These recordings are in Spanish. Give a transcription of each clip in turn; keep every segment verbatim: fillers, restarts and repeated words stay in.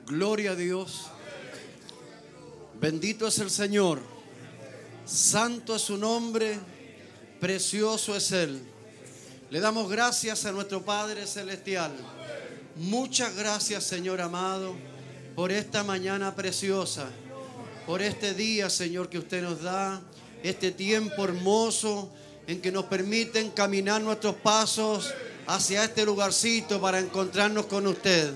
Gloria a Dios. Bendito es el Señor. Santo es su nombre. Precioso es Él. Le damos gracias a nuestro Padre Celestial. Muchas gracias, Señor amado, por esta mañana preciosa, por este día, Señor, que usted nos da, este tiempo hermoso en que nos permite caminar nuestros pasos hacia este lugarcito para encontrarnos con usted.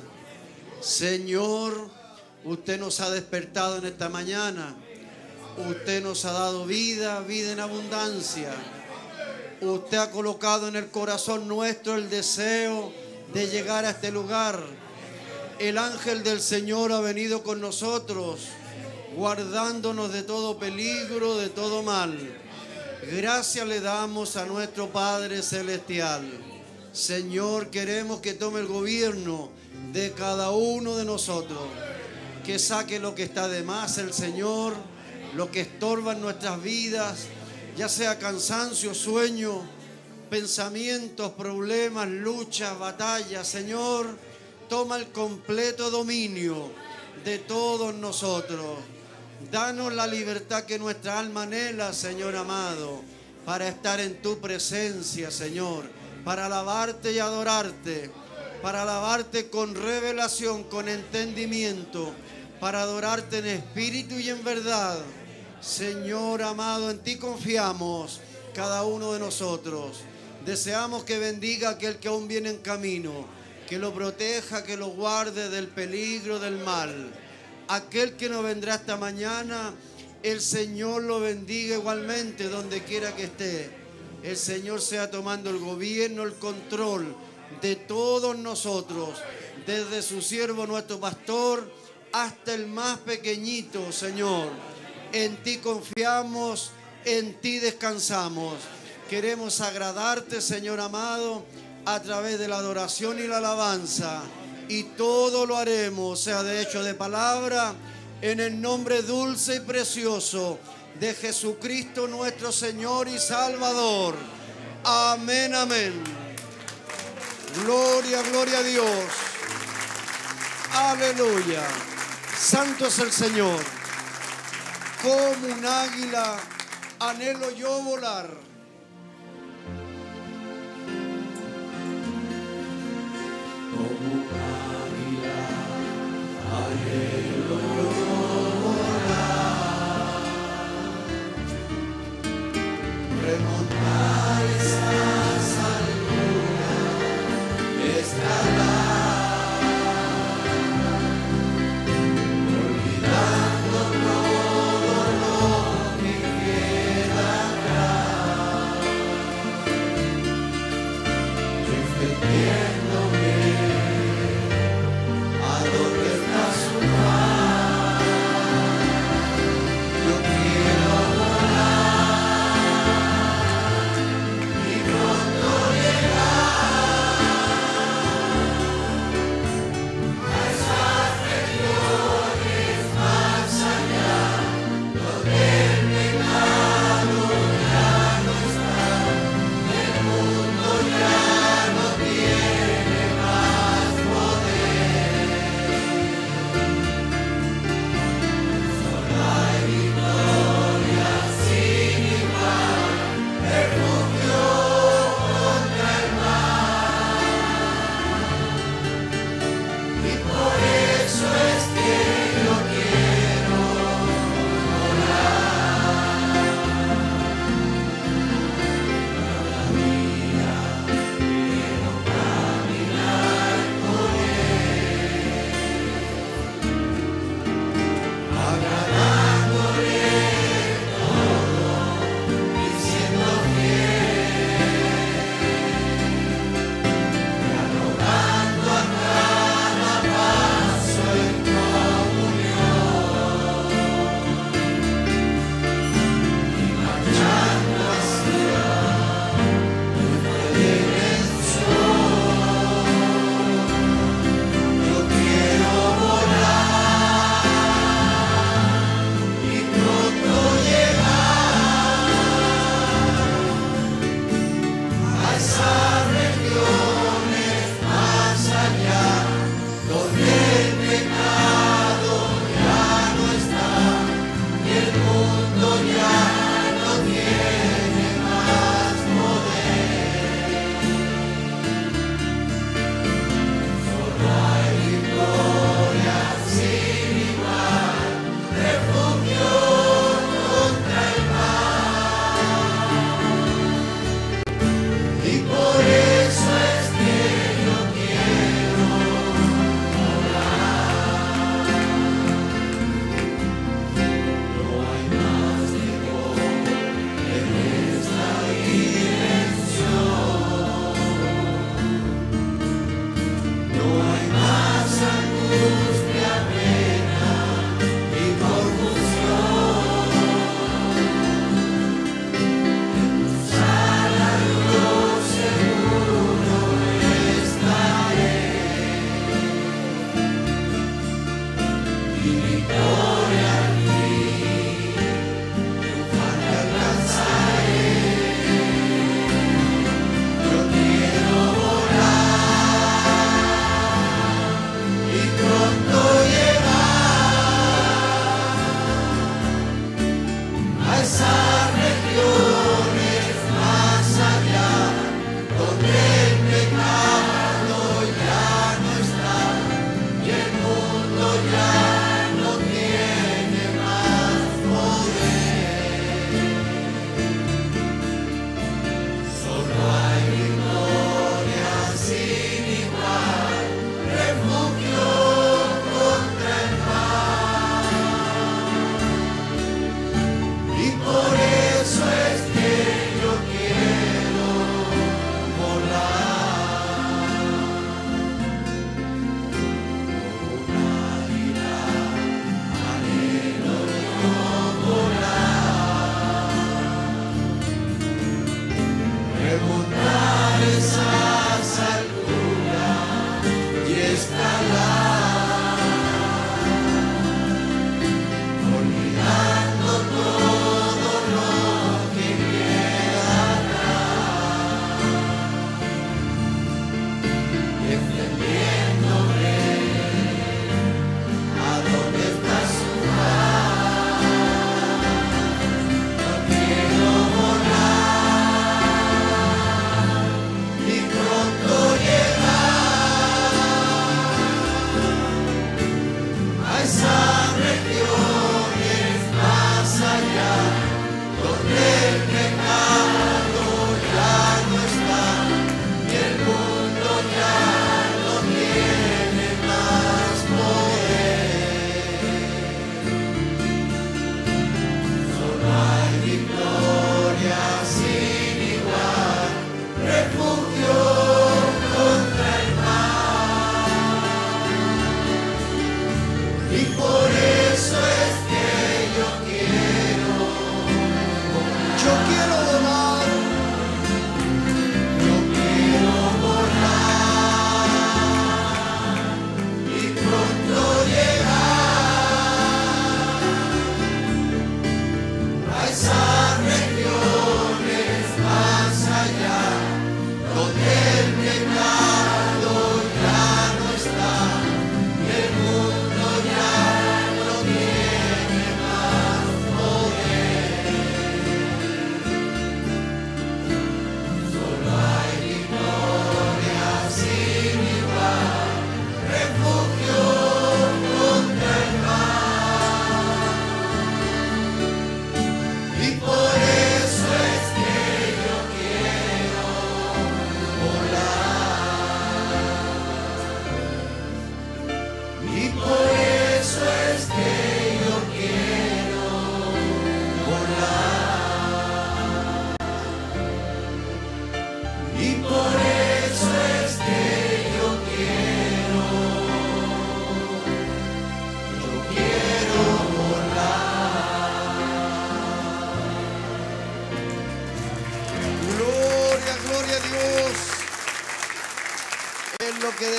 Señor, usted nos ha despertado en esta mañana. Usted nos ha dado vida, vida en abundancia. Usted ha colocado en el corazón nuestro el deseo de llegar a este lugar. El ángel del Señor ha venido con nosotros, guardándonos de todo peligro, de todo mal. Gracias le damos a nuestro Padre Celestial. Señor, queremos que tome el gobierno de cada uno de nosotros, que saque lo que está de más el Señor, lo que estorba en nuestras vidas, ya sea cansancio, sueño, pensamientos, problemas, luchas, batallas. Señor, toma el completo dominio de todos nosotros. Danos la libertad que nuestra alma anhela, Señor amado, para estar en tu presencia, Señor, para alabarte y adorarte, para alabarte con revelación, con entendimiento, para adorarte en espíritu y en verdad. Señor amado, en ti confiamos cada uno de nosotros. Deseamos que bendiga a aquel que aún viene en camino, que lo proteja, que lo guarde del peligro, del mal. Aquel que no vendrá esta mañana, el Señor lo bendiga igualmente donde quiera que esté. El Señor sea tomando el gobierno, el control de todos nosotros, desde su siervo, nuestro pastor, hasta el más pequeñito, Señor. En ti confiamos, en ti descansamos. Queremos agradarte, Señor amado, a través de la adoración y la alabanza. Y todo lo haremos, sea de hecho de palabra, en el nombre dulce y precioso de Jesucristo nuestro Señor y Salvador. Amén, amén. Gloria, gloria a Dios. Aleluya. Santo es el Señor. Como un águila anhelo yo volar. Como un águila anhelo yo volar, remontar esas alturas, escalar, olvidando todo lo que queda atrás, defendiéndome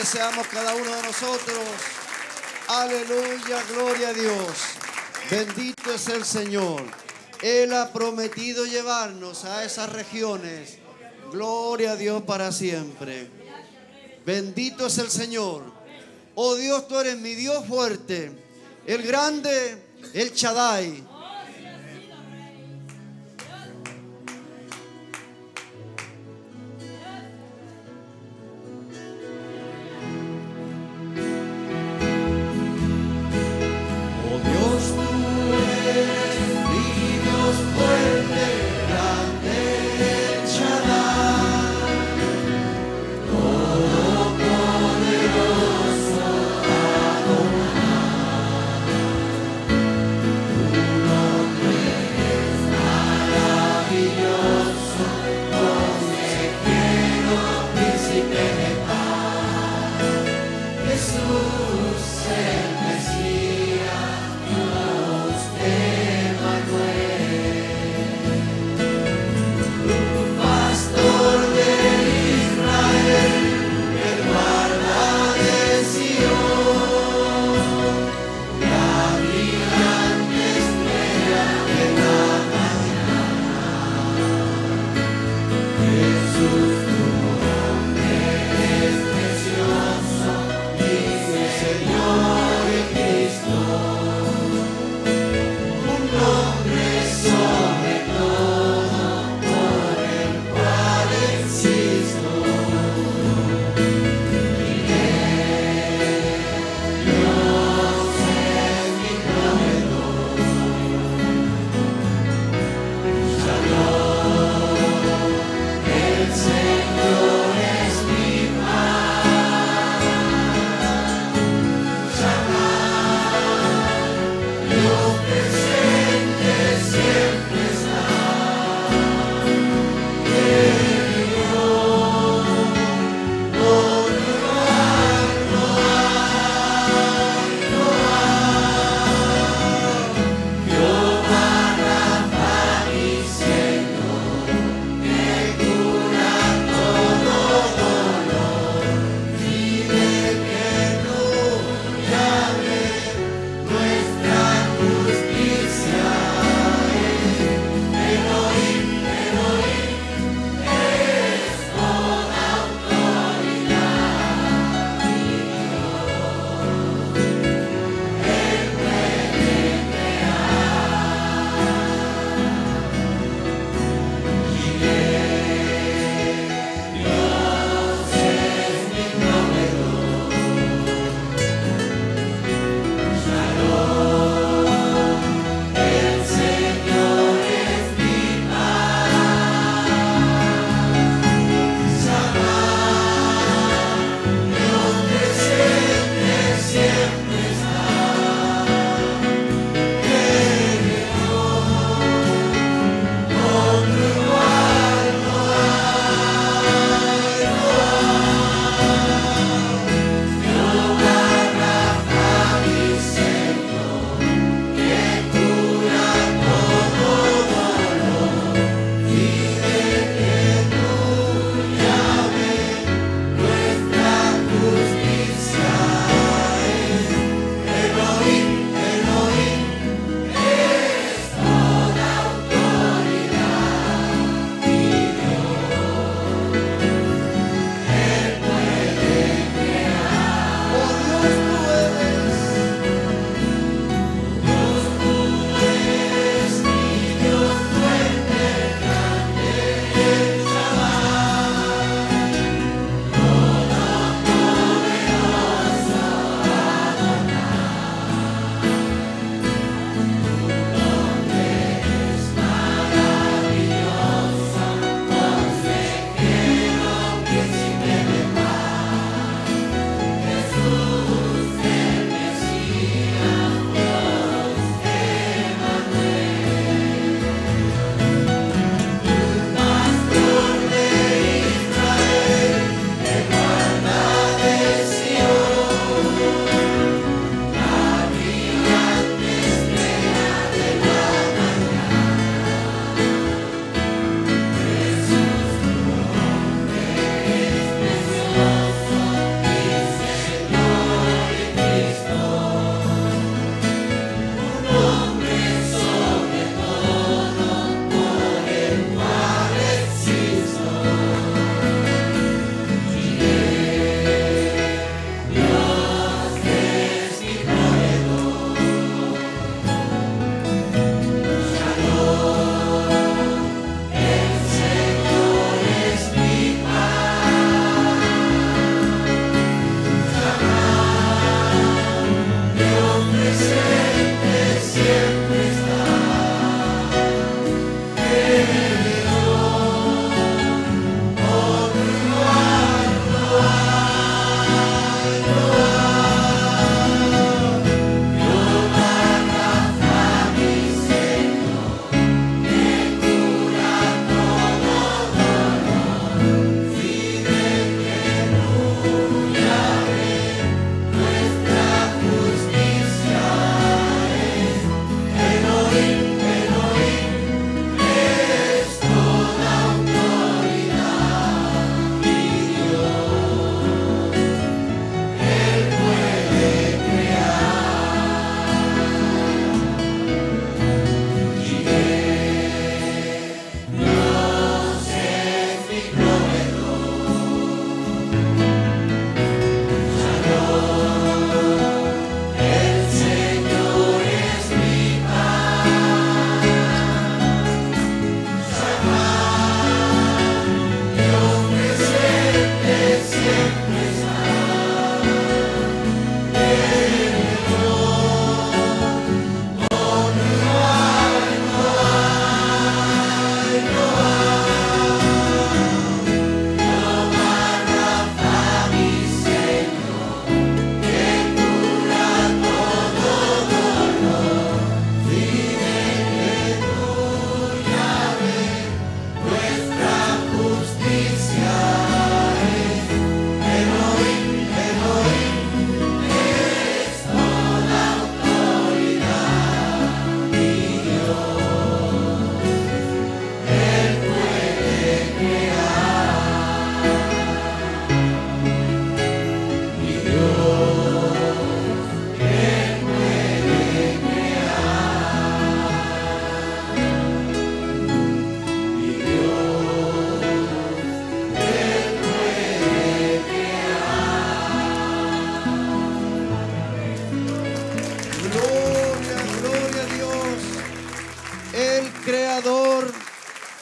deseamos cada uno de nosotros. Aleluya, gloria a Dios. Bendito es el Señor. Él ha prometido llevarnos a esas regiones. Gloria a Dios para siempre. Bendito es el Señor. Oh Dios, tú eres mi Dios fuerte, el grande, el Shaddai. Oh Dios, tú eres mi Dios fuerte, grande, el Shaddai, todopoderoso Adonai. Tu nombre es maravilloso, consejero, príncipe de paz. Jesús el Mesías, Dios de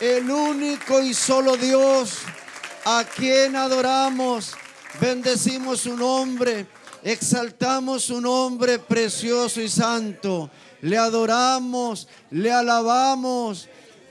el único y solo Dios, a quien adoramos, bendecimos su nombre, exaltamos su nombre precioso y santo, le adoramos, le alabamos.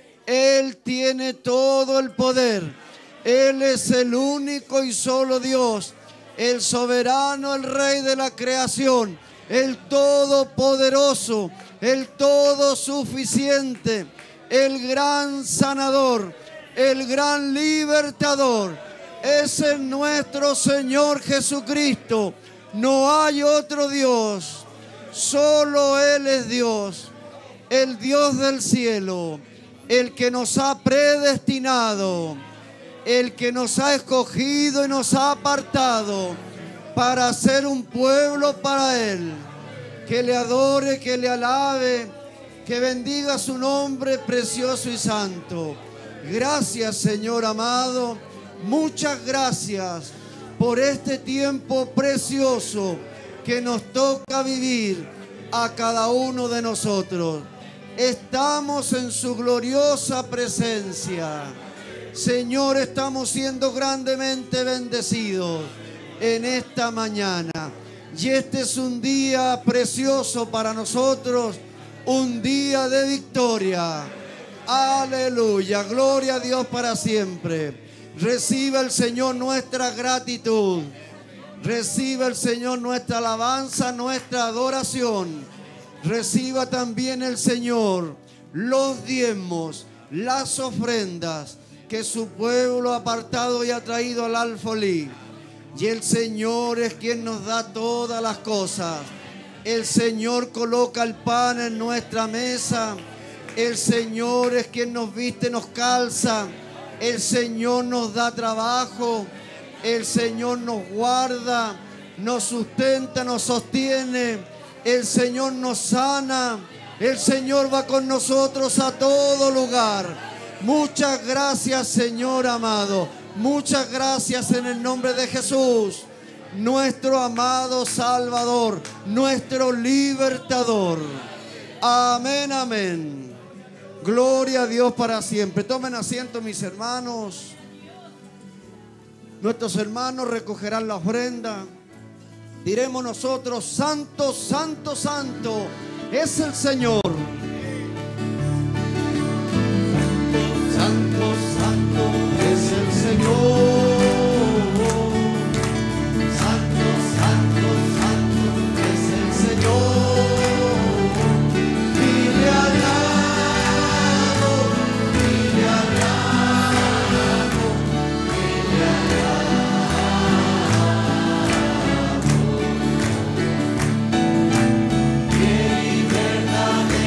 Él tiene todo el poder, Él es el único y solo Dios, el soberano, el Rey de la creación, el todopoderoso, el todo suficiente, el gran sanador, el gran libertador. Ese es nuestro Señor Jesucristo. No hay otro Dios, solo Él es Dios, el Dios del cielo, el que nos ha predestinado, el que nos ha escogido y nos ha apartado para ser un pueblo para Él. Que le adore, que le alabe, que bendiga su nombre precioso y santo. Gracias, Señor amado, muchas gracias por este tiempo precioso que nos toca vivir a cada uno de nosotros. Estamos en su gloriosa presencia. Señor, estamos siendo grandemente bendecidos en esta mañana. Y este es un día precioso para nosotros, un día de victoria. Aleluya, gloria a Dios para siempre. Reciba el Señor nuestra gratitud. Reciba el Señor nuestra alabanza, nuestra adoración. Reciba también el Señor los diezmos, las ofrendas que su pueblo ha apartado y ha traído al alfolí. Y el Señor es quien nos da todas las cosas. El Señor coloca el pan en nuestra mesa. El Señor es quien nos viste, nos calza. El Señor nos da trabajo. El Señor nos guarda, nos sustenta, nos sostiene. El Señor nos sana. El Señor va con nosotros a todo lugar. Muchas gracias, Señor amado. Muchas gracias en el nombre de Jesús, nuestro amado Salvador, nuestro libertador. Amén, amén. Gloria a Dios para siempre. Tomen asiento, mis hermanos. Nuestros hermanos recogerán la ofrenda. Diremos nosotros: santo, santo, santo es el Señor. Santo, santo es el Señor. Santo, santo, santo es el Señor. Y le alabo, y le alabo, y le alabo. Que libertad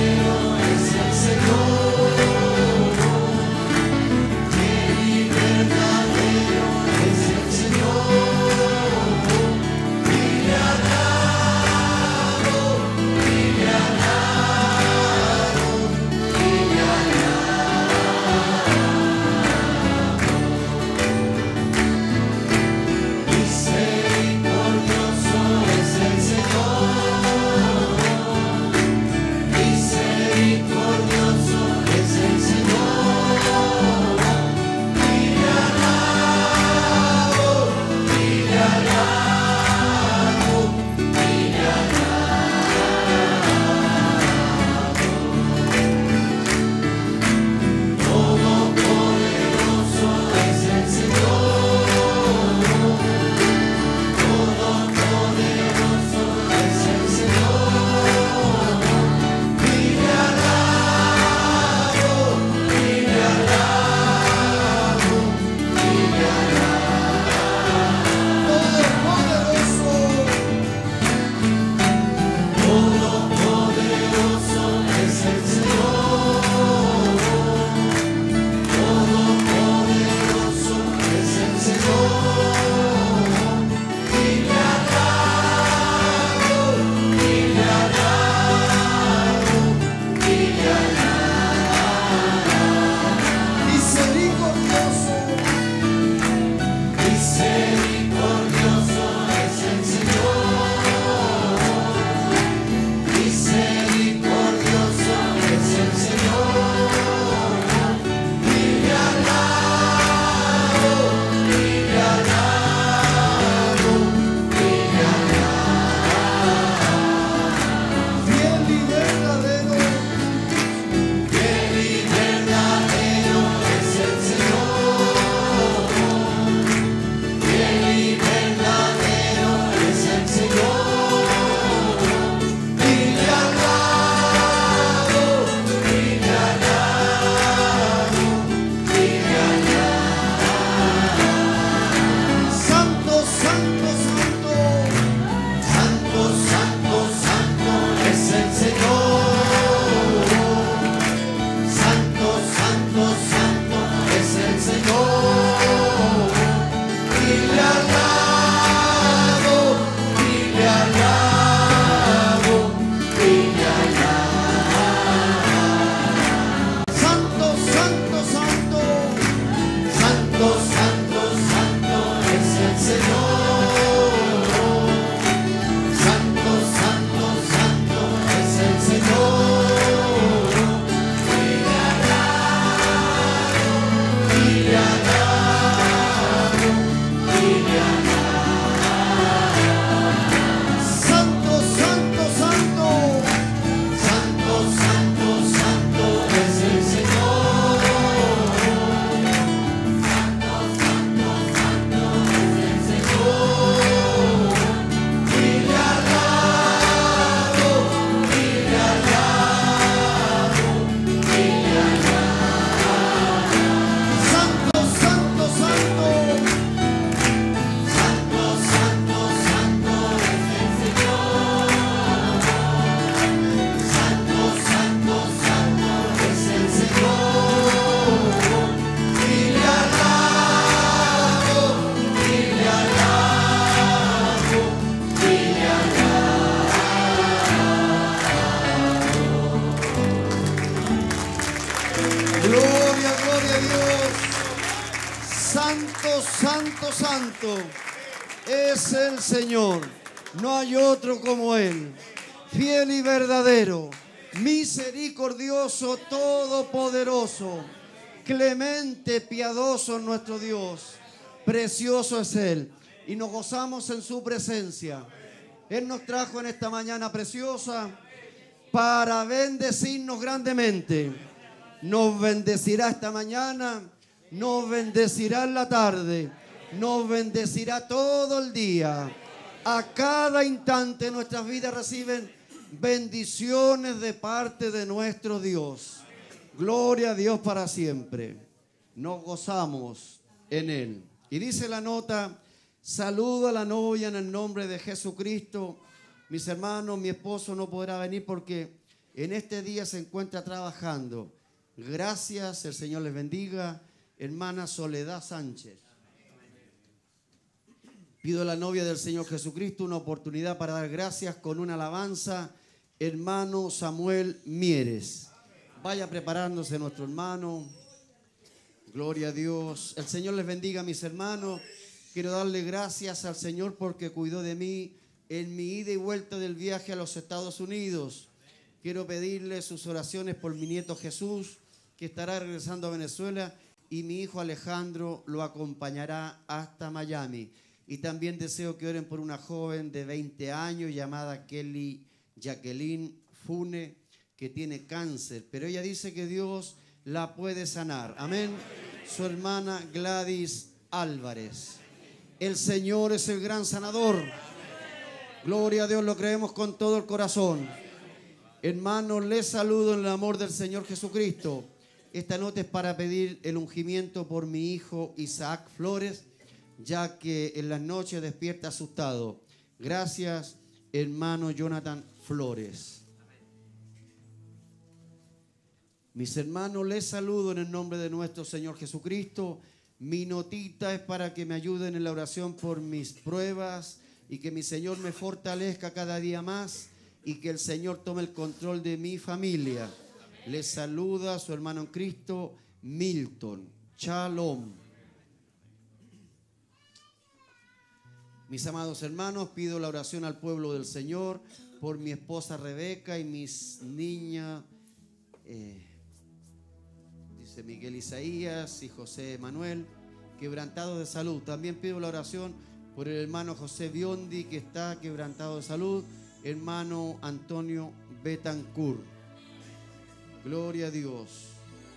Santo, santo, santo es el Señor. No hay otro como Él. Fiel y verdadero, misericordioso, todopoderoso, clemente, piadoso nuestro Dios. Precioso es Él. Y nos gozamos en su presencia. Él nos trajo en esta mañana preciosa para bendecirnos grandemente. Nos bendecirá esta mañana, nos bendecirá en la tarde, nos bendecirá todo el día. A cada instante nuestras vidas reciben bendiciones de parte de nuestro Dios. Gloria a Dios para siempre. Nos gozamos en Él. Y dice la nota: saludo a la novia en el nombre de Jesucristo. Mis hermanos, mi esposo no podrá venir porque en este día se encuentra trabajando. Gracias, el Señor les bendiga. Hermana Soledad Sánchez. Pido a la novia del Señor Jesucristo una oportunidad para dar gracias con una alabanza. Hermano Samuel Mieres. Vaya preparándose nuestro hermano. Gloria a Dios. El Señor les bendiga, mis hermanos. Quiero darle gracias al Señor porque cuidó de mí en mi ida y vuelta del viaje a los Estados Unidos. Quiero pedirle sus oraciones por mi nieto Jesús, que estará regresando a Venezuela, y mi hijo Alejandro lo acompañará hasta Miami. Y también deseo que oren por una joven de veinte años llamada Kelly Jacqueline Fune, que tiene cáncer, pero ella dice que Dios la puede sanar. Amén. Su hermana Gladys Álvarez. El Señor es el gran sanador. Gloria a Dios, lo creemos con todo el corazón. Hermanos, les saludo en el amor del Señor Jesucristo. Esta nota es para pedir el ungimiento por mi hijo Isaac Flores, ya que en las noches despierta asustado. Gracias, hermano Jonathan Flores. Mis hermanos, les saludo en el nombre de nuestro Señor Jesucristo. Mi notita es para que me ayuden en la oración por mis pruebas y que mi Señor me fortalezca cada día más y que el Señor tome el control de mi familia. Les saluda su hermano en Cristo, Milton. Shalom. Mis amados hermanos, pido la oración al pueblo del Señor por mi esposa Rebeca y mis niñas, eh, dice Miguel Isaías y José Manuel, quebrantados de salud. También pido la oración por el hermano José Biondi, que está quebrantado de salud, hermano Antonio Betancourt. Gloria a Dios.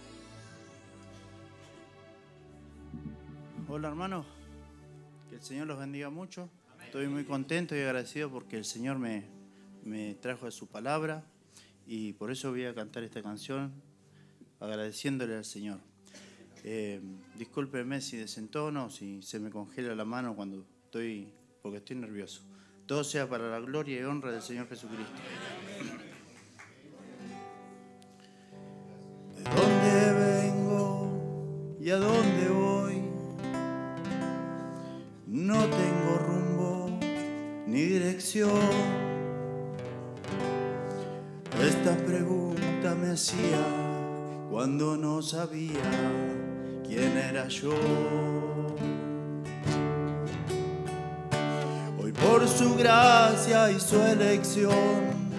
Hola, hermanos. Que el Señor los bendiga mucho. Estoy muy contento y agradecido porque el Señor me, me trajo de su palabra y por eso voy a cantar esta canción agradeciéndole al Señor. Eh, discúlpenme si desentono, si se me congela la mano cuando estoy, porque estoy nervioso. Todo sea para la gloria y honra del Señor Jesucristo. ¿De dónde vengo y a dónde voy? No tengo rumbo ni dirección. Esta pregunta me hacía cuando no sabía quién era yo. Hoy por su gracia y su elección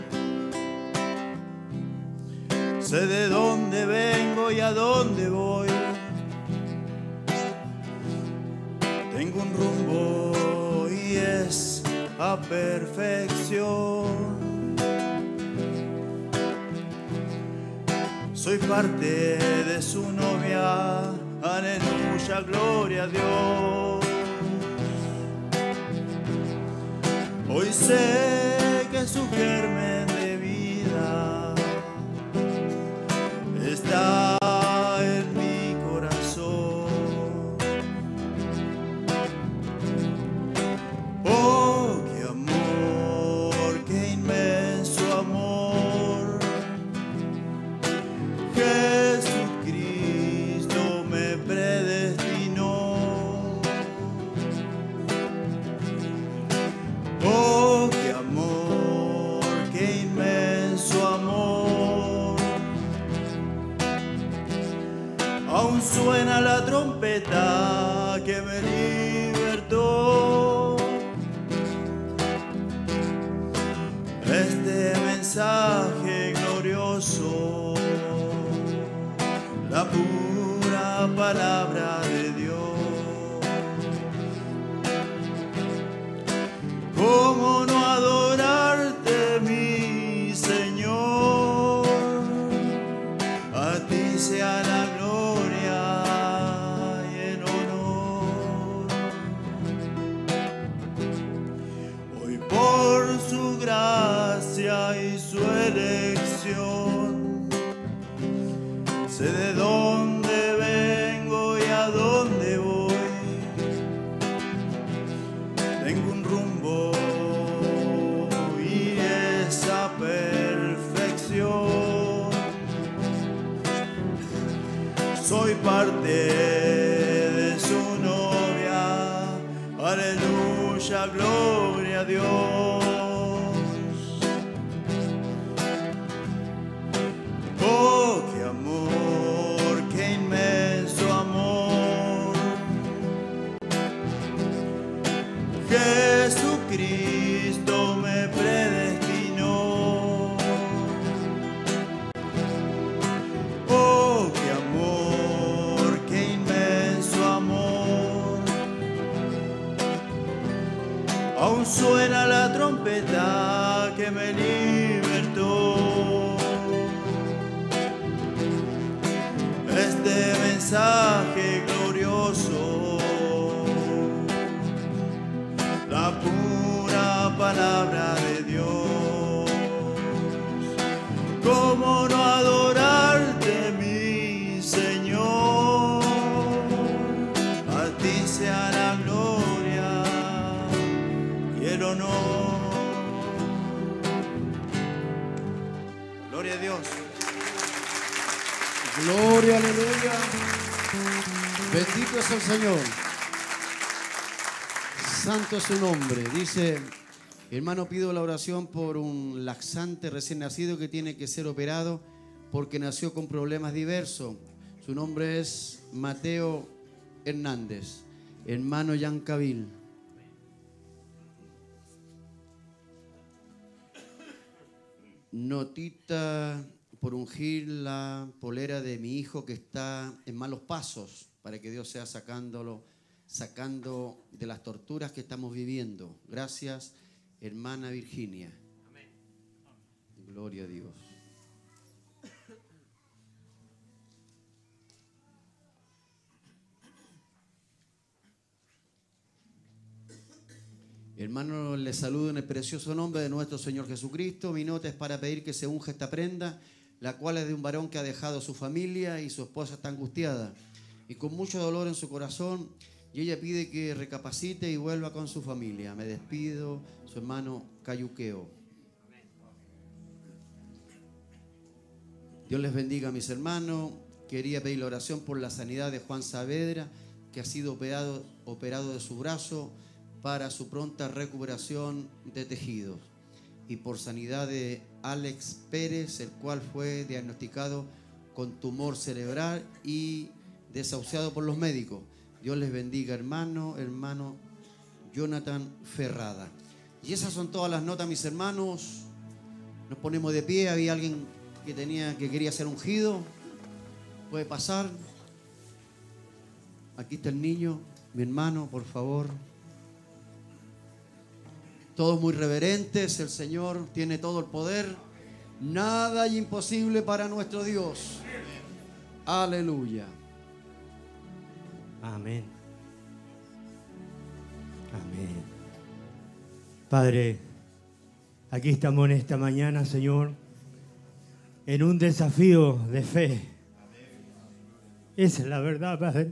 sé de dónde vengo y a dónde voy. Tengo un rumbo y es a perfección. Soy parte de su novia, aleluya, gloria a Dios. Hoy sé que su germen de vida está en mi corazón. Oh, qué amor, qué inmenso amor. Jesucristo me predestinó. Oh, qué amor, qué inmenso Aún suena la trompeta que me libertó. Este mensaje glorioso, la pura palabra de Dios. ¿Cómo no adorarte, mi Señor? A ti sea la gloria y el honor. Hoy por su gracia y su elección, sé de dónde vengo y a dónde voy. Tengo un rumbo y esa perfección. Soy parte de su novia. Aleluya, gloria a Dios. Oh, qué amor, qué inmenso amor. Jesucristo me predestinó. Oh, qué amor, qué inmenso amor. Aún suena la trompeta que me libertó. Este mensaje glorioso, la pura palabra de Dios. ¿Cómo no adorarte, mi Señor? A ti sea la gloria y el honor. Gloria a Dios. Gloria, aleluya. Bendito es el Señor. Santo es su nombre. Dice, hermano, pido la oración por un laxante recién nacido que tiene que ser operado porque nació con problemas diversos. Su nombre es Mateo Hernández. Hermano Yancabil. Notita por ungir la polera de mi hijo que está en malos pasos, para que Dios sea sacándolo, sacando de las torturas que estamos viviendo. Gracias, hermana Virginia. Amén. Gloria a Dios. Hermano, les saludo en el precioso nombre de nuestro Señor Jesucristo. Mi nota es para pedir que se unja esta prenda, la cual es de un varón que ha dejado su familia y su esposa está angustiada y con mucho dolor en su corazón, y ella pide que recapacite y vuelva con su familia. Me despido, su hermano Cayuqueo. Dios les bendiga, mis hermanos. Quería pedir la oración por la sanidad de Juan Saavedra, que ha sido operado, operado de su brazo para su pronta recuperación de tejidos, y por sanidad de Alex Pérez, el cual fue diagnosticado con tumor cerebral y desahuciado por los médicos. Dios les bendiga, hermano, hermano Jonathan Ferrada. Y esas son todas las notas, mis hermanos. Nos ponemos de pie. Había alguien que tenía, que quería ser ungido. Puede pasar. Aquí está el niño, mi hermano, por favor. Todos muy reverentes. El Señor tiene todo el poder. Nada hay imposible para nuestro Dios. Aleluya. Amén. Amén. Padre, aquí estamos en esta mañana, Señor, en un desafío de fe. Esa es la verdad, Padre.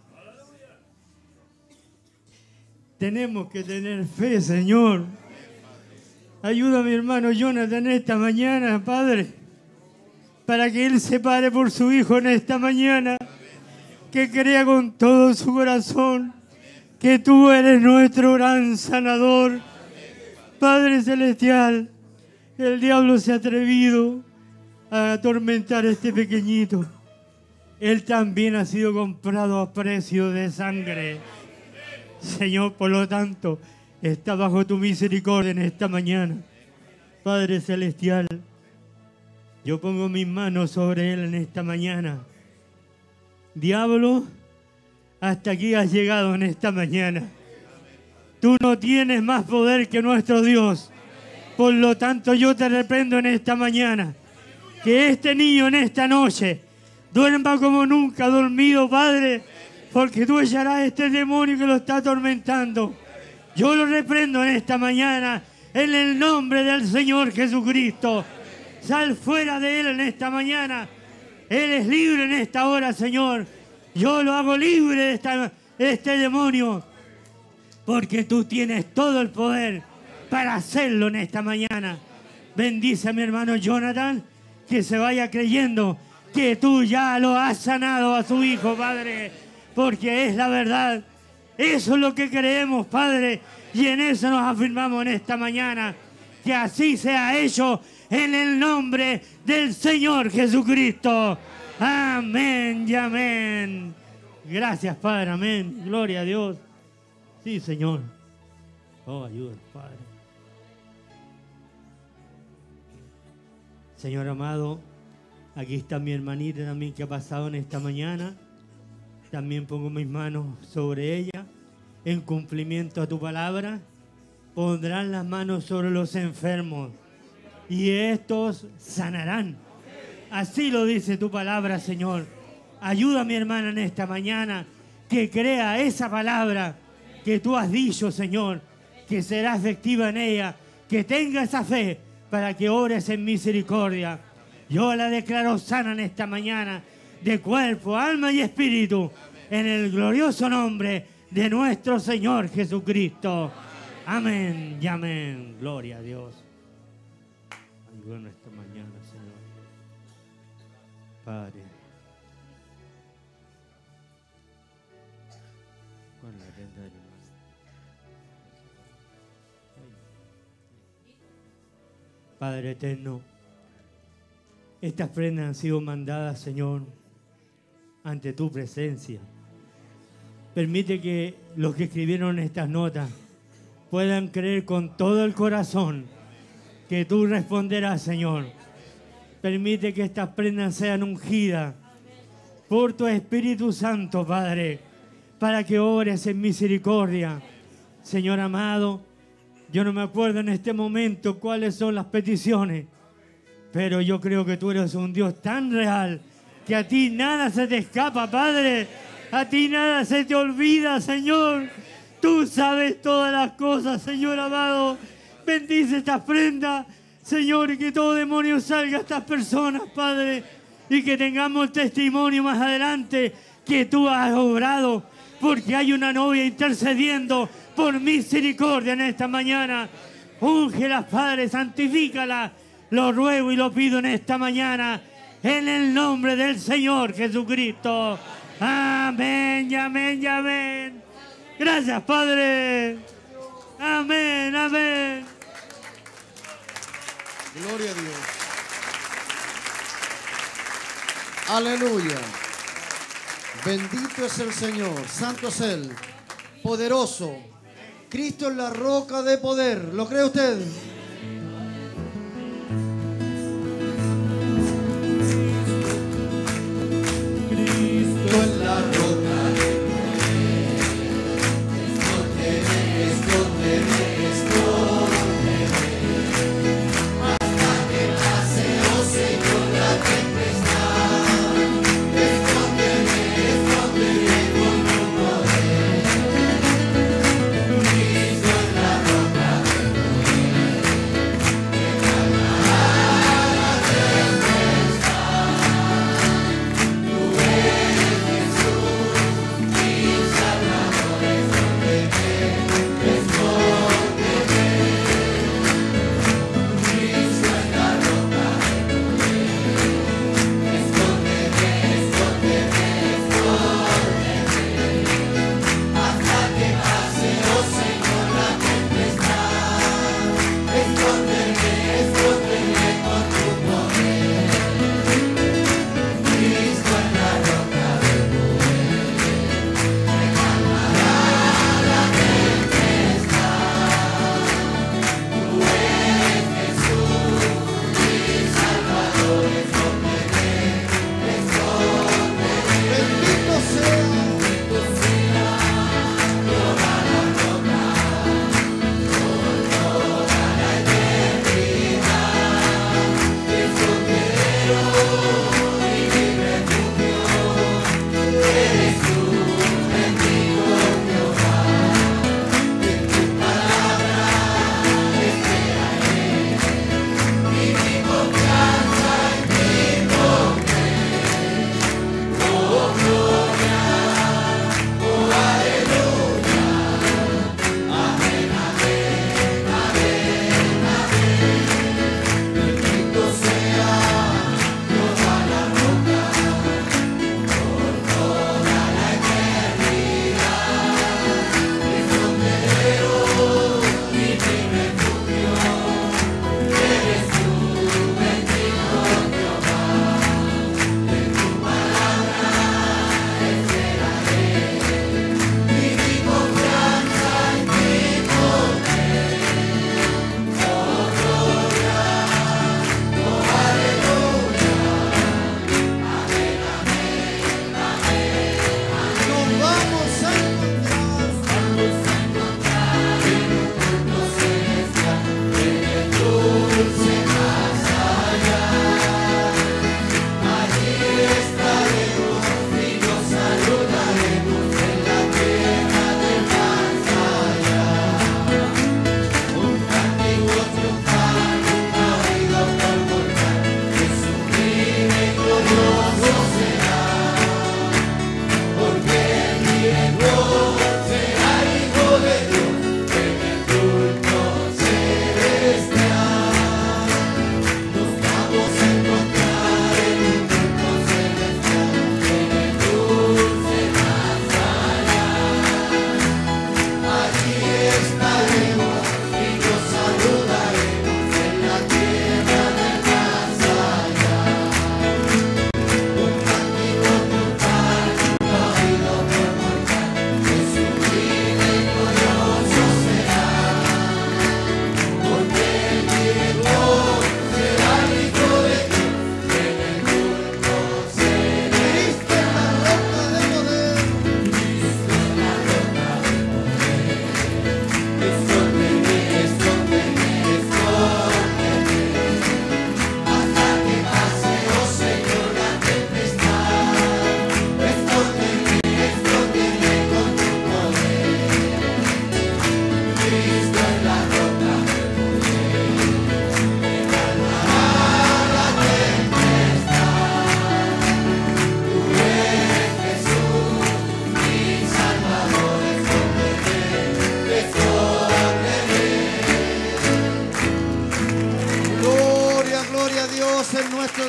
Tenemos que tener fe, Señor. Ayuda a mi hermano Jonathan esta mañana, Padre, para que él se pare por su hijo en esta mañana, que crea con todo su corazón que tú eres nuestro gran sanador. Padre Celestial, el diablo se ha atrevido a atormentar a este pequeñito, Él también ha sido comprado a precio de sangre. Señor, por lo tanto, está bajo tu misericordia en esta mañana. Padre Celestial, yo pongo mis manos sobre él en esta mañana. Diablo, hasta aquí has llegado en esta mañana. Tú no tienes más poder que nuestro Dios. Por lo tanto, yo te reprendo en esta mañana. Que este niño en esta noche duerma como nunca ha dormido, Padre, porque tú echarás este demonio que lo está atormentando. Yo lo reprendo en esta mañana en el nombre del Señor Jesucristo. Sal fuera de él en esta mañana. Él es libre en esta hora, Señor. Yo lo hago libre de, esta, de este demonio, porque tú tienes todo el poder para hacerlo en esta mañana. Bendice a mi hermano Jonathan, que se vaya creyendo que tú ya lo has sanado a su hijo, Padre, porque es la verdad. Eso es lo que creemos, Padre, y en eso nos afirmamos en esta mañana. Que así sea hecho en el nombre del Señor Jesucristo. Amén y amén. Gracias, Padre, amén. Gloria a Dios. Sí, Señor. Oh, ayúdanos, Padre. Señor amado, aquí está mi hermanita también que ha pasado en esta mañana. También pongo mis manos sobre ella. En cumplimiento a tu palabra, pondrán las manos sobre los enfermos y estos sanarán. Así lo dice tu palabra, Señor. Ayuda a mi hermana en esta mañana que crea esa palabra que tú has dicho, Señor, que será efectiva en ella, que tenga esa fe para que ores en misericordia. Yo la declaro sana en esta mañana, de cuerpo, alma y espíritu, en el glorioso nombre de nuestro Señor Jesucristo. Amén y amén. Gloria a Dios. Ayúdanos esta mañana, Señor. Padre. Con la renta del hermano. Padre eterno, estas prendas han sido mandadas, Señor, ante tu presencia. Permite que los que escribieron estas notas puedan creer con todo el corazón que tú responderás, Señor. Permite que estas prendas sean ungidas por tu Espíritu Santo, Padre, para que ores en misericordia. Señor amado, yo no me acuerdo en este momento cuáles son las peticiones, pero yo creo que tú eres un Dios tan real que a ti nada se te escapa, Padre. A ti nada se te olvida, Señor. Tú sabes todas las cosas, Señor amado. Bendice estas prendas, Señor, y que todo demonio salga a estas personas, Padre, y que tengamos testimonio más adelante que tú has obrado, porque hay una novia intercediendo por misericordia en esta mañana. Úngelas, Padre, santifícalas. Lo ruego y lo pido en esta mañana, en el nombre del Señor Jesucristo. Amén, y amén, y amén. Gracias, Padre. Amén, amén. Gloria a Dios. Aleluya. Bendito es el Señor, santo es Él, poderoso. Cristo es la roca de poder. ¿Lo cree usted? Cristo es la roca de poder. Escóndeme, escóndeme, escóndeme. Hasta que pase, oh Señor, la tempestad. Escóndeme, escóndeme con tu poder. Cristo es la roca de poder.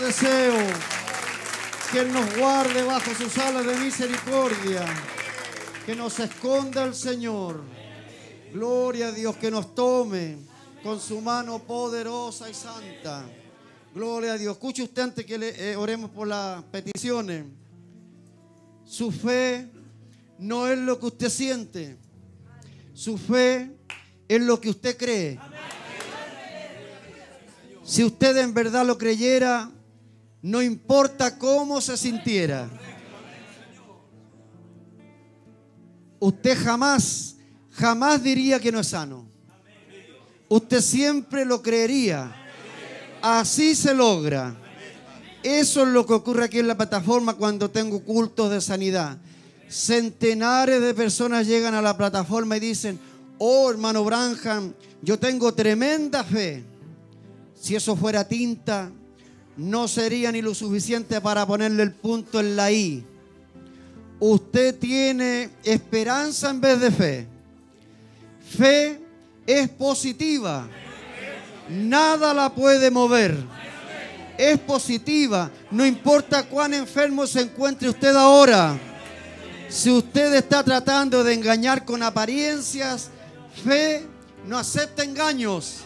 deseo que Él nos guarde bajo sus alas de misericordia, que nos esconda el Señor. Gloria a Dios, que nos tome con su mano poderosa y santa. Gloria a Dios. Escuche usted antes que le, eh, oremos por las peticiones. Su fe no es lo que usted siente. Su fe es lo que usted cree. Si usted en verdad lo creyera, no importa cómo se sintiera, usted jamás, jamás diría que no es sano. Usted siempre lo creería. Así se logra. Eso es lo que ocurre aquí en la plataforma cuando tengo cultos de sanidad. Centenares de personas llegan a la plataforma y dicen: oh, hermano Branham, yo tengo tremenda fe. Si eso fuera tinta, no sería ni lo suficiente para ponerle el punto en la I. Usted tiene esperanza en vez de fe. Fe es positiva. Nada la puede mover. Es positiva. No importa cuán enfermo se encuentre usted ahora. Si usted está tratando de engañar con apariencias, fe no acepta engaños.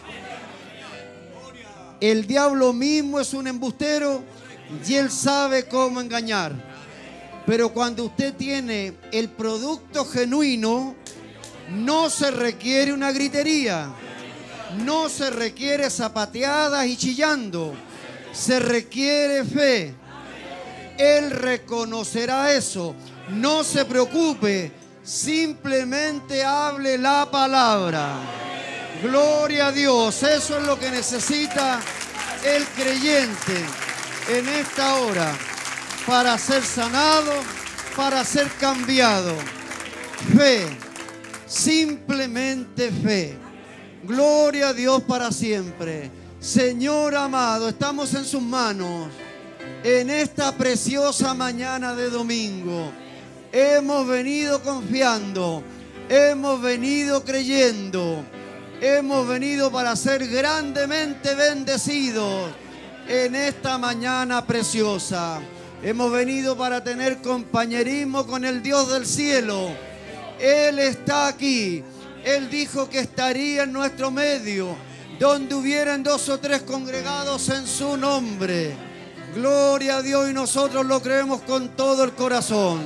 El diablo mismo es un embustero y él sabe cómo engañar. Pero cuando usted tiene el producto genuino, no se requiere una gritería, no se requiere zapateadas y chillando, se requiere fe. Él reconocerá eso. No se preocupe, simplemente hable la palabra. Gloria a Dios. Eso es lo que necesita el creyente en esta hora para ser sanado, para ser cambiado. Fe, simplemente fe. Gloria a Dios para siempre. Señor amado, estamos en sus manos en esta preciosa mañana de domingo. Hemos venido confiando, hemos venido creyendo. Hemos venido para ser grandemente bendecidos en esta mañana preciosa. Hemos venido para tener compañerismo con el Dios del cielo. Él está aquí. Él dijo que estaría en nuestro medio, donde hubieran dos o tres congregados en su nombre. Gloria a Dios, y nosotros lo creemos con todo el corazón.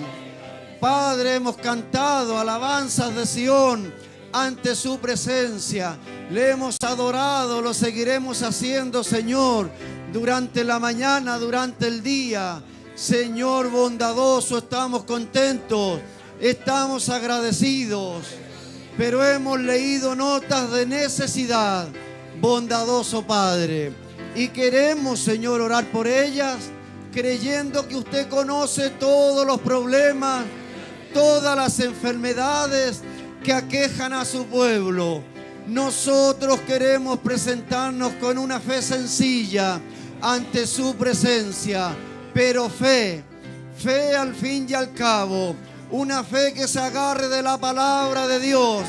Padre, hemos cantado alabanzas de Sión ante su presencia. Le hemos adorado, lo seguiremos haciendo, Señor, durante la mañana, durante el día. Señor bondadoso, estamos contentos, estamos agradecidos, pero hemos leído notas de necesidad, bondadoso Padre, y queremos, Señor, orar por ellas, creyendo que usted conoce todos los problemas, todas las enfermedades que aquejan a su pueblo. Nosotros queremos presentarnos con una fe sencilla ante su presencia, pero fe, fe al fin y al cabo, una fe que se agarre de la palabra de Dios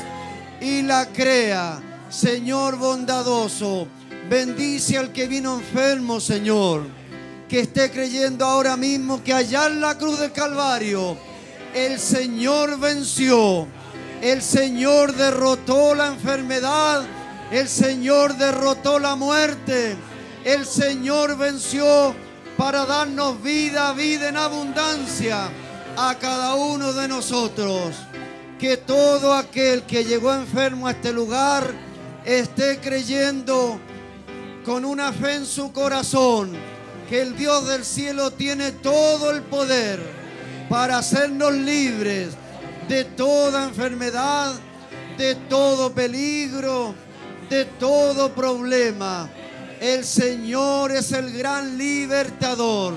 y la crea. Señor bondadoso, bendice al que vino enfermo, Señor, que esté creyendo ahora mismo que allá en la cruz del Calvario el Señor venció. El Señor derrotó la enfermedad, el Señor derrotó la muerte, el Señor venció para darnos vida, vida en abundancia a cada uno de nosotros. Que todo aquel que llegó enfermo a este lugar esté creyendo con una fe en su corazón que el Dios del cielo tiene todo el poder para hacernos libres de toda enfermedad, de todo peligro, de todo problema. El Señor es el gran libertador.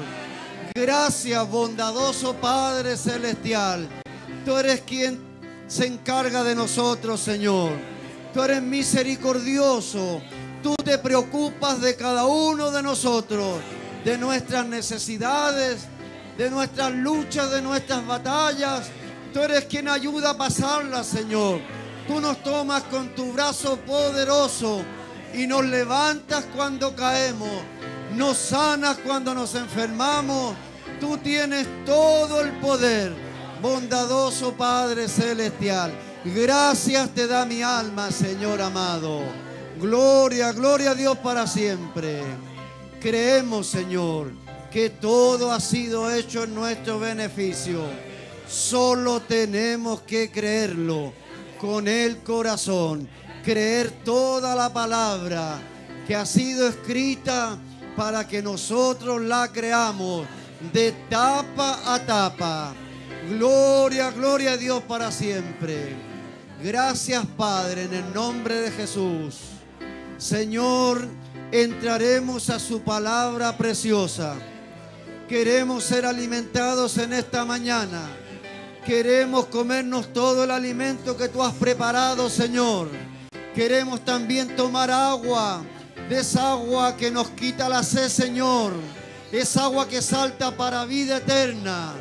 Gracias, bondadoso Padre Celestial. Tú eres quien se encarga de nosotros, Señor. Tú eres misericordioso. Tú te preocupas de cada uno de nosotros, de nuestras necesidades, de nuestras luchas, de nuestras batallas. Tú eres quien ayuda a pasarlas, Señor. Tú nos tomas con tu brazo poderoso y nos levantas cuando caemos. nos sanas cuando nos enfermamos. Tú tienes todo el poder, bondadoso Padre Celestial. Gracias te da mi alma, Señor amado. Gloria, gloria a Dios para siempre. Creemos, Señor, que todo ha sido hecho en nuestro beneficio. Solo tenemos que creerlo con el corazón. Creer toda la palabra que ha sido escrita para que nosotros la creamos de tapa a tapa. Gloria, gloria a Dios para siempre. Gracias, Padre, en el nombre de Jesús. Señor, entraremos a su palabra preciosa. Queremos ser alimentados en esta mañana. Queremos comernos todo el alimento que tú has preparado, Señor. Queremos también tomar agua, de esa agua que nos quita la sed, Señor. Esa agua que salta para vida eterna.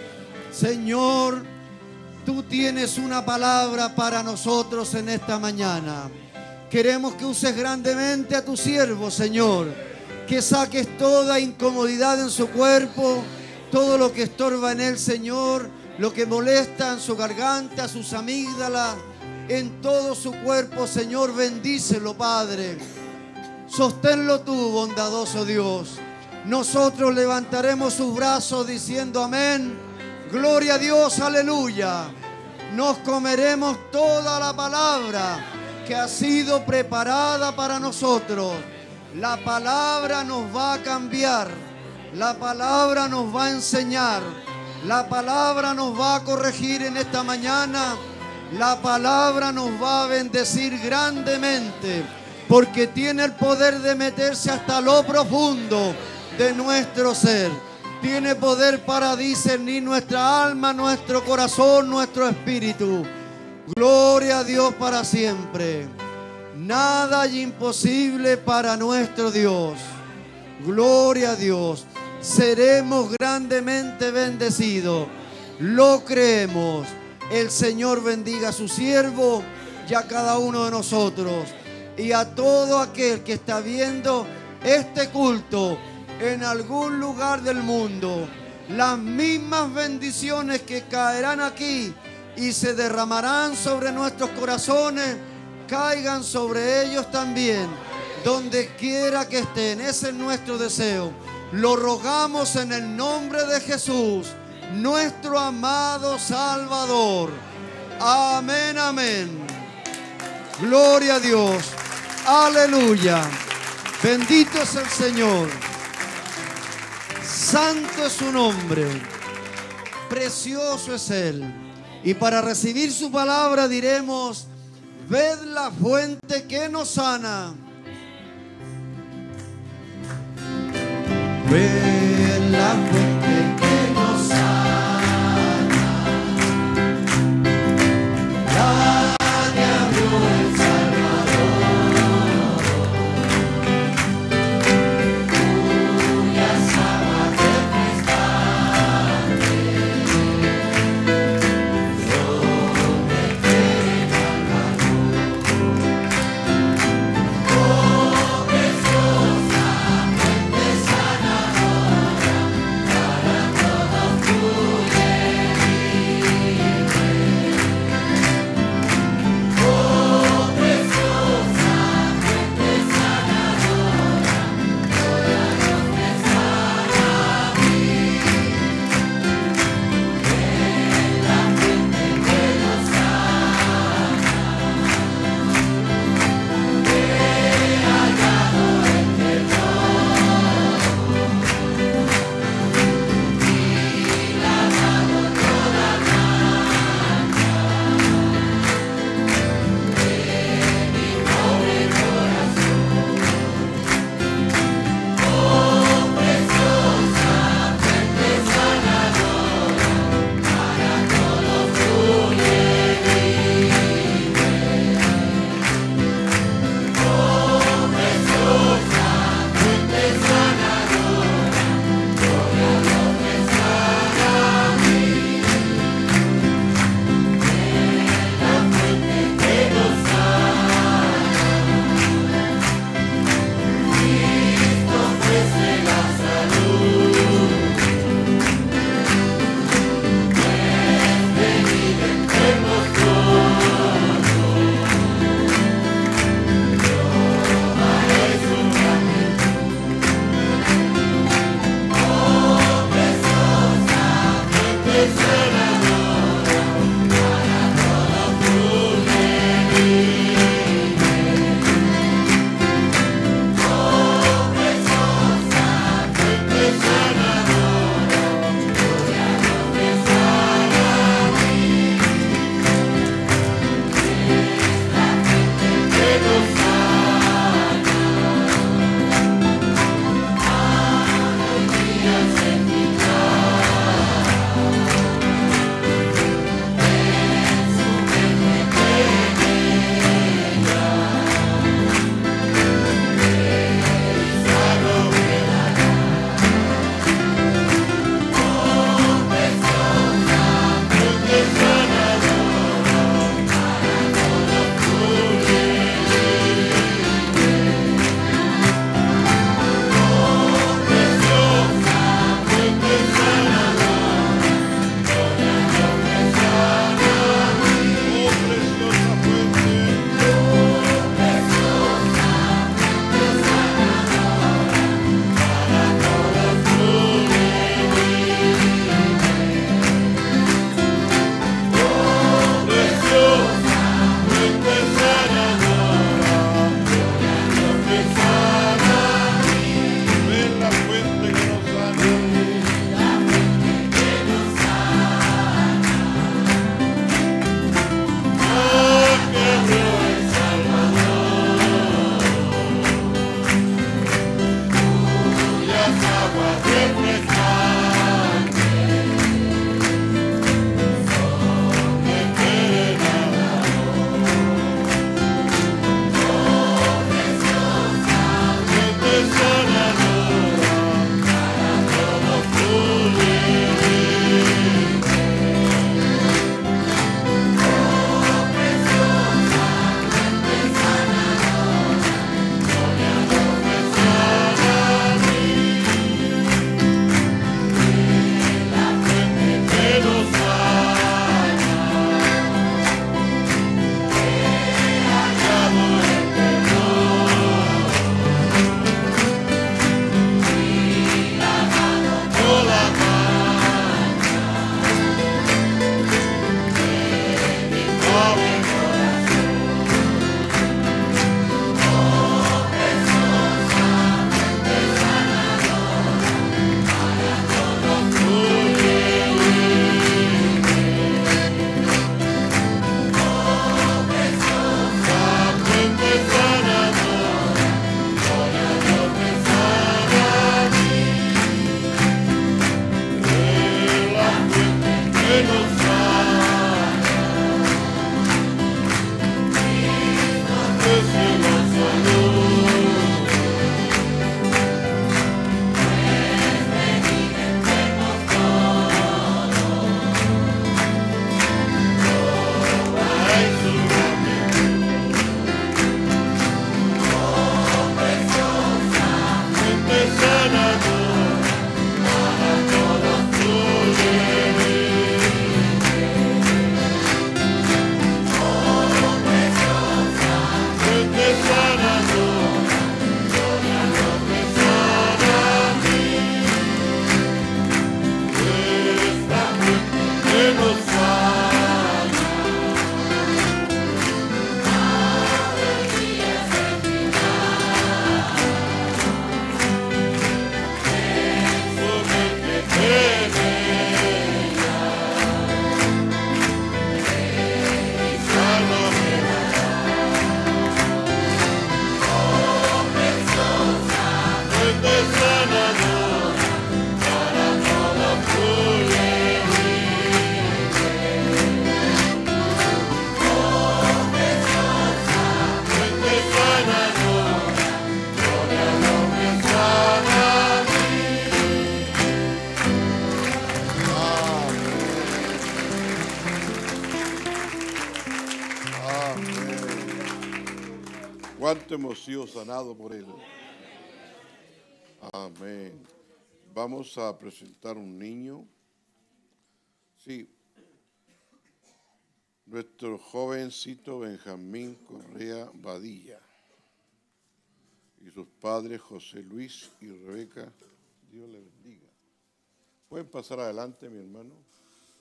Señor, tú tienes una palabra para nosotros en esta mañana. Queremos que uses grandemente a tu siervo, Señor. Que saques toda incomodidad en su cuerpo, todo lo que estorba en él, Señor, lo que molesta en su garganta, sus amígdalas, en todo su cuerpo, Señor, bendícelo, Padre. Sosténlo tú, bondadoso Dios. Nosotros levantaremos sus brazos diciendo amén. Gloria a Dios, aleluya. Nos comeremos toda la palabra que ha sido preparada para nosotros. La palabra nos va a cambiar. La palabra nos va a enseñar. La palabra nos va a corregir en esta mañana. La palabra nos va a bendecir grandemente, porque tiene el poder de meterse hasta lo profundo de nuestro ser. Tiene poder para discernir nuestra alma, nuestro corazón, nuestro espíritu. Gloria a Dios para siempre. Nada hay imposible para nuestro Dios. Gloria a Dios. Seremos grandemente bendecidos. Lo creemos. El Señor bendiga a su siervo y a cada uno de nosotros. Y a todo aquel que está viendo este culto en algún lugar del mundo. Las mismas bendiciones que caerán aquí y se derramarán sobre nuestros corazones, caigan sobre ellos también, donde quiera que estén. Ese es nuestro deseo. Lo rogamos en el nombre de Jesús, nuestro amado Salvador. Amén, amén. Gloria a Dios. Aleluya. Bendito es el Señor. Santo es su nombre. Precioso es Él. Y para recibir su palabra diremos: ved la fuente que nos sana. Ved la fuente que nos sana. La te abrió el Salvador. Cuyas aguas refrescantes donde quiere Salvador. Oh, preciosa fuente sanadora. Cuánto hemos sido sanados por Él. Amén. Vamos a presentar un niño. Sí. Nuestro jovencito Benjamín Correa Badilla. Y sus padres José Luis y Rebeca. Dios le bendiga. ¿Pueden pasar adelante, mi hermano?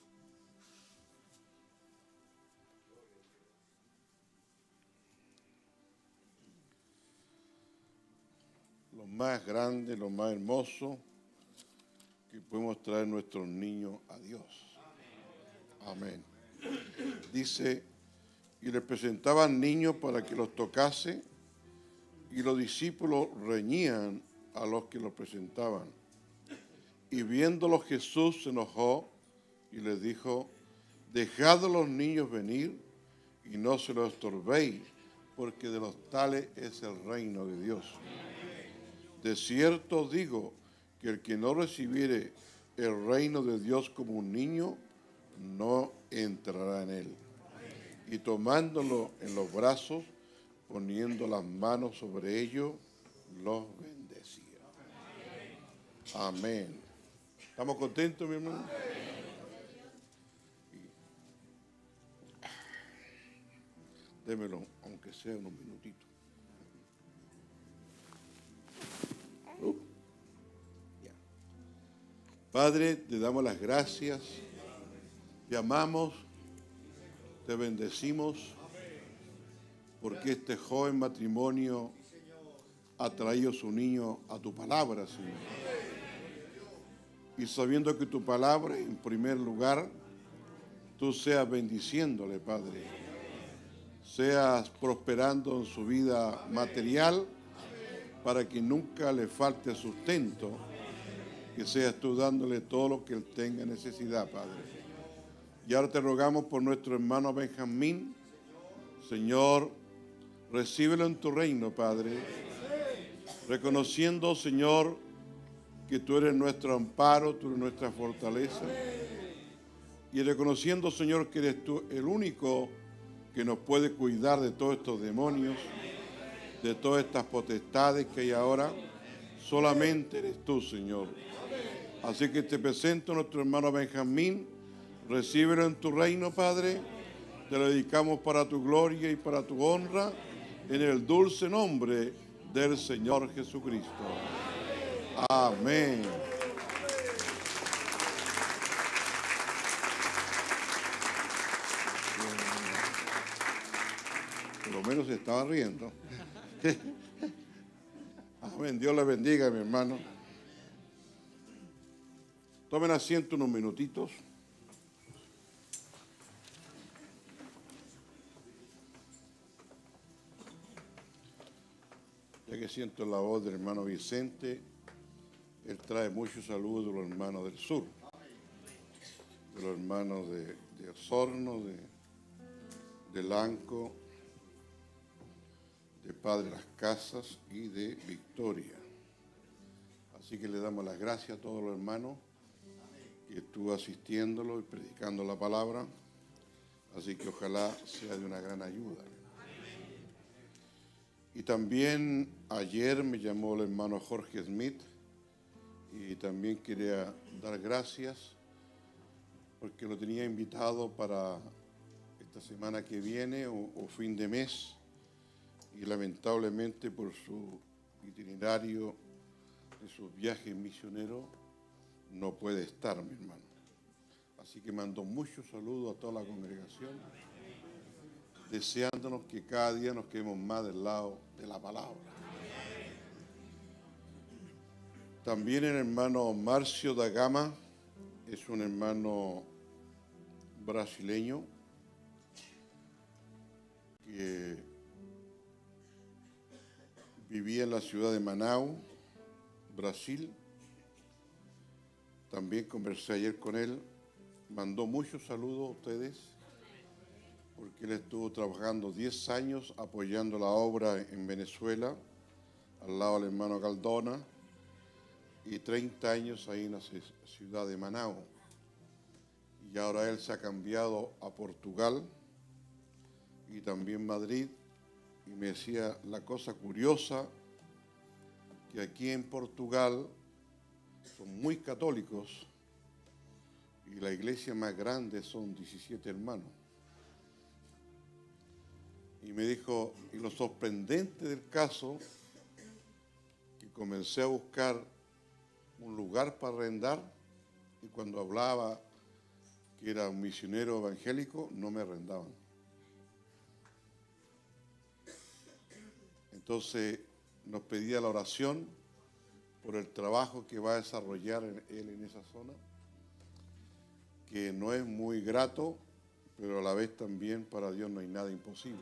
más grande, lo más hermoso que podemos traer nuestros niños a Dios. Amén. Dice, y les presentaban niños para que los tocase, y los discípulos reñían a los que los presentaban. Y viéndolos Jesús se enojó y les dijo, dejad a los niños venir y no se los estorbéis, porque de los tales es el reino de Dios. De cierto os digo que el que no recibiere el reino de Dios como un niño, no entrará en él. Y tomándolo en los brazos, poniendo las manos sobre ellos, los bendecía. Amén. ¿Estamos contentos, mi hermano? Démelo, aunque sea unos minutitos. Uh, ya. Padre, te damos las gracias, te amamos, te bendecimos, porque este joven matrimonio ha traído su niño a tu palabra, Señor. Y sabiendo que tu palabra, en primer lugar, tú seas bendiciéndole, Padre. Seas prosperando en su vida material para que nunca le falte sustento, que seas tú dándole todo lo que él tenga necesidad, Padre. Y ahora te rogamos por nuestro hermano Benjamín, Señor, recíbelo en tu reino, Padre, reconociendo, Señor, que tú eres nuestro amparo, tú eres nuestra fortaleza, y reconociendo, Señor, que eres tú el único que nos puede cuidar de todos estos demonios, de todas estas potestades que hay ahora. Solamente eres tú, Señor. Así que te presento a nuestro hermano Benjamín. Recíbelo en tu reino, Padre. Te lo dedicamos para tu gloria y para tu honra, en el dulce nombre del Señor Jesucristo. Amén. Por lo menos se estaba riendo. Amén. Dios le bendiga, mi hermano. Tomen asiento unos minutitos. Ya que siento la voz del hermano Vicente, él trae muchos saludos de los hermanos del sur, de los hermanos de, de Osorno, de, de Lanco, de Padre Las Casas y de Victoria. Así que le damos las gracias a todos los hermanos que estuvo asistiéndolo y predicando la palabra. Así que ojalá sea de una gran ayuda. Y también ayer me llamó el hermano Jorge Smith y también quería dar gracias porque lo tenía invitado para esta semana que viene o, o fin de mes, y lamentablemente por su itinerario de sus viajes misioneros no puede estar, mi hermano. Así que mando muchos saludos a toda la congregación, deseándonos que cada día nos quedemos más del lado de la palabra. También el hermano Marcio da Gama es un hermano brasileño que vivía en la ciudad de Manaus, Brasil. También conversé ayer con él, mandó muchos saludos a ustedes, porque él estuvo trabajando diez años apoyando la obra en Venezuela, al lado del hermano Caldona, y treinta años ahí en la ciudad de Manaus. Y ahora él se ha cambiado a Portugal y también Madrid, y me decía la cosa curiosa, que aquí en Portugal son muy católicos y la iglesia más grande son diecisiete hermanos. Y me dijo, y lo sorprendente del caso, que comencé a buscar un lugar para arrendar, y cuando hablaba que era un misionero evangélico, no me arrendaban. Entonces nos pedía la oración por el trabajo que va a desarrollar él en esa zona, que no es muy grato, pero a la vez también para Dios no hay nada imposible.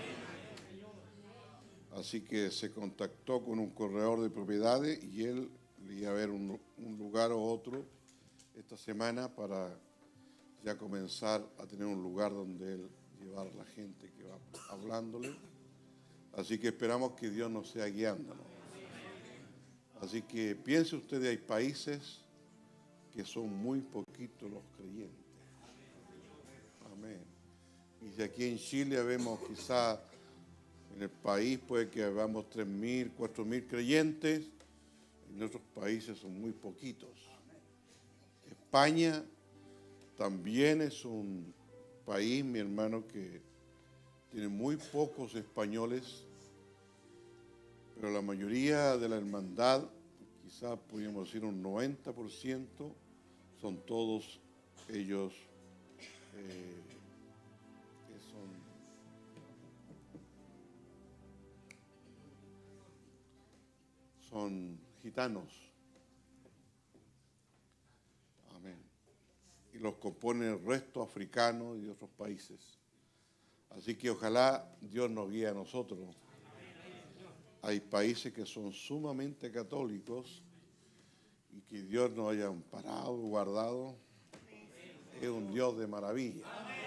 Así que se contactó con un corredor de propiedades y él le iba a ver un, un lugar o otro esta semana para ya comenzar a tener un lugar donde él llevar a la gente que va hablándole. Así que esperamos que Dios nos sea guiando, ¿no? Así que piense usted, hay países que son muy poquitos los creyentes. Amén. Y si aquí en Chile vemos quizá en el país puede que habamos tres mil, cuatro mil creyentes, en otros países son muy poquitos. España también es un país, mi hermano, que tiene muy pocos españoles, pero la mayoría de la hermandad, quizás podríamos decir un noventa por ciento, son todos ellos eh, que son son gitanos. Amén. Y los compone el resto africano y de otros países. Así que ojalá Dios nos guíe a nosotros. Hay países que son sumamente católicos y que Dios nos haya amparado, guardado. Es un Dios de maravilla.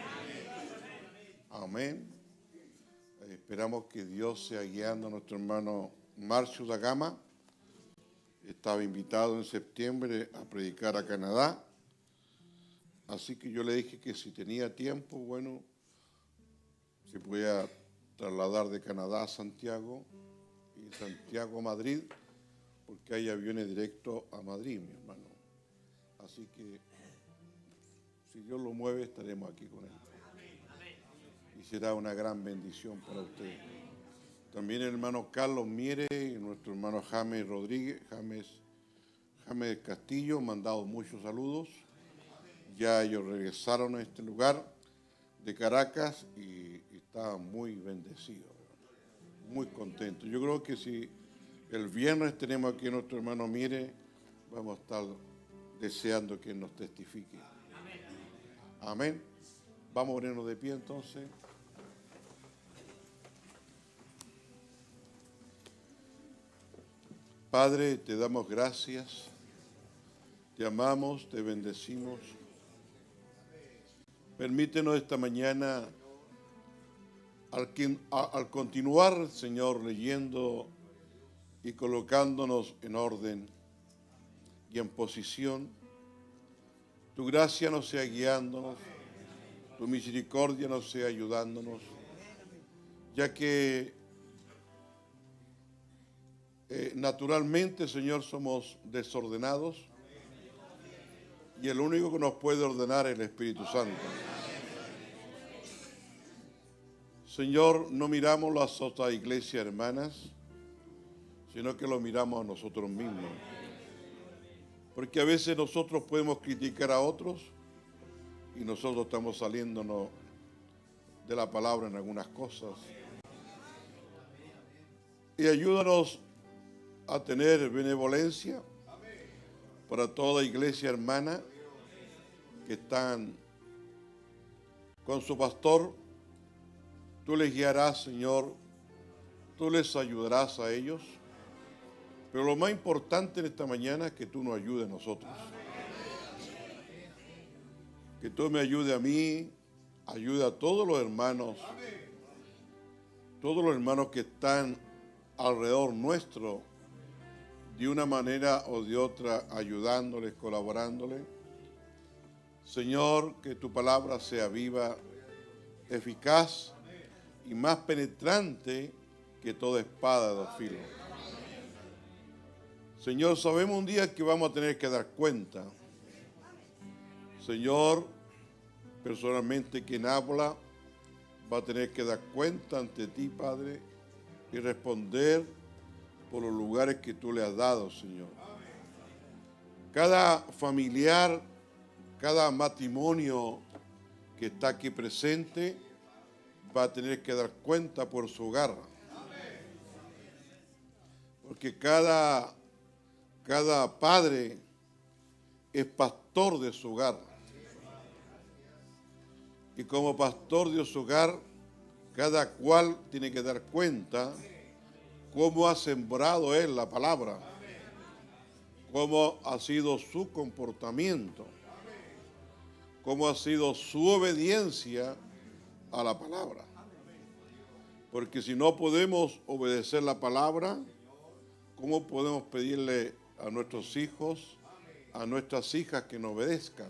Amén. Esperamos que Dios sea guiando a nuestro hermano Marcio da Gama. Estaba invitado en septiembre a predicar a Canadá. Así que yo le dije que si tenía tiempo, bueno, se podía trasladar de Canadá a Santiago y Santiago a Madrid, porque hay aviones directos a Madrid, mi hermano. Así que si Dios lo mueve, estaremos aquí con él. Y será una gran bendición para usted. También el hermano Carlos Miere y nuestro hermano James Rodríguez, James, James Castillo, han mandado muchos saludos. Ya ellos regresaron a este lugar de Caracas y, y estaban muy bendecidos, muy contentos. Yo creo que si el viernes tenemos aquí a nuestro hermano Miere, vamos a estar deseando que nos testifique. Amén. Vamos a ponernos de pie entonces. Padre, te damos gracias, te amamos, te bendecimos. Permítenos esta mañana, al, al continuar, Señor, leyendo y colocándonos en orden y en posición, tu gracia nos sea guiándonos, tu misericordia nos sea ayudándonos, ya que eh, naturalmente, Señor, somos desordenados y el único que nos puede ordenar es el Espíritu Santo. Señor, no miramos las otras iglesias hermanas, sino que lo miramos a nosotros mismos. Porque a veces nosotros podemos criticar a otros y nosotros estamos saliéndonos de la palabra en algunas cosas. Y ayúdanos a tener benevolencia para toda iglesia hermana que están con su pastor. Tú les guiarás, Señor, tú les ayudarás a ellos. Pero lo más importante en esta mañana es que tú nos ayudes a nosotros. Que tú me ayudes a mí, ayude a todos los hermanos, todos los hermanos que están alrededor nuestro, de una manera o de otra, ayudándoles, colaborándoles. Señor, que tu palabra sea viva, eficaz y más penetrante que toda espada de dos filos. Señor, sabemos un día que vamos a tener que dar cuenta. Señor, personalmente quien habla va a tener que dar cuenta ante ti, Padre, y responder por los lugares que tú le has dado, Señor. Cada familiar, cada matrimonio que está aquí presente va a tener que dar cuenta por su hogar. Porque cada Cada padre es pastor de su hogar. Y como pastor de su hogar, cada cual tiene que dar cuenta cómo ha sembrado él la palabra, cómo ha sido su comportamiento, cómo ha sido su obediencia a la palabra. Porque si no podemos obedecer la palabra, ¿cómo podemos pedirle a nuestros hijos, a nuestras hijas que nos obedezcan?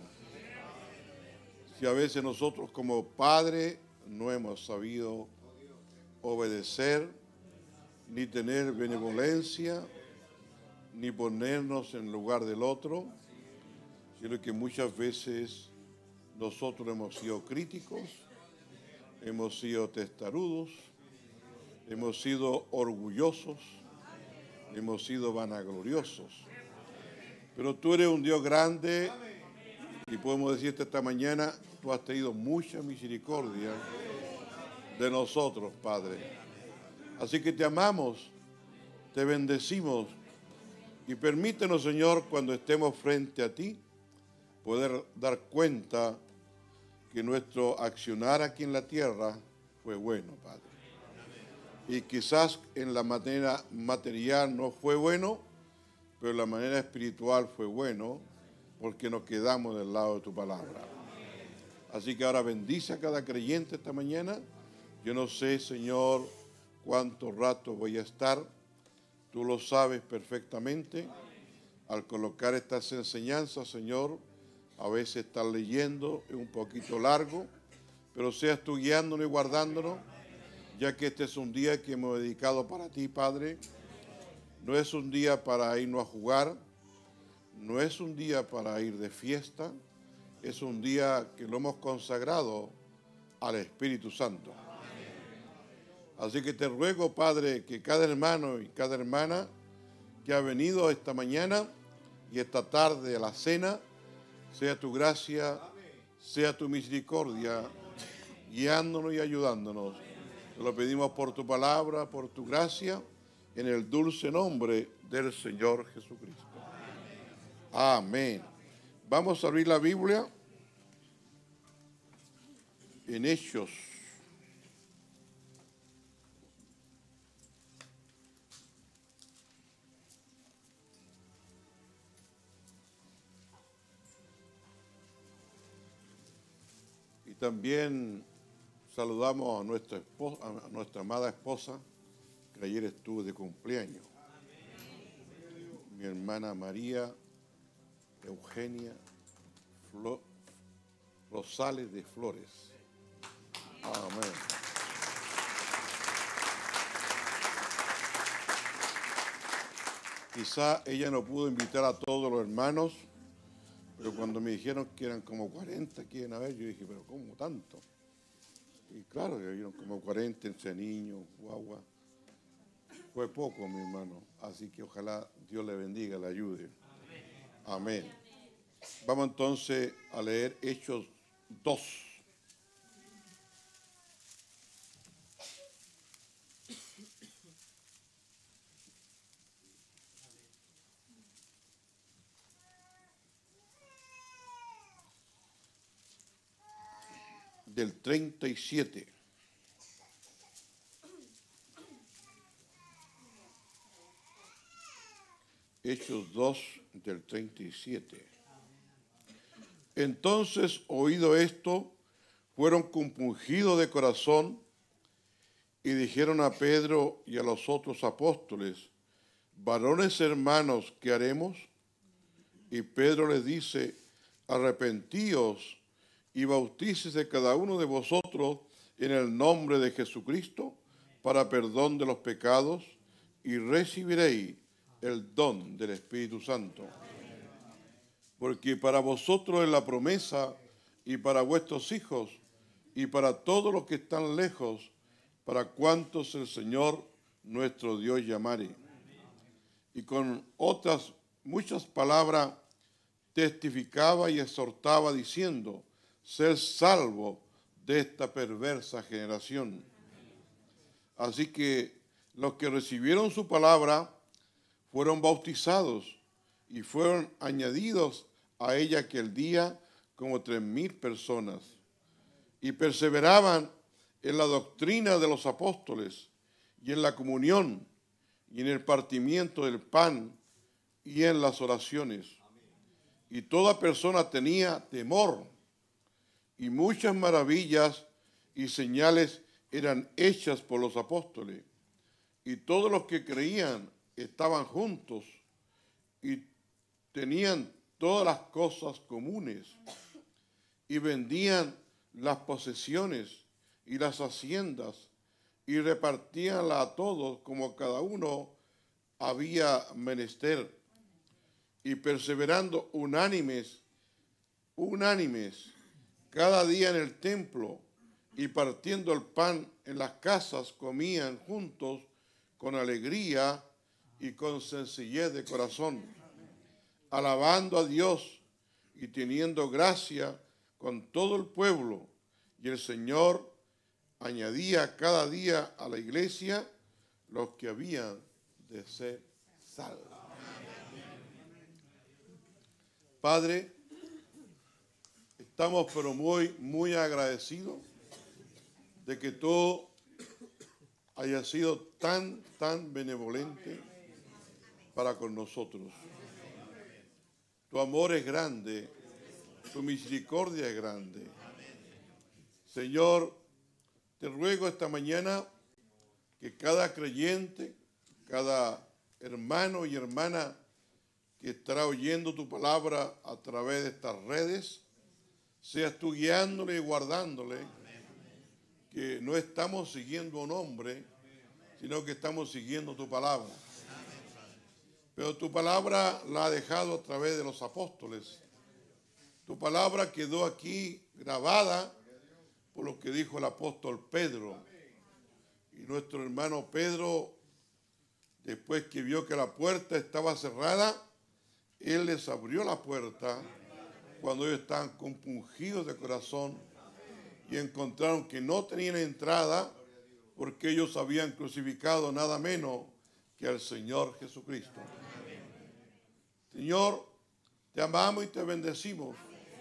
Si a veces nosotros como padres no hemos sabido obedecer, ni tener benevolencia, ni ponernos en lugar del otro, sino que muchas veces nosotros hemos sido críticos, hemos sido testarudos, hemos sido orgullosos, hemos sido vanagloriosos. Pero tú eres un Dios grande y podemos decirte esta mañana, tú has tenido mucha misericordia de nosotros, Padre. Así que te amamos, te bendecimos y permítenos, Señor, cuando estemos frente a ti, poder dar cuenta que nuestro accionar aquí en la tierra fue bueno, Padre. Y quizás en la manera material no fue bueno, pero en la manera espiritual fue bueno, porque nos quedamos del lado de tu palabra. Así que ahora bendice a cada creyente esta mañana. Yo no sé, Señor, cuánto rato voy a estar. Tú lo sabes perfectamente. Al colocar estas enseñanzas, Señor, a veces estar leyendo es un poquito largo, pero seas tú guiándonos y guardándonos, ya que este es un día que hemos dedicado para ti, Padre. No es un día para irnos a jugar, no es un día para ir de fiesta, es un día que lo hemos consagrado al Espíritu Santo. Así que te ruego, Padre, que cada hermano y cada hermana que ha venido esta mañana y esta tarde a la cena, sea tu gracia, sea tu misericordia, guiándonos y ayudándonos. Te lo pedimos por tu palabra, por tu gracia, en el dulce nombre del Señor Jesucristo. Amén. Vamos a abrir la Biblia en Hechos. Y también saludamos a nuestra esposa, a nuestra amada esposa, que ayer estuvo de cumpleaños. Mi hermana María Eugenia Flo, Rosales de Flores. Amén. Quizá ella no pudo invitar a todos los hermanos, pero cuando me dijeron que eran como cuarenta que iban a ver, yo dije, pero ¿cómo tanto? Y claro, que vieron como cuarenta entre niños, guagua. Fue poco, mi hermano. Así que ojalá Dios le bendiga, le ayude. Amén. Amén. Vamos entonces a leer Hechos dos. Del treinta y siete. Hechos dos del treinta y siete. Entonces, oído esto, fueron compungidos de corazón y dijeron a Pedro y a los otros apóstoles, varones hermanos, ¿qué haremos? Y Pedro les dice, arrepentíos y bautícese cada uno de vosotros en el nombre de Jesucristo para perdón de los pecados y recibiréis el don del Espíritu Santo. Porque para vosotros es la promesa y para vuestros hijos y para todos los que están lejos, para cuantos el Señor nuestro Dios llamare. Y con otras muchas palabras testificaba y exhortaba diciendo, ser salvo de esta perversa generación. Así que los que recibieron su palabra fueron bautizados y fueron añadidos a ella aquel día como tres mil personas. Y perseveraban en la doctrina de los apóstoles, y en la comunión, y en el partimiento del pan, y en las oraciones. Y toda persona tenía temor, y muchas maravillas y señales eran hechas por los apóstoles. Y todos los que creían estaban juntos, y tenían todas las cosas comunes, y vendían las posesiones y las haciendas, y repartíanla a todos como cada uno había menester. Y perseverando unánimes, unánimes, cada día en el templo, y partiendo el pan en las casas, comían juntos con alegría y con sencillez de corazón, alabando a Dios y teniendo gracia con todo el pueblo. Y el Señor añadía cada día a la iglesia los que habían de ser salvos. Padre, estamos pero muy, muy agradecidos de que tú hayas sido tan, tan benevolente para con nosotros. Tu amor es grande, tu misericordia es grande. Señor, te ruego esta mañana que cada creyente, cada hermano y hermana que estará oyendo tu palabra a través de estas redes, seas tú guiándole y guardándole, que no estamos siguiendo a un hombre, sino que estamos siguiendo tu palabra. Pero tu palabra la ha dejado a través de los apóstoles. Tu palabra quedó aquí grabada por lo que dijo el apóstol Pedro. Y nuestro hermano Pedro, después que vio que la puerta estaba cerrada, él les abrió la puerta cuando ellos estaban compungidos de corazón y encontraron que no tenían entrada porque ellos habían crucificado nada menos que al Señor Jesucristo. Señor, te amamos y te bendecimos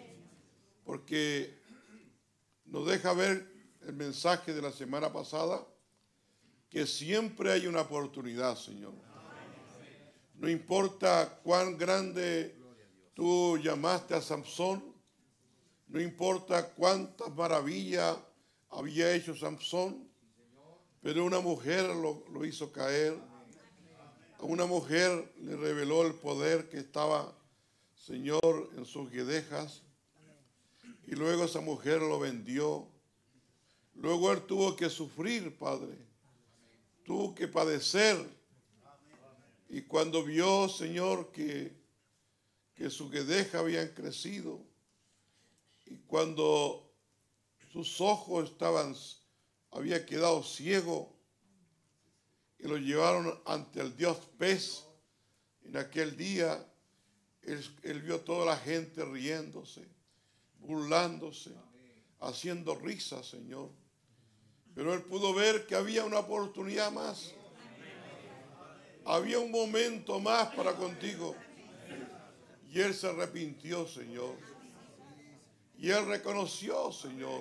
porque nos deja ver el mensaje de la semana pasada, que siempre hay una oportunidad, Señor. No importa cuán grande tú llamaste a Samson, no importa cuántas maravillas había hecho Samson, pero una mujer lo, lo hizo caer. A una mujer le reveló el poder que estaba, Señor, en sus guedejas. Y luego esa mujer lo vendió. Luego él tuvo que sufrir, Padre. Tuvo que padecer. Y cuando vio, Señor, que, que sus guedejas habían crecido, y cuando sus ojos estaban, había quedado ciego, y lo llevaron ante el Dios pez, en aquel día, él, él vio a toda la gente riéndose, burlándose, haciendo risas, Señor. Pero él pudo ver que había una oportunidad más. Había un momento más para contigo. Y él se arrepintió, Señor. Y él reconoció, Señor.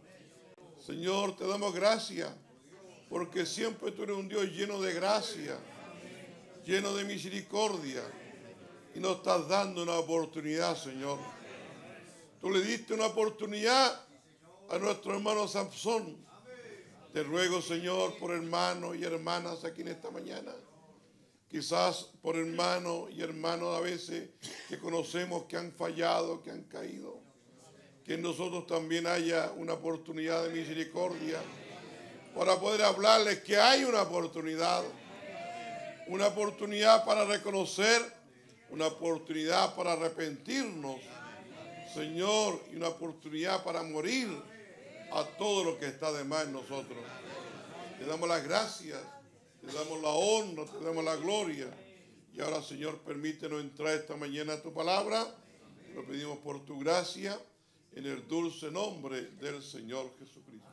Señor, te damos gracias, porque siempre tú eres un Dios lleno de gracia, lleno de misericordia. Y nos estás dando una oportunidad, Señor. Tú le diste una oportunidad a nuestro hermano Samson. Te ruego, Señor, por hermanos y hermanas aquí en esta mañana. Quizás por hermanos y hermanos a veces que conocemos que han fallado, que han caído. Que en nosotros también haya una oportunidad de misericordia para poder hablarles que hay una oportunidad. Una oportunidad para reconocer, una oportunidad para arrepentirnos, Señor, y una oportunidad para morir a todo lo que está de más en nosotros. Te damos las gracias, te damos la honra, te damos la gloria. Y ahora, Señor, permítenos entrar esta mañana a tu palabra. Lo pedimos por tu gracia, en el dulce nombre del Señor Jesucristo.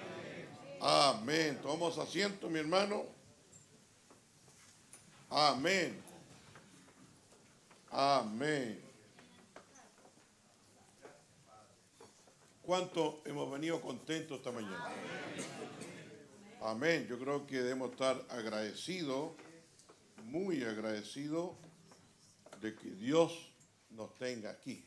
Amén. Tomamos asiento, mi hermano. Amén. Amén. ¿Cuánto hemos venido contentos esta mañana? Amén. Yo creo que debemos estar agradecidos, muy agradecidos de que Dios nos tenga aquí.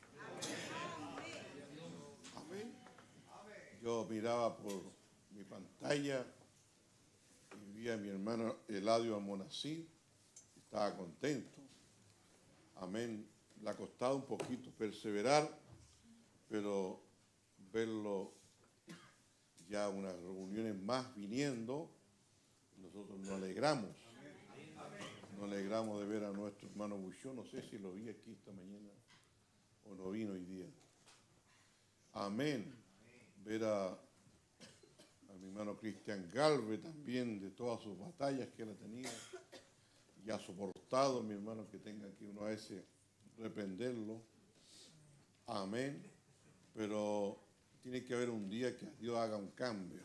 Amén. Yo miraba por mi pantalla y vi a mi hermano Eladio Almonacid, estaba contento. Amén. Le ha costado un poquito perseverar, pero verlo ya unas reuniones más viniendo, nosotros nos alegramos. Nos alegramos de ver a nuestro hermano Buchó. No sé si lo vi aquí esta mañana o no vino hoy día. Amén. Ver a, a mi hermano Cristian Galvez también, de todas sus batallas que él ha tenido y ha soportado, mi hermano, que tenga que uno a ese reprenderlo. Amén. Pero tiene que haber un día que Dios haga un cambio.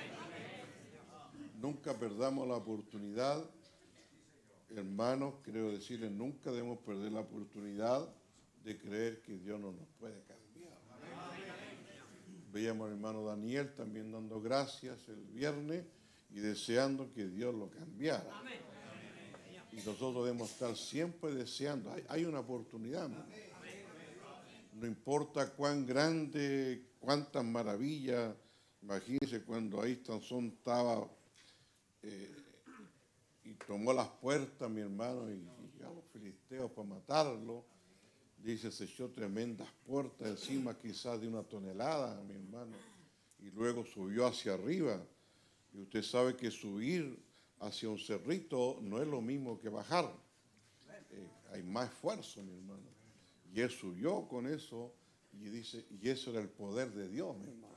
Nunca perdamos la oportunidad, hermanos, quiero decirles, nunca debemos perder la oportunidad de creer que Dios no nos puede cambiar. Veíamos al hermano Daniel también dando gracias el viernes y deseando que Dios lo cambiara. Y nosotros debemos estar siempre deseando. Hay, hay una oportunidad, hermano. No importa cuán grande, cuántas maravillas. Imagínense cuando ahí Sansón estaba eh, y tomó las puertas, mi hermano, y, y a los filisteos para matarlo. Dice, se echó tremendas puertas encima quizás de una tonelada, mi hermano. Y luego subió hacia arriba. Y usted sabe que subir hacia un cerrito no es lo mismo que bajar. Eh, hay más esfuerzo, mi hermano. Y él subió con eso y dice, y eso era el poder de Dios, mi hermano.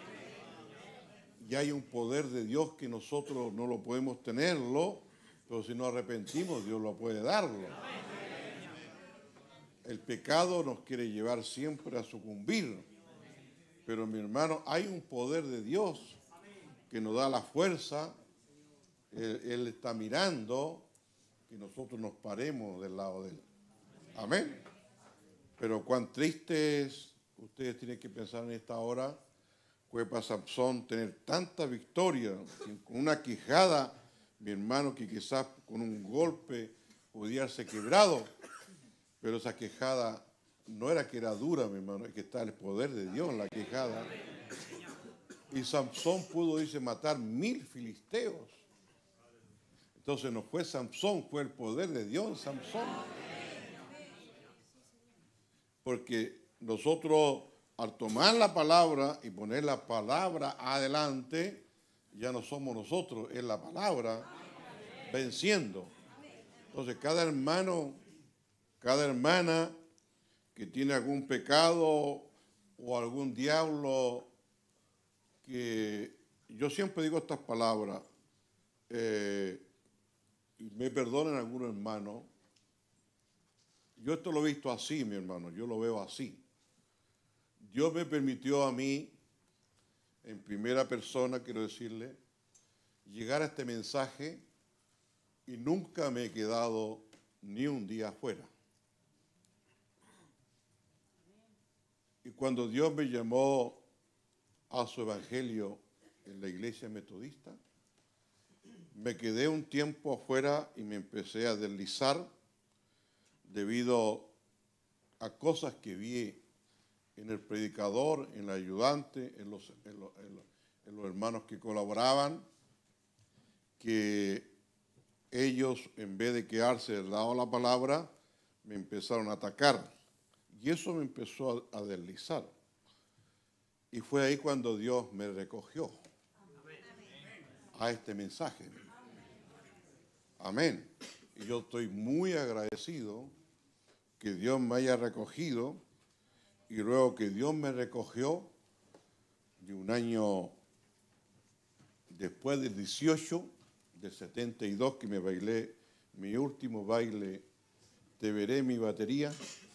Y hay un poder de Dios que nosotros no lo podemos tenerlo, pero si nos arrepentimos, Dios lo puede darlo. El pecado nos quiere llevar siempre a sucumbir. Pero mi hermano, hay un poder de Dios que nos da la fuerza. Él, él está mirando que nosotros nos paremos del lado de él. Amén. Pero cuán triste es, ustedes tienen que pensar en esta hora, fue para Samson tener tanta victoria, con una quijada, mi hermano, que quizás con un golpe podía haberse quebrado, pero esa quejada no era que era dura, mi hermano, es que está el poder de Dios en la quejada. Y Samson pudo, dice, matar mil filisteos. Entonces no fue Samson, fue el poder de Dios en Samson. Porque nosotros, al tomar la palabra y poner la palabra adelante, ya no somos nosotros, es la palabra venciendo. Entonces, cada hermano, cada hermana que tiene algún pecado o algún diablo, que yo siempre digo estas palabras, eh, y me perdonen algunos hermanos. Yo esto lo he visto así, mi hermano, yo lo veo así. Dios me permitió a mí, en primera persona, quiero decirle, llegar a este mensaje y nunca me he quedado ni un día afuera. Y cuando Dios me llamó a su evangelio en la iglesia metodista, me quedé un tiempo afuera y me empecé a deslizar debido a cosas que vi en el predicador, en el ayudante, en los, en los, en los, en los hermanos que colaboraban, que ellos, en vez de quedarse del lado de la palabra, me empezaron a atacar. Y eso me empezó a, a deslizar. Y fue ahí cuando Dios me recogió a este mensaje. Amén. Y yo estoy muy agradecido que Dios me haya recogido, y luego que Dios me recogió de un año después del dieciocho, del setenta y dos, que me bailé mi último baile, Te veré, mi batería,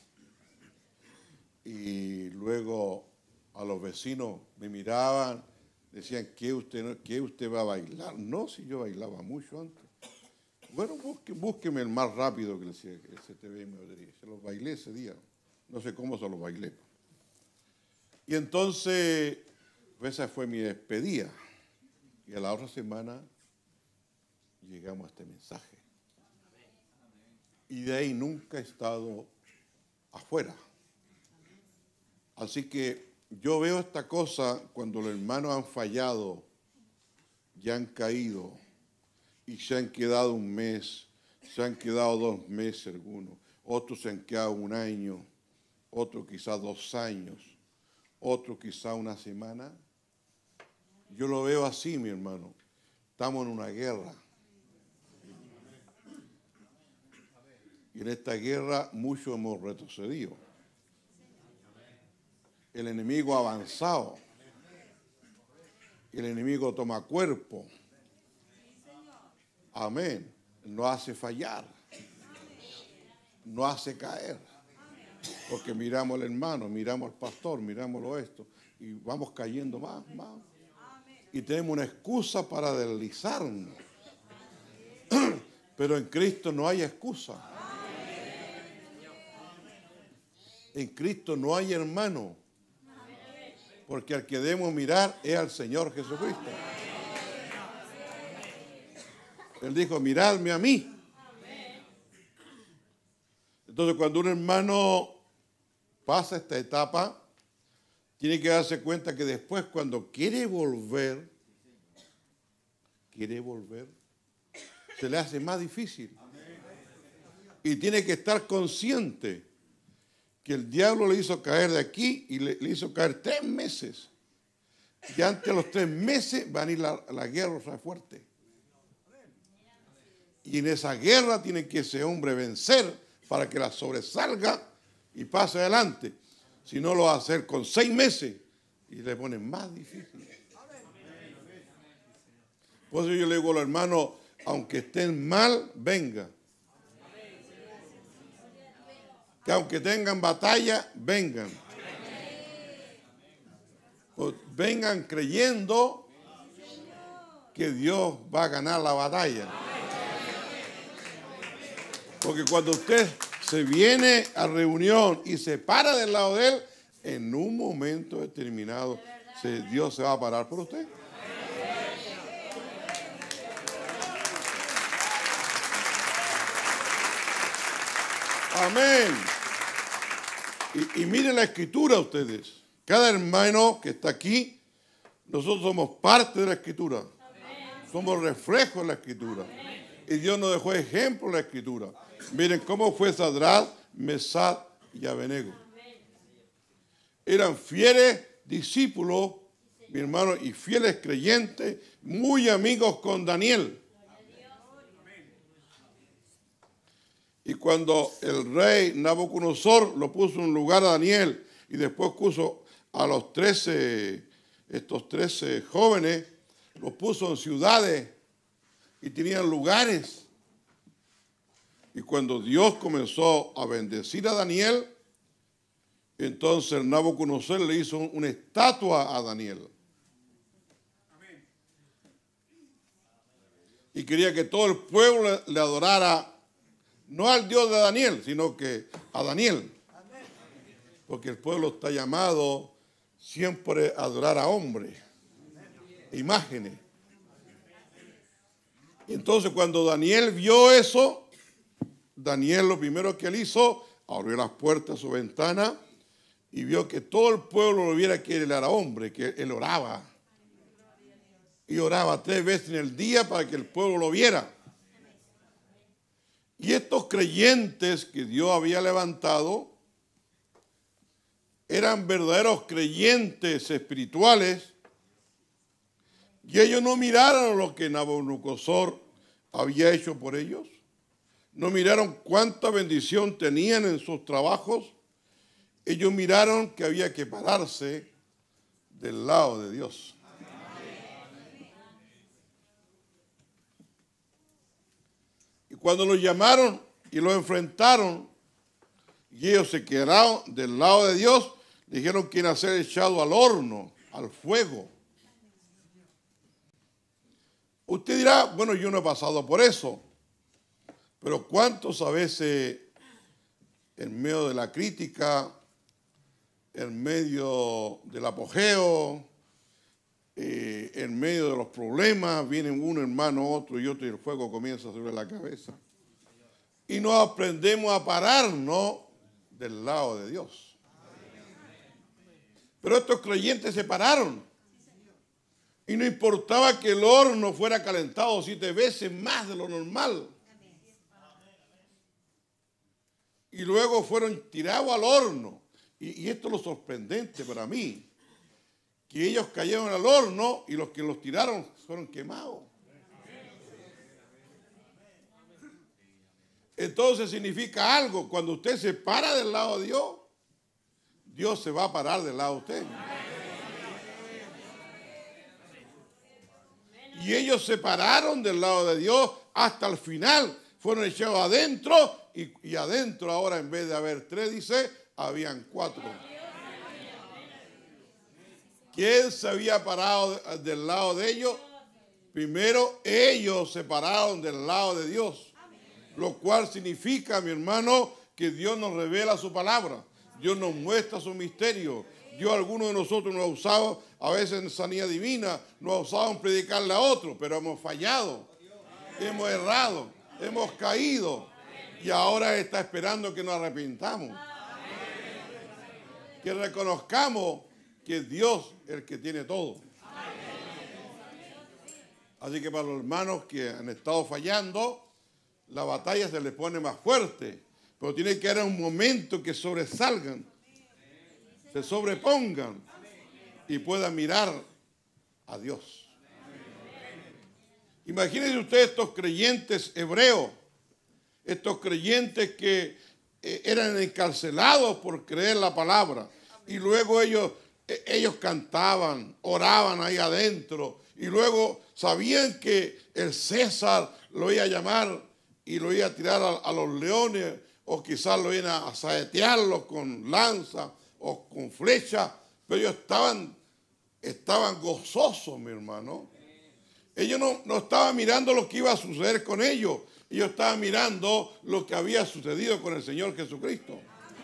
y luego a los vecinos me miraban, decían, ¿qué usted, no, ¿qué usted va a bailar? No, si yo bailaba mucho antes. Bueno, busque, búsqueme el más rápido que el C T V me diría. Se los bailé ese día. No sé cómo se los bailé. Y entonces, esa fue mi despedida. Y a la otra semana llegamos a este mensaje. Y de ahí nunca he estado afuera. Así que yo veo esta cosa cuando los hermanos han fallado, ya han caído y se han quedado un mes, se han quedado dos meses algunos, otros se han quedado un año, otros quizás dos años, otros quizás una semana. Yo lo veo así, mi hermano. Estamos en una guerra. Y en esta guerra muchos hemos retrocedido. El enemigo ha avanzado. El enemigo toma cuerpo. Amén. No hace fallar. No hace caer. Porque miramos al hermano, miramos al pastor, miramos lo esto. Y vamos cayendo más, más. Y tenemos una excusa para deslizarnos. Pero en Cristo no hay excusa. En Cristo no hay hermano. Porque al que debemos mirar es al Señor Jesucristo. Él dijo, miradme a mí. Entonces, cuando un hermano pasa esta etapa, tiene que darse cuenta que después, cuando quiere volver, quiere volver, se le hace más difícil. Y tiene que estar consciente que el diablo le hizo caer de aquí y le, le hizo caer tres meses. Y antes de los tres meses van a ir la, la guerra o sea, fuerte. Y en esa guerra tiene que ese hombre vencer para que la sobresalga y pase adelante. Si no, lo va a hacer con seis meses y le pone más difícil. Por eso yo le digo a los hermanos, aunque estén mal, venga. Que aunque tengan batalla, vengan. Pues vengan creyendo que Dios va a ganar la batalla. Porque cuando usted se viene a reunión y se para del lado de él, en un momento determinado se, Dios se va a parar por usted. Amén. Y, y miren la escritura ustedes. Cada hermano que está aquí, nosotros somos parte de la escritura. Amén. Somos reflejos de la escritura. Amén. Y Dios nos dejó ejemplo en la escritura. Amén. Miren cómo fue Sadrach, Mesach y Abednego. Eran fieles discípulos, mi hermano, y fieles creyentes, muy amigos con Daniel. Y cuando el rey Nabucodonosor lo puso en un lugar a Daniel y después puso a los trece, estos trece jóvenes, los puso en ciudades y tenían lugares. Y cuando Dios comenzó a bendecir a Daniel, entonces Nabucodonosor le hizo una estatua a Daniel. Y quería que todo el pueblo le adorara. No al Dios de Daniel, sino que a Daniel. Porque el pueblo está llamado siempre a adorar a hombres, imágenes. Y entonces cuando Daniel vio eso, Daniel lo primero que él hizo, abrió las puertas de su ventana y vio que todo el pueblo lo viera que él era hombre, que él oraba. Y oraba tres veces en el día para que el pueblo lo viera. Y estos creyentes que Dios había levantado eran verdaderos creyentes espirituales y ellos no miraron lo que Nabucodonosor había hecho por ellos, no miraron cuánta bendición tenían en sus trabajos, ellos miraron que había que pararse del lado de Dios. Y cuando los llamaron y los enfrentaron, y ellos se quedaron del lado de Dios, dijeron que iban a ser echados al horno, al fuego. Usted dirá, bueno, yo no he pasado por eso. Pero ¿cuántos a veces en medio de la crítica, en medio del apogeo, eh, en medio de los problemas, vienen uno hermano, otro y otro y el fuego comienza sobre la cabeza? Y no aprendemos a pararnos del lado de Dios. Pero estos creyentes se pararon. Y no importaba que el horno fuera calentado siete veces más de lo normal. Y luego fueron tirados al horno. Y, y esto es lo sorprendente para mí. Que ellos cayeron al horno y los que los tiraron fueron quemados. Entonces significa algo. Cuando usted se para del lado de Dios, Dios se va a parar del lado de usted. Y ellos se pararon del lado de Dios hasta el final. Fueron echados adentro y, y adentro ahora en vez de haber tres, dice, habían cuatro. ¿Quién se había parado del lado de ellos? Primero ellos se pararon del lado de Dios. Lo cual significa, mi hermano, que Dios nos revela su palabra. Dios nos muestra su misterio. Dios, algunos de nosotros nos ha usado a veces en sanidad divina, nos ha usado en predicarle a otro, pero hemos fallado, hemos errado, hemos caído y ahora está esperando que nos arrepintamos. Que reconozcamos que es Dios el que tiene todo. Así que para los hermanos que han estado fallando, la batalla se les pone más fuerte, pero tiene que haber un momento que sobresalgan, se sobrepongan y puedan mirar a Dios. Imagínense ustedes estos creyentes hebreos, estos creyentes que eh, eran encarcelados por creer la palabra y luego ellos, eh, ellos cantaban, oraban ahí adentro y luego sabían que el César lo iba a llamar y lo iba a tirar a, a los leones o quizás lo iban a saetearlos con lanza o con flecha, pero ellos estaban, estaban gozosos, mi hermano. Ellos no, no estaban mirando lo que iba a suceder con ellos, ellos estaban mirando lo que había sucedido con el Señor Jesucristo.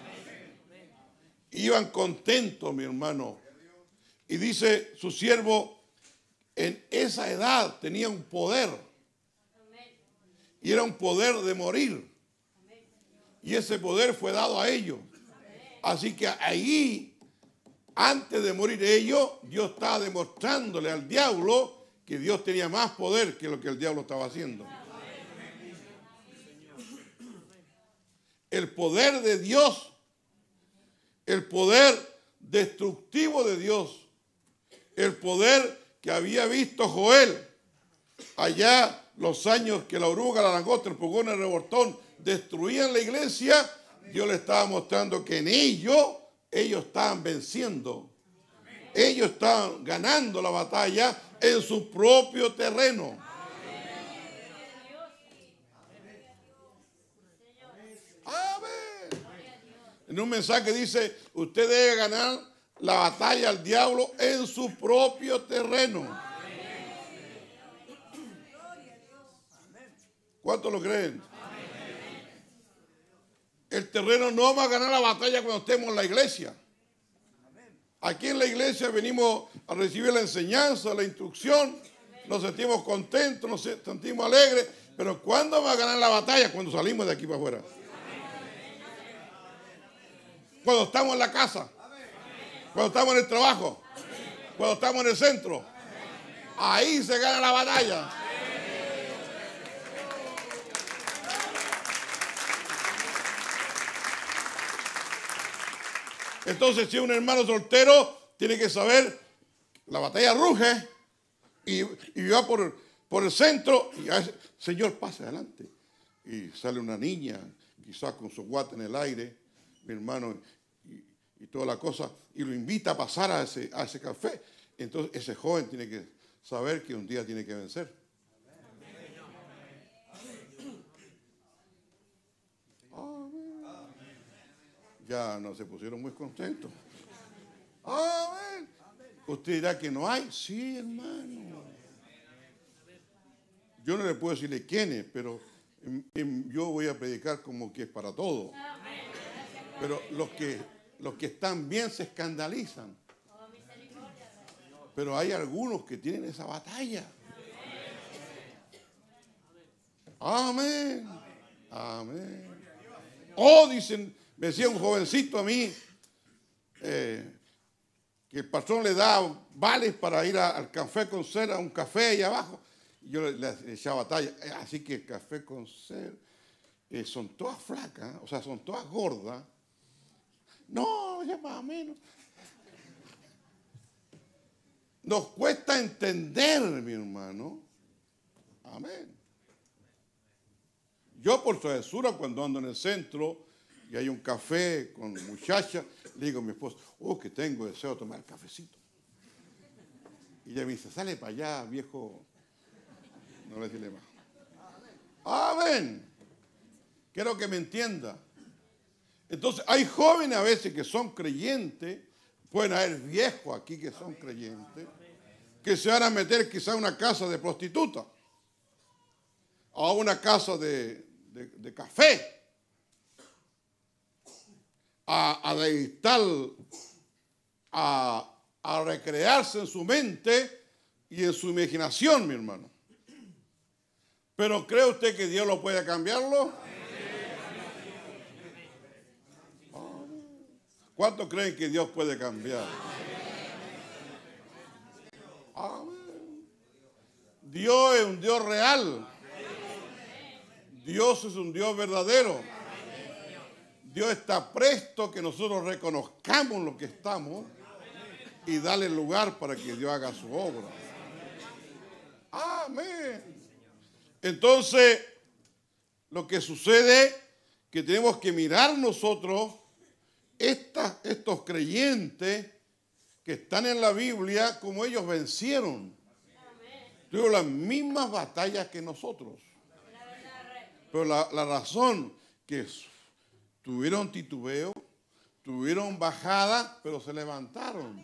Iban contentos, mi hermano. Y dice su siervo, en esa edad tenía un poder. Y era un poder de morir. Y ese poder fue dado a ellos. Así que ahí, antes de morir ellos, Dios estaba demostrándole al diablo que Dios tenía más poder que lo que el diablo estaba haciendo. El poder de Dios, el poder destructivo de Dios, el poder que había visto Joel allá los años que la oruga, la langosta, el pulgón, el revoltón destruían la iglesia. Dios le estaba mostrando que en ellos, ellos estaban venciendo. Ellos estaban ganando la batalla en su propio terreno. Amén. En un mensaje dice, usted debe ganar la batalla al diablo en su propio terreno. ¿Cuántos lo creen? El terreno no va a ganar la batalla cuando estemos en la iglesia. Aquí en la iglesia venimos a recibir la enseñanza, la instrucción, nos sentimos contentos, nos sentimos alegres, pero ¿cuándo va a ganar la batalla? Cuando salimos de aquí para afuera. Cuando estamos en la casa, cuando estamos en el trabajo, cuando estamos en el centro, ahí se gana la batalla. Entonces, si un hermano soltero tiene que saber, la batalla ruge y, y va por, por el centro y a ese, Señor, pase adelante. Y sale una niña, quizás con su guate en el aire, mi hermano, y, y toda la cosa, y lo invita a pasar a ese, a ese café. Entonces, ese joven tiene que saber que un día tiene que vencer. Ya no se pusieron muy contentos. Amén. Usted dirá que no hay. Sí, hermano. Yo no le puedo decirle quién es, pero Y- y yo voy a predicar como que es para todo. Pero los que, los que están bien se escandalizan. Pero hay algunos que tienen esa batalla. Amén. Amén. Oh, dicen, me decía un jovencito a mí, eh, que el patrón le da vales para ir a- al café con cera, a un café ahí abajo. Y yo le, le- le echaba batalla. Eh, Así que el café con cera, eh, son todas flacas, o sea, son todas gordas. No, ya más o menos. Nos cuesta entender, mi hermano. Amén. Yo por travesura, cuando ando en el centro y hay un café con muchachas, le digo a mi esposa, oh, que tengo deseo de tomar cafecito. Y ella me dice, sale para allá, viejo. No le decirle más. Amén. Quiero que me entienda. Entonces, hay jóvenes a veces que son creyentes, pueden haber viejos aquí que son creyentes, que se van a meter quizá a una casa de prostituta, o a una casa de, de, de café, a, a deleitar, a, a recrearse en su mente y en su imaginación, mi hermano. Pero ¿cree usted que Dios lo puede cambiarlo? ¿Cuántos creen que Dios puede cambiar? Amén. Dios es un Dios real. Dios es un Dios verdadero. Dios está presto que nosotros reconozcamos lo que estamos y darle lugar para que Dios haga su obra. Amén. Entonces, lo que sucede es que tenemos que mirar nosotros Esta- estos creyentes que están en la Biblia, como ellos vencieron. Tuvieron las mismas batallas que nosotros. Pero la, la razón que tuvieron titubeo, tuvieron bajada, pero se levantaron.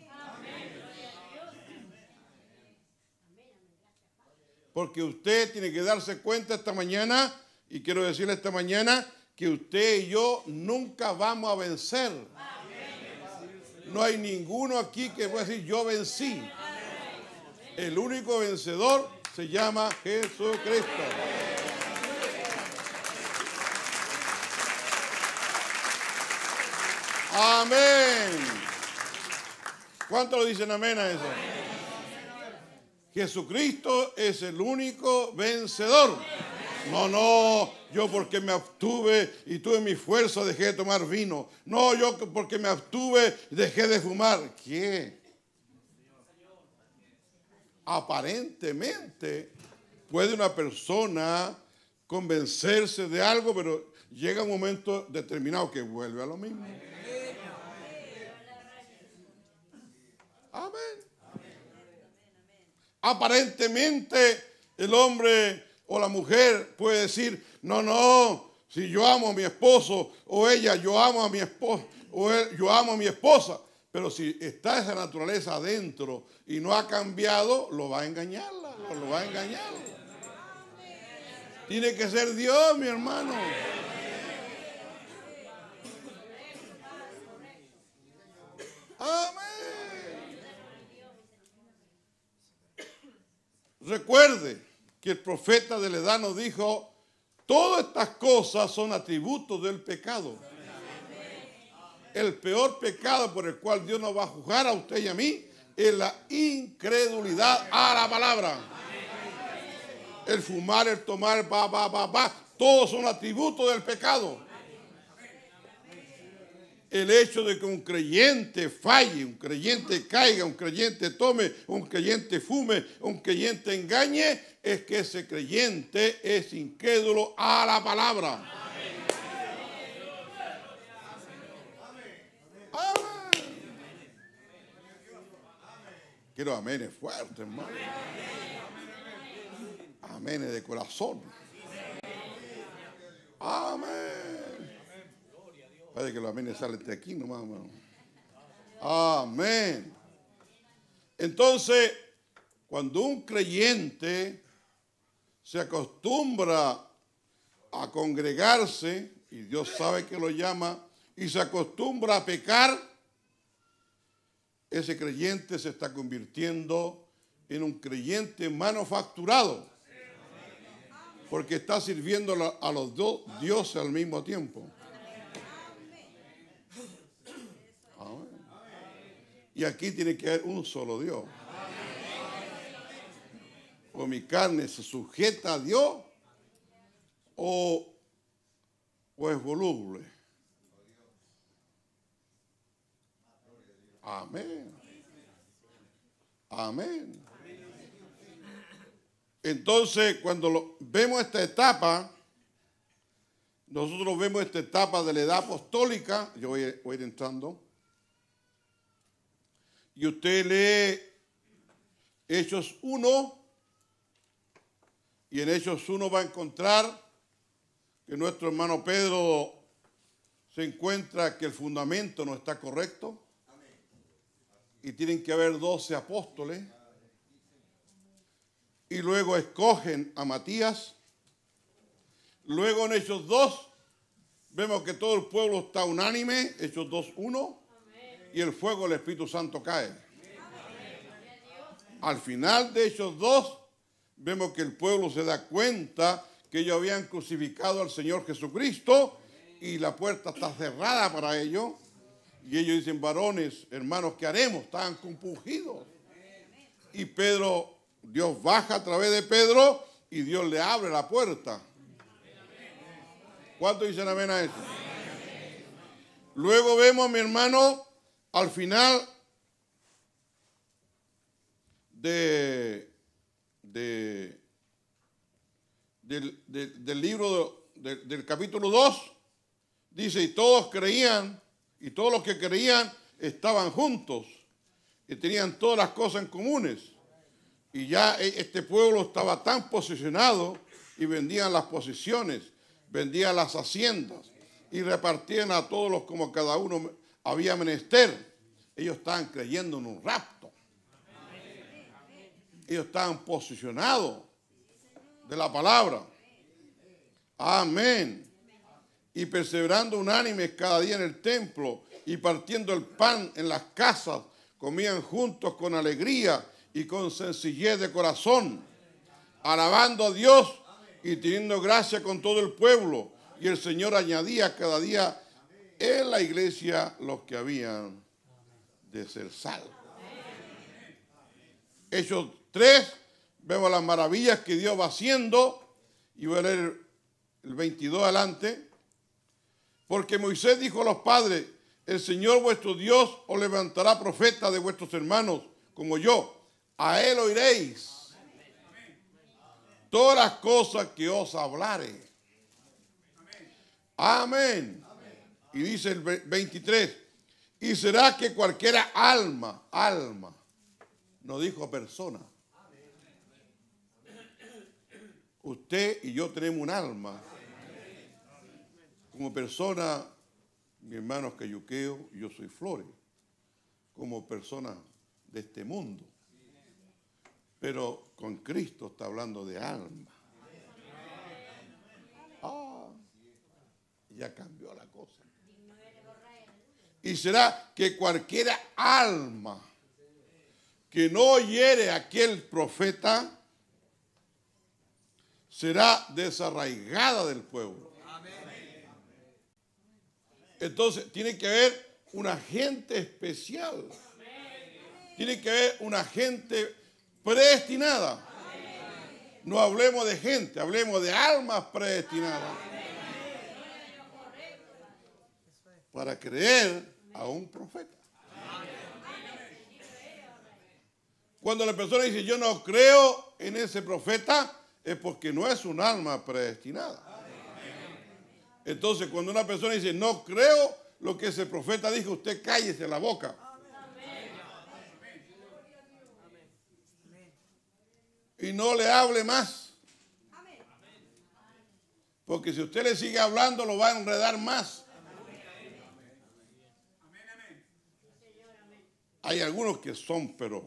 Porque usted tiene que darse cuenta esta mañana, y quiero decirle esta mañana, que usted y yo nunca vamos a vencer. No hay ninguno aquí que pueda decir yo vencí. El único vencedor se llama Jesucristo. Amén. ¿Cuántos lo dicen amén a eso? Jesucristo es el único vencedor. No, no, yo porque me abstuve y tuve mi fuerza dejé de tomar vino. No, yo porque me abstuve dejé de fumar. ¿Qué? Aparentemente puede una persona convencerse de algo, pero llega un momento determinado que vuelve a lo mismo. Amén. Aparentemente el hombre o la mujer puede decir, no, no, si yo amo a mi esposo, o ella, yo amo a mi esposo, o él, yo amo a mi esposa, pero si está esa naturaleza adentro y no ha cambiado, lo va a engañar, lo, lo va a engañar. Tiene que ser Dios, mi hermano. Amén. Recuerde que el profeta de la edad nos dijo, todas estas cosas son atributos del pecado. El peor pecado por el cual Dios nos va a juzgar a usted y a mí es la incredulidad a la palabra. El fumar, el tomar, va, va, va, va, todos son atributos del pecado. El hecho de que un creyente falle, un creyente caiga, un creyente tome, un creyente fume, un creyente engañe, es que ese creyente es incrédulo a la palabra. Amén. Quiero amenes fuertes, hermano. Amenes de corazón. Amén. Parece que los amenes salen de aquí nomás, hermano. Amén. Entonces, cuando un creyente se acostumbra a congregarse, y Dios sabe que lo llama, y se acostumbra a pecar, ese creyente se está convirtiendo en un creyente manufacturado, porque está sirviendo a los dos dioses al mismo tiempo. Amén. Y aquí tiene que haber un solo Dios. O mi carne se sujeta a Dios, o, o es voluble. Amén. Amén. Entonces, cuando lo, vemos esta etapa, nosotros vemos esta etapa de la edad apostólica. Yo voy a, voy a ir entrando. Y usted lee Hechos uno. Y en Hechos uno va a encontrar que nuestro hermano Pedro se encuentra que el fundamento no está correcto. Y tienen que haber doce apóstoles. Y luego escogen a Matías. Luego en Hechos dos vemos que todo el pueblo está unánime. Hechos dos uno. Y el fuego del Espíritu Santo cae. Al final de Hechos dos vemos que el pueblo se da cuenta que ellos habían crucificado al Señor Jesucristo y la puerta está cerrada para ellos. Y ellos dicen, varones, hermanos, ¿qué haremos? Estaban compungidos. Y Pedro, Dios baja a través de Pedro y Dios le abre la puerta. ¿Cuántos dicen amén a eso? Luego vemos, mi hermano, al final de, de, del, de, del libro de, de, del capítulo dos, dice, y todos creían, y todos los que creían estaban juntos, y tenían todas las cosas en comunes. Y ya este pueblo estaba tan posicionado, y vendían las posesiones, vendían las haciendas, y repartían a todos los como cada uno había menester. Ellos estaban creyendo en un rapto. Ellos estaban posicionados de la palabra. Amén. Y perseverando unánimes cada día en el templo y partiendo el pan en las casas, comían juntos con alegría y con sencillez de corazón, alabando a Dios y teniendo gracia con todo el pueblo. Y el Señor añadía cada día en la iglesia los que habían de ser salvos. Hechos tres, vemos las maravillas que Dios va haciendo, y voy a leer el veintidós adelante. Porque Moisés dijo a los padres, el Señor vuestro Dios os levantará profeta de vuestros hermanos como yo. A él oiréis todas las cosas que os hablare. Amén. Y dice el veintitrés, y será que cualquiera alma, alma, no dijo persona. Usted y yo tenemos un alma. Como persona, mi hermano es Cayuqueo y yo soy Flores. Como persona de este mundo. Pero con Cristo está hablando de alma. Ah, ya cambió la cosa. Y será que cualquiera alma que no oyere a aquel profeta será desarraigada del pueblo. Entonces tiene que haber un agente especial. Tiene que haber una gente predestinada. No hablemos de gente, hablemos de almas predestinadas para creer a un profeta. Cuando la persona dice yo no creo en ese profeta, es porque no es un alma predestinada. Entonces cuando una persona dice no creo lo que ese profeta dijo, usted cállese la boca. Y no le hable más. Porque si usted le sigue hablando, lo va a enredar más. Hay algunos que son, pero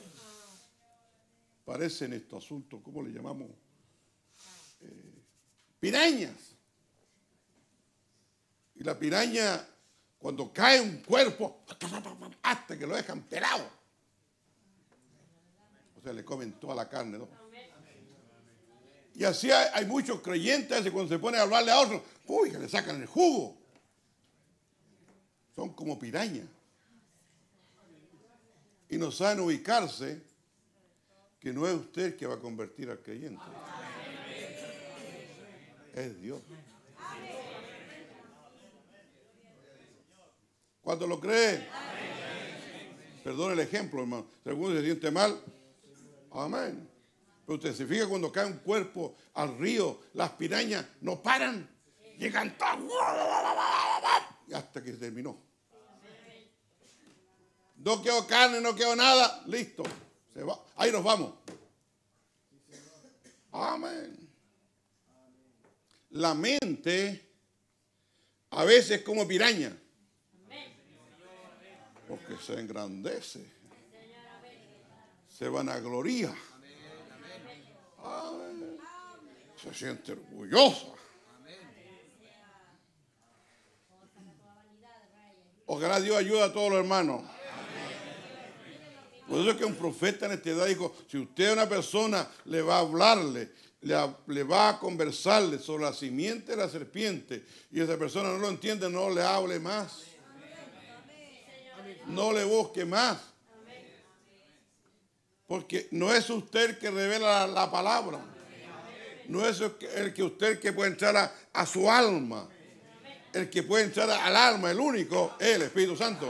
parecen estos asuntos, ¿cómo le llamamos? Eh, pirañas. Y la piraña, cuando cae un cuerpo, hasta que lo dejan pelado. O sea, le comen toda la carne, ¿no? Y así hay, hay muchos creyentes que cuando se ponen a hablarle a otros, uy, que le sacan el jugo. Son como pirañas. Y no saben ubicarse que no es usted el que va a convertir al creyente. Es Dios. ¿Cuánto lo cree? Perdón el ejemplo, hermano. Si alguno se siente mal, amén. Pero usted se fija cuando cae un cuerpo al río, las pirañas no paran. Llegan todas. Y hasta que se terminó. No quedó carne, no quedó nada. Listo. Se va. Ahí nos vamos. Amén. La mente a veces es como piraña. Porque se engrandece. Se vanagloria. Amén. Se siente orgullosa. Ojalá Dios ayude a todos los hermanos. Por eso es que un profeta en esta edad dijo, si usted a una persona le va a hablarle, le, le va a conversarle sobre la simiente de la serpiente, y esa persona no lo entiende, no le hable más. No le busque más. Porque no es usted el que revela la, la palabra. No es el que usted el que puede entrar a, a su alma. El que puede entrar al alma, el único, es el Espíritu Santo.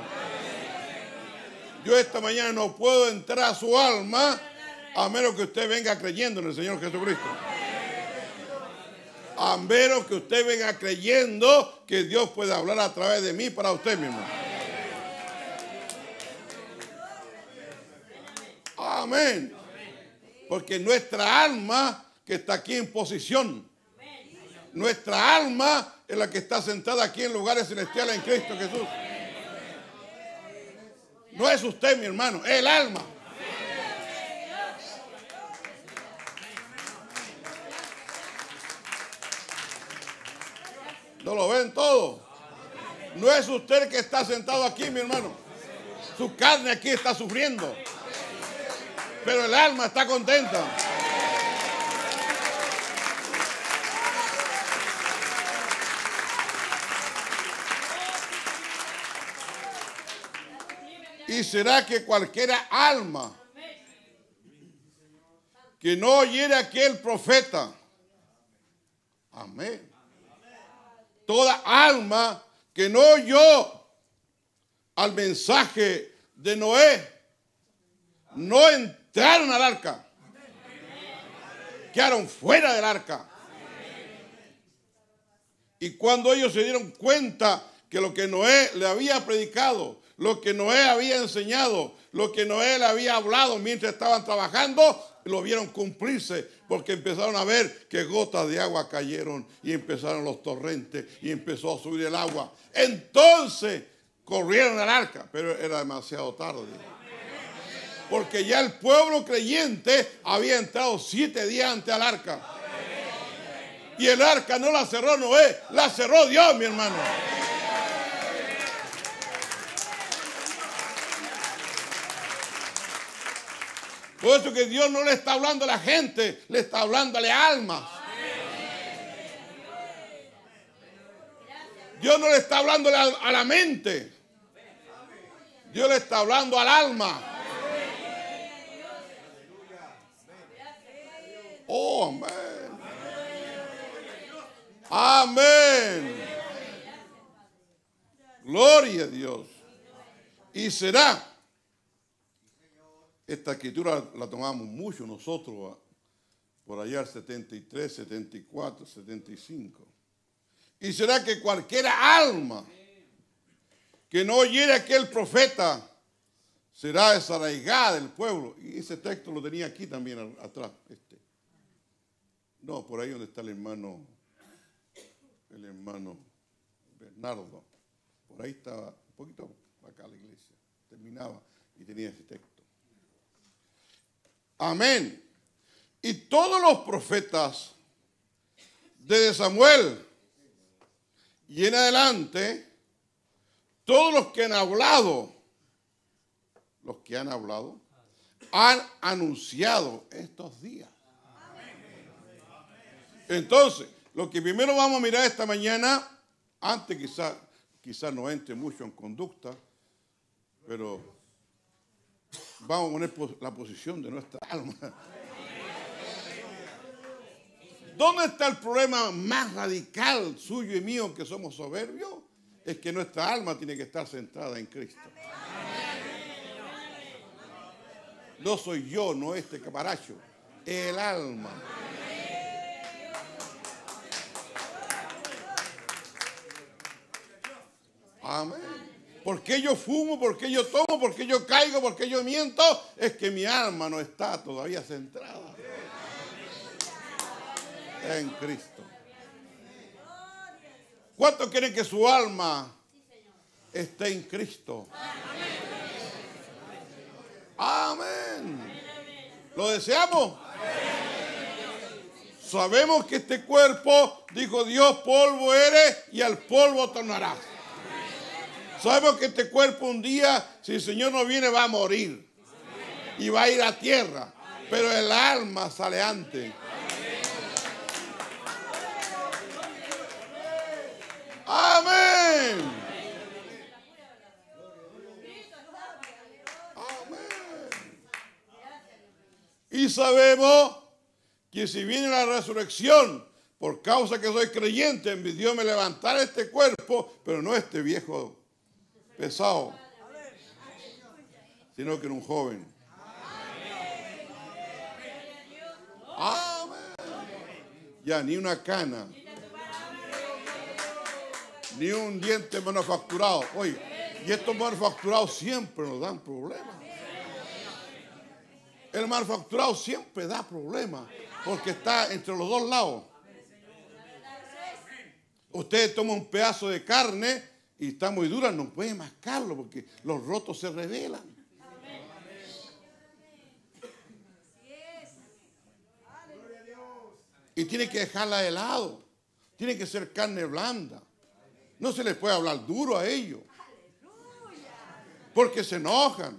Yo esta mañana no puedo entrar a su alma a menos que usted venga creyendo en el Señor Jesucristo. A menos que usted venga creyendo que Dios puede hablar a través de mí para usted mismo. Amén. Porque nuestra alma que está aquí en posición, nuestra alma es la que está sentada aquí en lugares celestiales en Cristo Jesús. No es usted, mi hermano, es el alma. ¿No lo ven todos? No es usted el que está sentado aquí, mi hermano. Su carne aquí está sufriendo. Pero el alma está contenta. Y será que cualquiera alma que no oyere a aquel profeta, amén. Toda alma que no oyó al mensaje de Noé, no entraron al arca. Quedaron fuera del arca. Y cuando ellos se dieron cuenta que lo que Noé le había predicado, lo que Noé había enseñado, lo que Noé le había hablado mientras estaban trabajando, lo vieron cumplirse, porque empezaron a ver que gotas de agua cayeron y empezaron los torrentes y empezó a subir el agua. Entonces corrieron al arca, pero era demasiado tarde. Porque ya el pueblo creyente había entrado siete días antes al arca. Y el arca no la cerró Noé, la cerró Dios, mi hermano. Por eso que Dios no le está hablando a la gente, le está hablando a almas. Dios no le está hablando a la mente. Dios le está hablando al alma. Oh, amén. Amén. Gloria a Dios. Y será. Esta escritura la tomamos mucho nosotros por allá el setenta y tres, setenta y cuatro, setenta y cinco. Y será que cualquier alma que no oyere a aquel profeta será desarraigada del pueblo. Y ese texto lo tenía aquí también atrás. Este. No, por ahí donde está el hermano, el hermano Bernardo. Por ahí estaba, un poquito acá la iglesia. Terminaba y tenía ese texto. Amén. Y todos los profetas Desde Samuel y en adelante, todos los que han hablado, los que han hablado, han anunciado estos días. Entonces, lo que primero vamos a mirar esta mañana, antes quizás quizá no entre mucho en conducta, pero vamos a poner la posición de nuestra alma. ¿Dónde está el problema más radical suyo y mío, que somos soberbios? Es que nuestra alma tiene que estar centrada en Cristo. No soy yo, no este caparacho, el alma. Amén. ¿Por qué yo fumo? ¿Por qué yo tomo? ¿Por qué yo caigo? ¿Por qué yo miento? Es que mi alma no está todavía centrada en Cristo. ¿Cuántos quieren que su alma esté en Cristo? Amén. ¿Lo deseamos? Sabemos que este cuerpo, dijo Dios, polvo eres y al polvo tornarás. Sabemos que este cuerpo un día, si el Señor no viene, va a morir y va a ir a tierra, pero el alma sale antes. Amén. Amén. Y sabemos que si viene la resurrección, por causa que soy creyente, en mi Dios me levantará este cuerpo, pero no este viejo pesado, sino que era un joven. Amén. Ya ni una cana, ni un diente manufacturado. Oye, y estos manufacturados siempre nos dan problemas. El manufacturado siempre da problemas porque está entre los dos lados. Usted toma un pedazo de carne y está muy dura, no puede mascarlo porque los rotos se revelan. Y tiene que dejarla de lado. Tiene que ser carne blanda. No se les puede hablar duro a ellos, porque se enojan.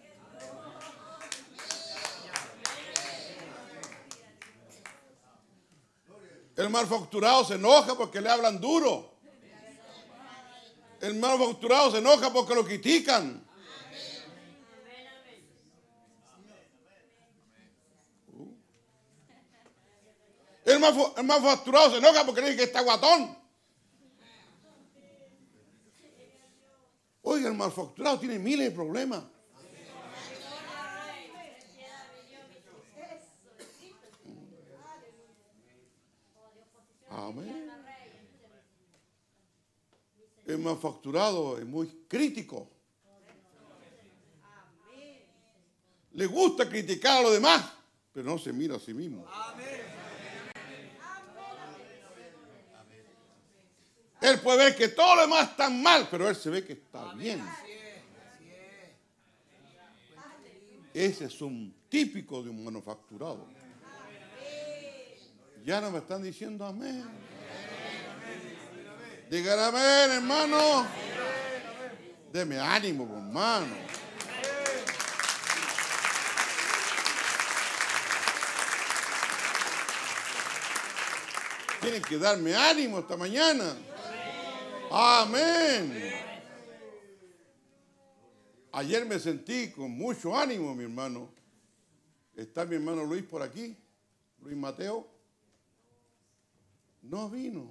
El manufacturado se enoja porque le hablan duro. El manufacturado se enoja porque lo critican. El manufacturado se enoja porque le dice que está guatón. Oiga, el manufacturado tiene miles de problemas. Amén. El manufacturado es muy crítico. Le gusta criticar a los demás, pero no se mira a sí mismo. Él puede ver que todo lo demás está mal, pero él se ve que está bien. Ese es un típico de un manufacturado. Ya no me están diciendo amén. Digan amén, hermano. Deme ánimo, hermano. Tienen que darme ánimo esta mañana. Amén. Ayer me sentí con mucho ánimo, mi hermano. Está mi hermano Luis por aquí, Luis Mateo. No vino.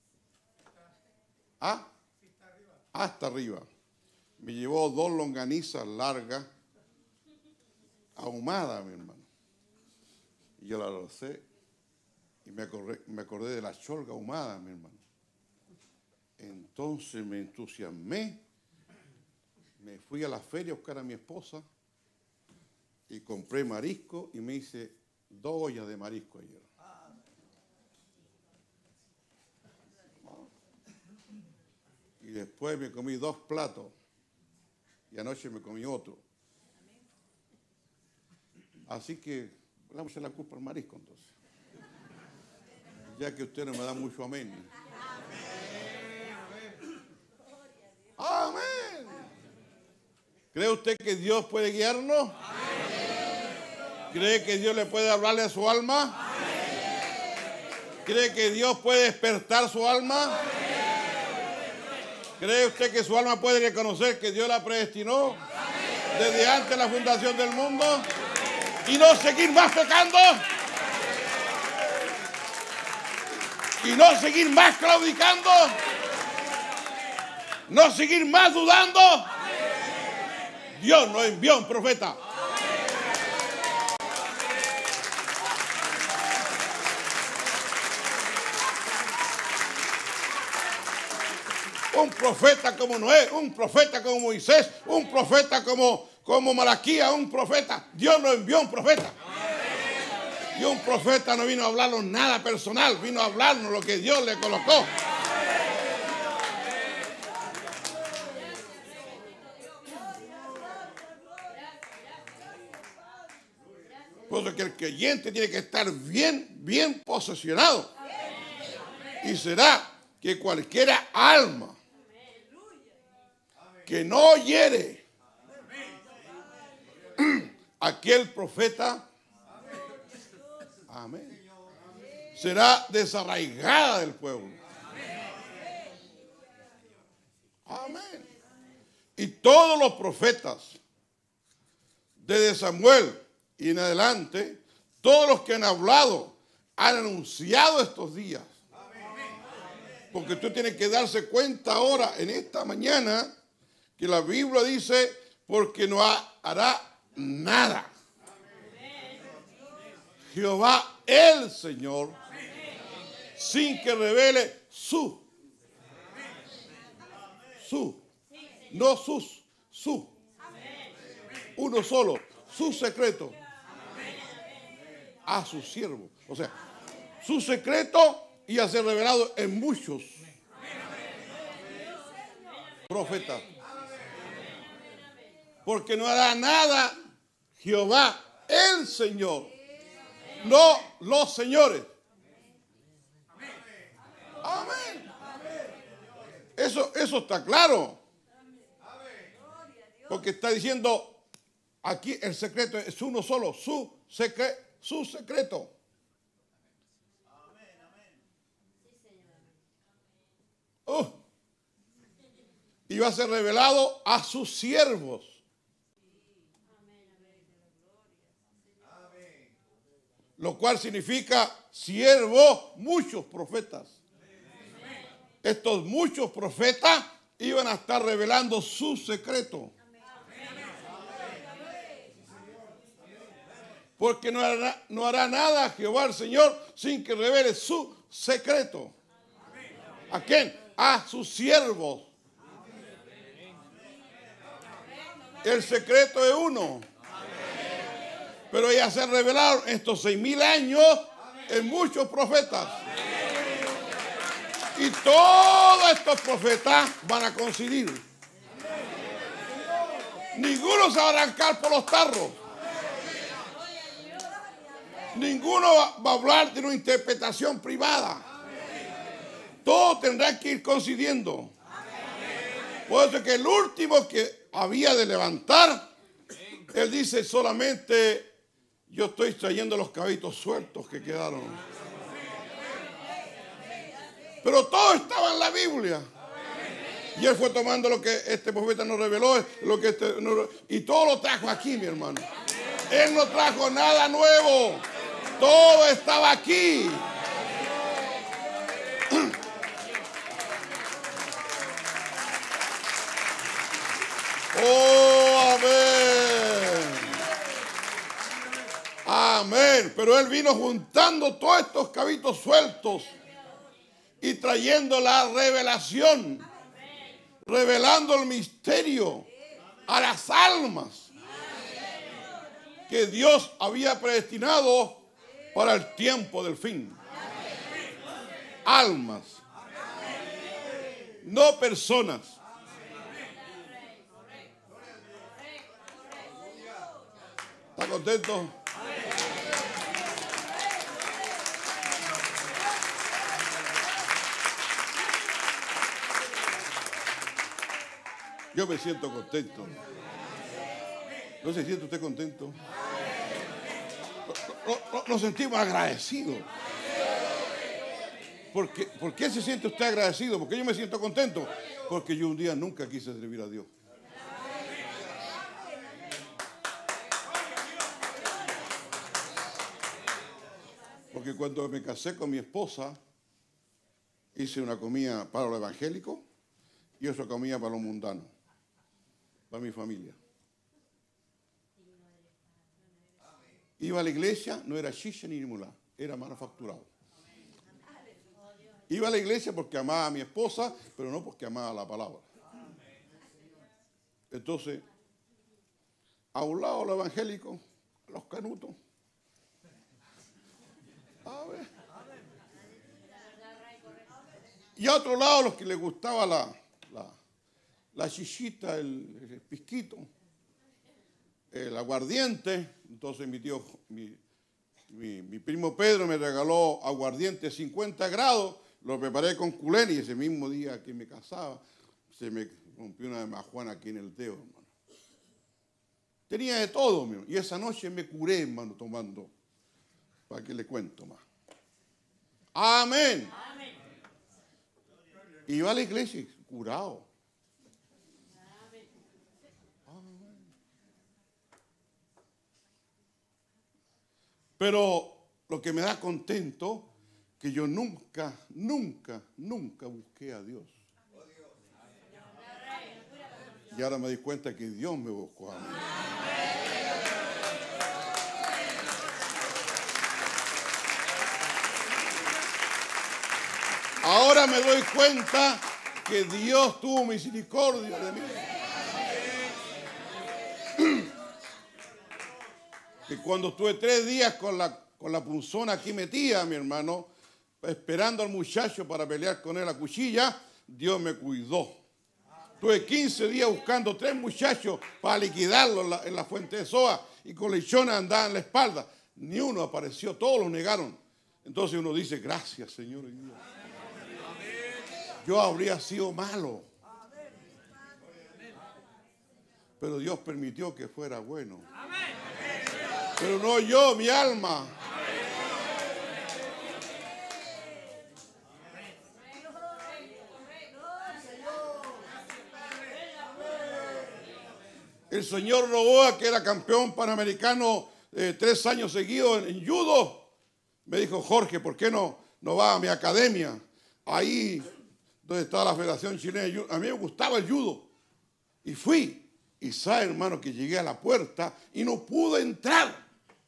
Ah, hasta arriba. Me llevó dos longanizas largas, ahumadas, mi hermano. Y yo la alcé y me acordé, me acordé de la cholga ahumada, mi hermano. Entonces me entusiasmé, me fui a la feria a buscar a mi esposa y compré marisco y me hice dos ollas de marisco ayer. Y después me comí dos platos y anoche me comí otro. Así que vamos a echar la culpa al marisco entonces. Ya que usted no me da mucho amén. Amén. ¿Cree usted que Dios puede guiarnos? ¿Cree que Dios le puede hablarle a su alma? ¿Cree que Dios puede despertar su alma? ¿Cree usted que su alma puede reconocer que Dios la predestinó desde antes de la fundación del mundo y no seguir más pecando? Y no seguir más claudicando. No seguir más dudando. Dios nos envió un profeta. Un profeta como Noé, un profeta como Moisés, un profeta como, como Malaquías, un profeta. Dios nos envió un profeta. Y un profeta no vino a hablarnos nada personal, vino a hablarnos lo que Dios le colocó. Por eso que el creyente tiene que estar bien, bien posesionado. Y será que cualquier alma que no oyere aquel profeta, amén, será desarraigada del pueblo. Amén. Y todos los profetas desde Samuel y en adelante, todos los que han hablado han anunciado estos días. Porque tú tienes que darse cuenta ahora, en esta mañana, que la Biblia dice, porque no hará nada Jehová el Señor sin que revele su, su, no sus, su, uno solo, su secreto a su siervo. O sea, su secreto y a ser revelado en muchos profetas. Porque no hará nada Jehová el Señor, no los señores. Amén. Eso, eso está claro. Porque está diciendo aquí el secreto es uno solo, su, secre, su secreto. Uh, y va a ser revelado a sus siervos. Lo cual significa siervos, muchos profetas. Estos muchos profetas iban a estar revelando su secreto. Porque no hará, no hará nada Jehová el Señor sin que revele su secreto. ¿A quién? A sus siervos. El secreto es uno. Pero ya se revelaron estos seis mil años en muchos profetas. Y todos estos profetas van a coincidir. Ninguno se va a arrancar por los tarros. Ninguno va a hablar de una interpretación privada. Todos tendrán que ir coincidiendo. Por eso que el último que había de levantar, él dice solamente, yo estoy trayendo los cabitos sueltos que quedaron. Pero todo estaba en la Biblia. Y él fue tomando lo que este profeta nos reveló, lo que este, nos, y todo lo trajo aquí, mi hermano. Él no trajo nada nuevo. Todo estaba aquí. Oh, amén. Amén. Pero él vino juntando todos estos cabitos sueltos y trayendo la revelación, revelando el misterio a las almas que Dios había predestinado para el tiempo del fin. Almas, no personas. ¿Está contento? Yo me siento contento. ¿No se siente usted contento? Nos, nos sentimos agradecidos. ¿Por qué, ¿Por qué se siente usted agradecido? Porque yo me siento contento. Porque yo un día nunca quise servir a Dios. Porque cuando me casé con mi esposa, hice una comida para lo evangélico y otra comida para lo mundano, para mi familia. Iba a la iglesia, no era shisha ni mulá, era manufacturado. Iba a la iglesia porque amaba a mi esposa, pero no porque amaba la palabra. Entonces, a un lado lo evangélico, los canutos. A ver. Y a otro lado los que les gustaba la, la, la chichita, el, el pisquito, el aguardiente. Entonces mi tío, mi, mi, mi primo Pedro me regaló aguardiente cincuenta grados, lo preparé con culén y ese mismo día que me casaba se me rompió una de majuana aquí en el dedo, hermano. Tenía de todo, hermano. Y esa noche me curé, hermano, tomando. ¿Para qué le cuento más? Amén. Amén. Iba a la iglesia curado. Amén. Pero lo que me da contento, que yo nunca, nunca, nunca busqué a Dios. Y ahora me di cuenta que Dios me buscó a mí. Ahora me doy cuenta que Dios tuvo misericordia de mí. Que cuando estuve tres días con la, con la punzona aquí metida, mi hermano, esperando al muchacho para pelear con él a cuchilla, Dios me cuidó. Tuve quince días buscando tres muchachos para liquidarlos en la, en la fuente de Soa y con lechones andaban en la espalda. Ni uno apareció, todos los negaron. Entonces uno dice, gracias, Señor Dios. Yo habría sido malo. Pero Dios permitió que fuera bueno. Pero no yo, mi alma. El señor Novoa, que era campeón panamericano eh, tres años seguidos en, en judo, me dijo, Jorge, ¿por qué no, no va a mi academia? Ahí donde está la Federación Chilena de Judo. A mí me gustaba el judo. Y fui. Y sabe, hermano, que llegué a la puerta y no pude entrar.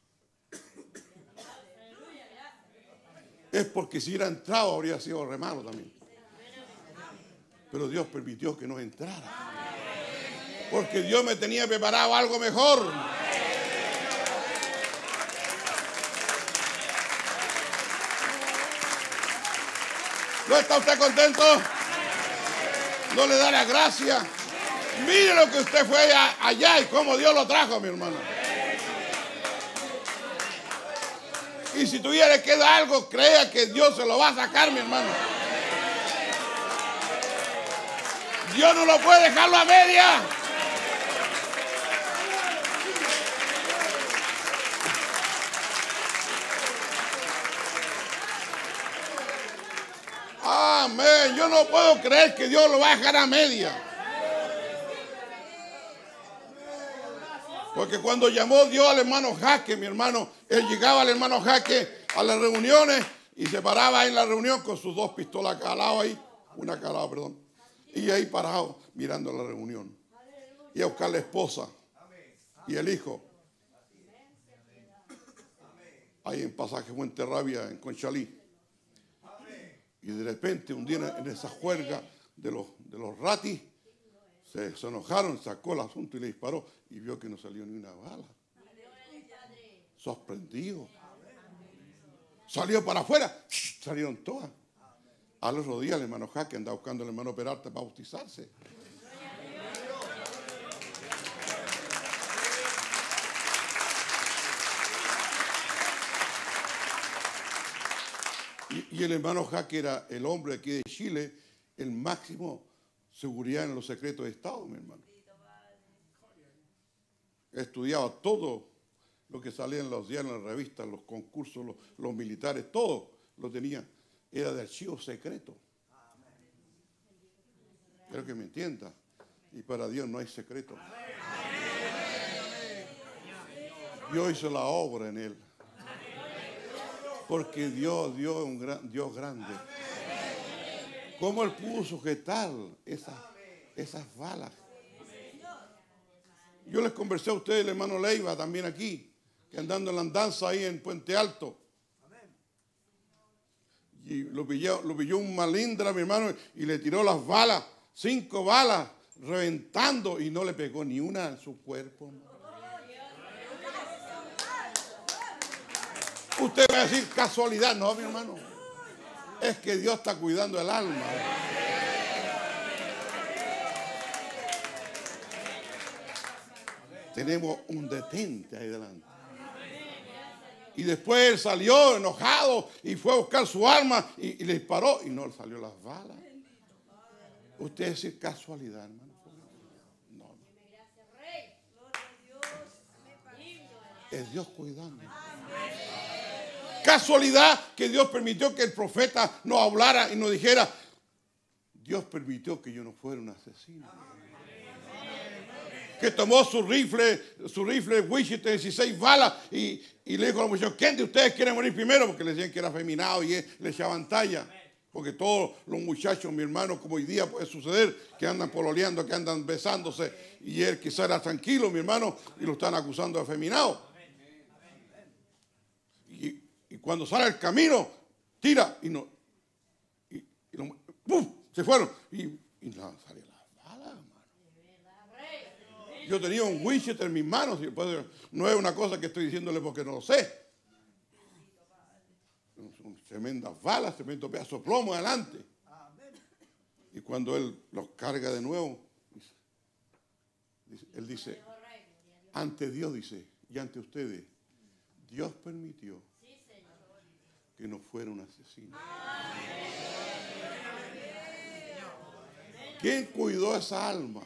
Es porque si hubiera entrado habría sido re malo también. Pero Dios permitió que no entrara. Porque Dios me tenía preparado algo mejor. ¿No está usted contento? ¿No le da la gracia? Mire lo que usted fue allá y cómo Dios lo trajo, mi hermano. Y si todavía le queda algo, crea que Dios se lo va a sacar, mi hermano. Dios no lo puede dejarlo a media. Amén. Yo no puedo creer que Dios lo va a dejar a media. Porque cuando llamó Dios al hermano Jaque, mi hermano, él llegaba al hermano Jaque a las reuniones y se paraba en la reunión con sus dos pistolas cada lado ahí, una cada lado, perdón, y ahí parado mirando la reunión. Y a buscar la esposa y el hijo. Ahí en Pasaje Fuenterrabía, en Conchalí. Y de repente un día en esa juerga de los, de los ratis, se, se enojaron, sacó el asunto y le disparó y vio que no salió ni una bala. Sorprendido. Salió para afuera, salieron todas. Al otro día el hermano Jaque andaba buscando al hermano Peralta para bautizarse. Y, y el hermano Jaque era el hombre aquí de Chile, el máximo seguridad en los secretos de Estado, mi hermano. Estudiaba todo lo que salía en los diarios, en las revistas, los concursos, los, los militares, todo lo tenía. Era de archivo secreto. Quiero que me entienda. Y para Dios no hay secreto. Dios hizo la obra en él. Porque Dios, Dios es un gran, Dios grande. ¿Cómo él pudo sujetar esas, esas balas? Yo les conversé a ustedes, el hermano Leiva, también aquí, que andando en la andanza ahí en Puente Alto. Y lo pilló, lo pilló un malindra, mi hermano, y le tiró las balas, cinco balas, reventando, y no le pegó ni una en su cuerpo. Usted va a decir casualidad, no, mi hermano. Es que Dios está cuidando el alma. Tenemos un detente ahí delante. Y después él salió enojado y fue a buscar su arma y, y le disparó y no le salió las balas. Usted va a decir casualidad, hermano. No, no. Es Dios cuidando. Casualidad que Dios permitió que el profeta no hablara y no dijera, Dios permitió que yo no fuera un asesino. Que tomó su rifle, su rifle Winchester, dieciséis balas y, y le dijo a la muchacha, ¿quién de ustedes quiere morir primero? Porque le decían que era afeminado y él, le echaban talla. Porque todos los muchachos, mi hermano, como hoy día puede suceder, que andan pololeando, que andan besándose, y él quizá era tranquilo, mi hermano, y lo están acusando de afeminado. Y, y cuando sale al camino, tira y no. Y, y lo, ¡pum! Se fueron. Y, y no salió las balas, hermano. Yo tenía un Winchester en mis manos. Y pues, no es una cosa que estoy diciéndole porque no lo sé. Son tremendas balas, tremendo pedazo de plomo adelante. Y cuando él los carga de nuevo, dice, él dice, ante Dios, dice, y ante ustedes, Dios permitió que no fuera un asesino. ¿Quién cuidó esa alma?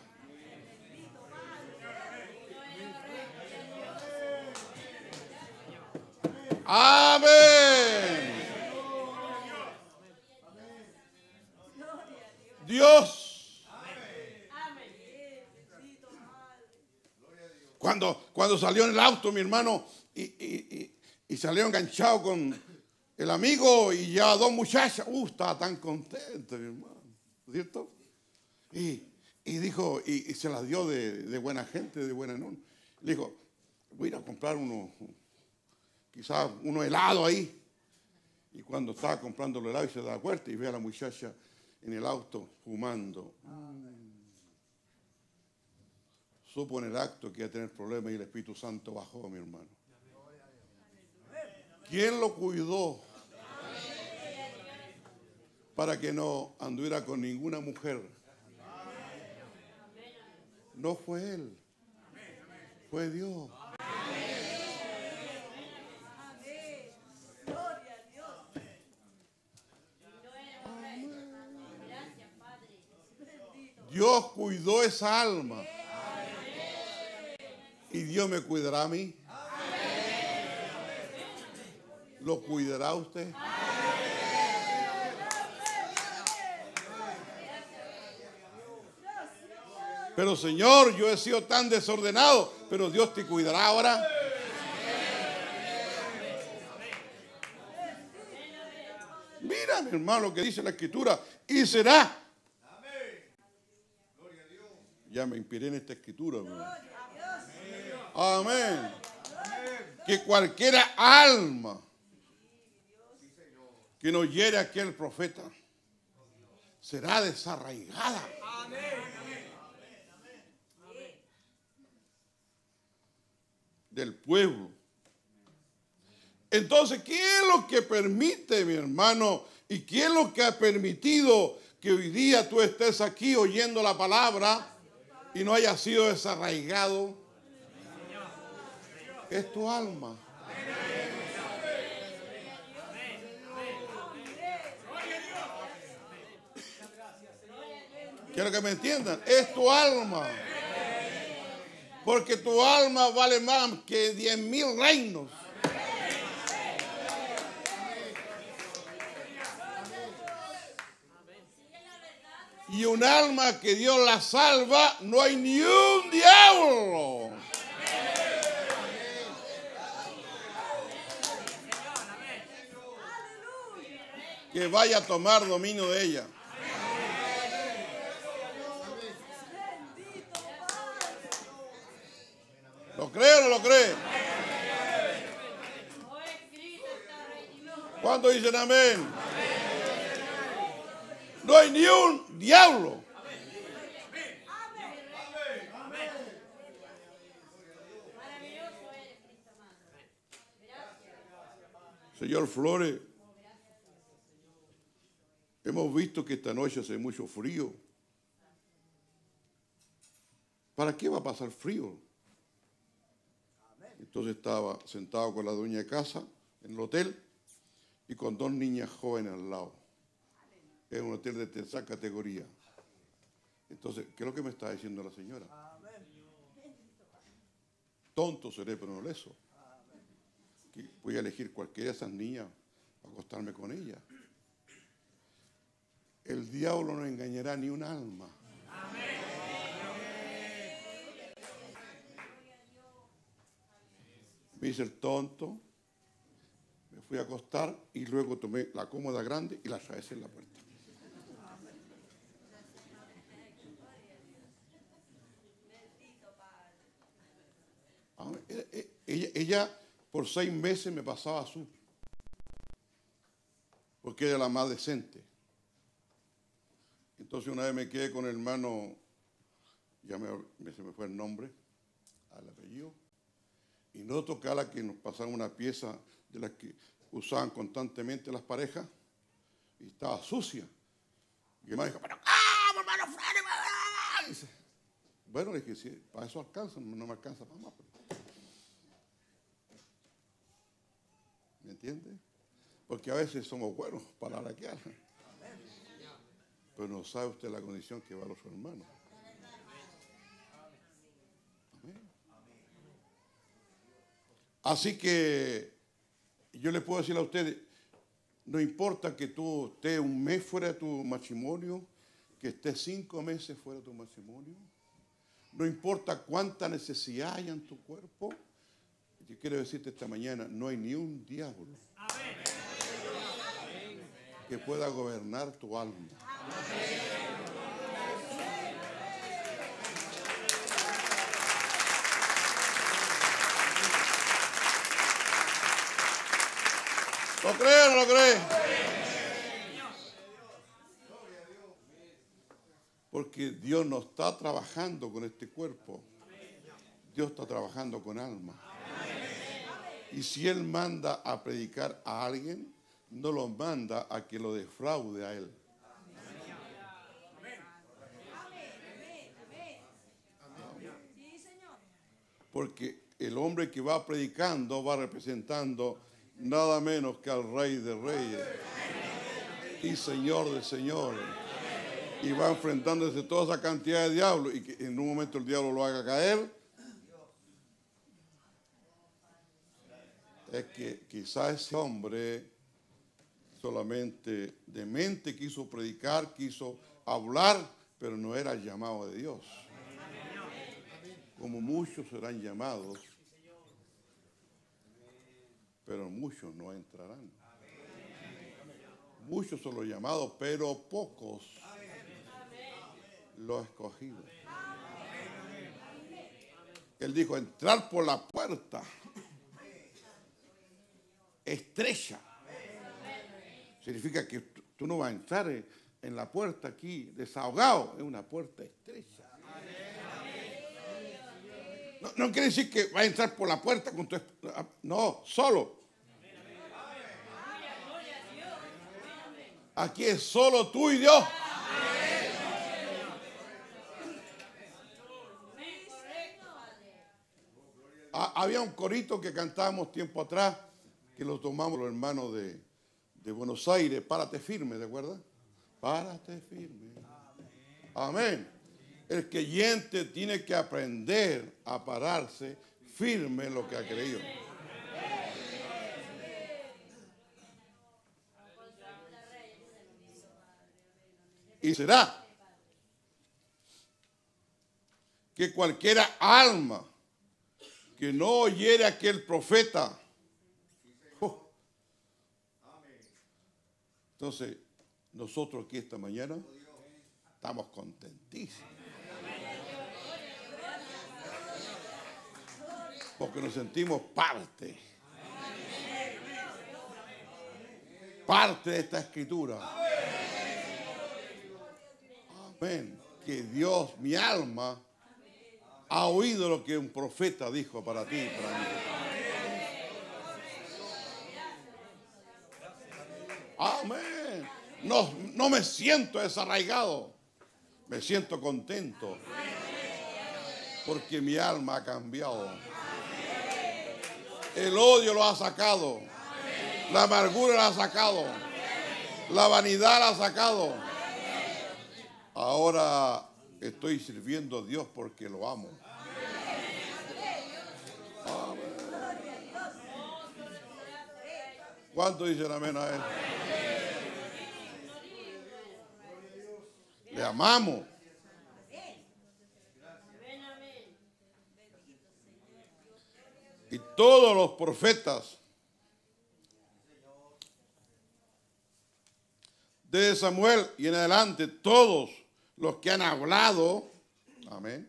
Amén. Dios. Cuando, cuando salió en el auto, mi hermano, y, y, y, y salió enganchado con el amigo y ya dos muchachas, uh, estaba tan contento, mi hermano, ¿cierto? Y, y dijo, y, y se las dio de, de buena gente, de buena no. Le dijo, voy a ir a comprar unos, quizás unos helados ahí. Y cuando estaba comprando los helados, se da vuelta y ve a la muchacha en el auto fumando. Supo en el acto que iba a tener problemas y el Espíritu Santo bajó, mi hermano. ¿Quién lo cuidó para que no anduviera con ninguna mujer? No fue él, fue Dios. Dios cuidó esa alma. Y Dios me cuidará a mí. ¿Lo cuidará usted? Pero Señor, yo he sido tan desordenado, pero Dios te cuidará ahora. Mira, mi hermano, lo que dice la Escritura. Y será. Ya me inspiré en esta Escritura, hermano. Amén. Que cualquiera alma que nos hiere aquel profeta será desarraigada. Del pueblo. Entonces, ¿quién es lo que permite, mi hermano? ¿Y quién es lo que ha permitido que hoy día tú estés aquí oyendo la palabra y no haya sido desarraigado? Es tu alma. Quiero que me entiendan. Es tu alma. Porque tu alma vale más que diez mil reinos. Y un alma que Dios la salva, no hay ni un diablo que vaya a tomar dominio de ella. ¿Lo cree o no lo cree? ¿Cuántos dicen amén? No hay ni un diablo. Señor Flores, hemos visto que esta noche hace mucho frío. ¿Para qué va a pasar frío? Entonces estaba sentado con la dueña de casa en el hotel y con dos niñas jóvenes al lado. Es un hotel de tercera categoría. Entonces, ¿qué es lo que me está diciendo la señora? Tonto seré, pero no leso. Que voy a elegir cualquiera de esas niñas para acostarme con ella. El diablo no engañará ni un alma. Me hice el tonto, me fui a acostar y luego tomé la cómoda grande y la atravesé en la puerta. Ella, ella por seis meses me pasaba azul, porque era la más decente. Entonces una vez me quedé con el hermano, ya me, se me fue el nombre, al apellido, y nosotros cada que nos pasaban una pieza de las que usaban constantemente las parejas, y estaba sucia. Y mi hermano dijo, pero ¿cómo, hermano Flores? Dice, bueno, le dije, sí, para eso alcanza, no me alcanza para más. ¿Me entiende? Porque a veces somos buenos para laquear. Pero no sabe usted la condición que va a los hermanos. Amén. Así que yo le puedo decir a ustedes, no importa que tú estés un mes fuera de tu matrimonio, que estés cinco meses fuera de tu matrimonio, no importa cuánta necesidad hay en tu cuerpo, yo quiero decirte esta mañana, no hay ni un diablo que pueda gobernar tu alma. ¿Lo cree o no lo cree? Porque Dios no está trabajando con este cuerpo. Dios está trabajando con alma. Y si Él manda a predicar a alguien, no lo manda a que lo defraude a Él. Porque el hombre que va predicando va representando nada menos que al Rey de Reyes y Señor de Señores. Y va enfrentándose a toda esa cantidad de diablos y que en un momento el diablo lo haga caer. Es que quizás ese hombre solamente de mente quiso predicar, quiso hablar, pero no era el llamado de Dios. Como muchos serán llamados, pero muchos no entrarán. Muchos son los llamados, pero pocos los escogidos. Él dijo, entrar por la puerta estrecha. Significa que tú no vas a entrar en la puerta aquí desahogado, es una puerta estrecha. No, no quiere decir que va a entrar por la puerta con tu... No, solo. Aquí es solo tú y Dios. Había un corito que cantábamos tiempo atrás, que lo tomamos los hermanos de, de Buenos Aires, párate firme, ¿de acuerdo? Párate firme. Amén. El creyente tiene que aprender a pararse firme en lo que ha creído. Y será que cualquiera alma que no oyere a aquel profeta. Oh. Entonces, nosotros aquí esta mañana estamos contentísimos. Porque nos sentimos parte. Parte de esta escritura. Amén. Que Dios, mi alma, ha oído lo que un profeta dijo para ti y para mí. Amén. No, no me siento desarraigado. Me siento contento. Porque mi alma ha cambiado. El odio lo ha sacado. La amargura la ha sacado. La vanidad la ha sacado. Ahora estoy sirviendo a Dios porque lo amo. Amén. ¿Cuántos dicen amén a él? Le amamos. Y todos los profetas desde Samuel y en adelante, todos los que han hablado, amén,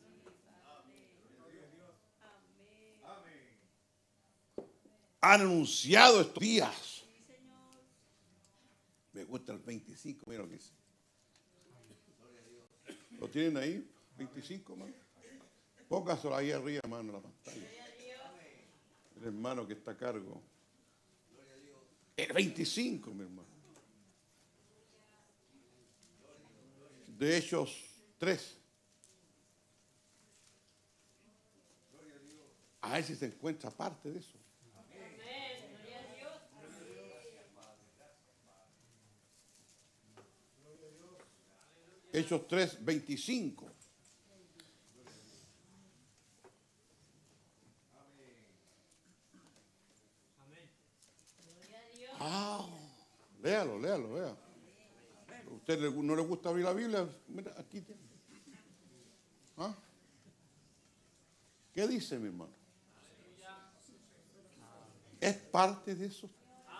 han anunciado estos días. Me gusta el veinticinco, mira lo que dice. ¿Lo tienen ahí? veinticinco, hermano. Póngaselo ahí arriba, hermano, en la pantalla. El hermano que está a cargo. El veinticinco, mi hermano. De Hechos tres. A ver si se encuentra parte de eso. Hechos tres, veinticinco. Ah, léalo, léalo, léalo. ¿A usted no le gusta abrir la Biblia? Mira, aquí tiene. ¿Ah? ¿Qué dice, mi hermano? ¿Es parte de eso?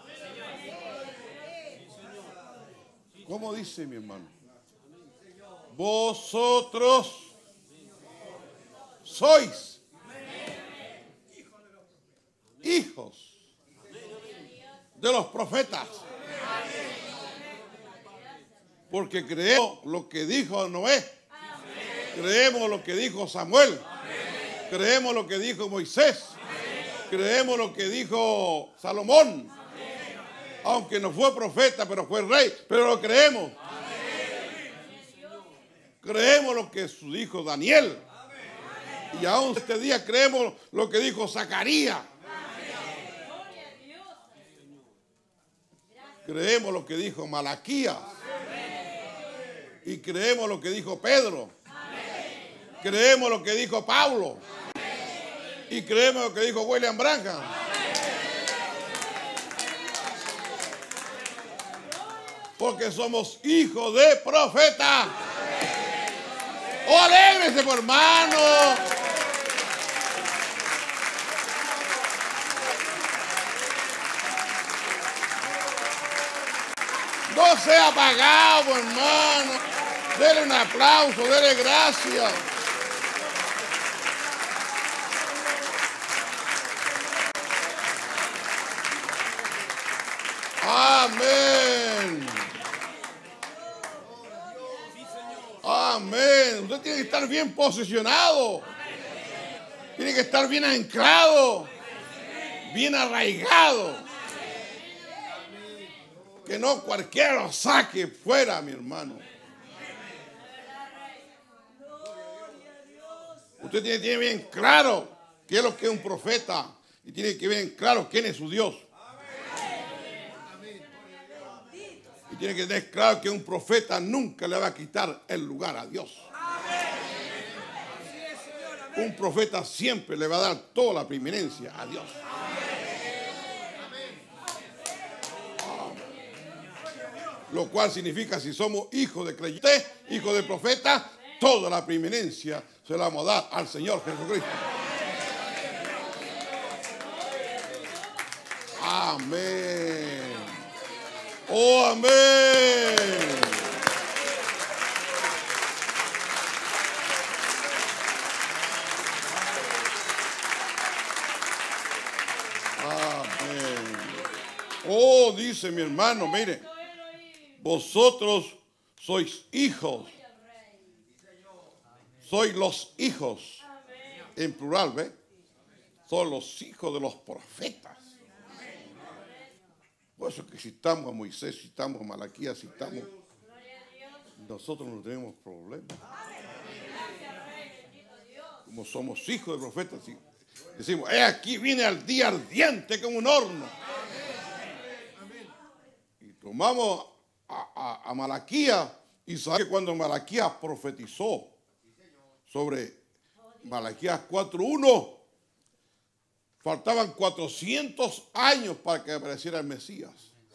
¿Cómo dice, mi hermano? Vosotros sois hijos de los profetas. Porque creemos lo que dijo Noé. Creemos lo que dijo Samuel. Creemos lo que dijo Moisés. Creemos lo que dijo Salomón. Aunque no fue profeta, pero fue rey. Pero lo creemos. Creemos lo que dijo Daniel. Y aún este día creemos lo que dijo Zacarías. Creemos lo que dijo Malaquías. Y creemos lo que dijo Pedro. Creemos lo que dijo Pablo. Y creemos lo que dijo William Branham. Porque somos hijos de profeta. ¡Oh, alégrese, por hermano! No sea apagado, hermano. Dele un aplauso, dele gracias. Amén. Amén. Usted tiene que estar bien posicionado. Tiene que estar bien anclado. Bien arraigado. Que no cualquiera lo saque fuera, mi hermano. Usted tiene, tiene bien claro qué es lo que es un profeta. Y tiene que bien claro quién es su Dios. Y tiene que tener claro que un profeta nunca le va a quitar el lugar a Dios. Un profeta siempre le va a dar toda la preeminencia a Dios. Lo cual significa, si somos hijos de creyente, hijos de profeta, toda la preeminencia se la vamos a dar al Señor Jesucristo. Amén. Oh, amén. Amén. Oh, dice mi hermano, mire, vosotros sois hijos. Sois los hijos. En plural, ¿ve? Son los hijos de los profetas. Por eso que citamos a Moisés, citamos a Malaquías, citamos. Nosotros no tenemos problemas. Como somos hijos de profetas, decimos, he aquí viene el día ardiente como un horno. Y tomamos a, a, a Malaquías y sabemos que cuando Malaquías profetizó sobre Malaquías cuatro uno, faltaban cuatrocientos años para que apareciera el Mesías.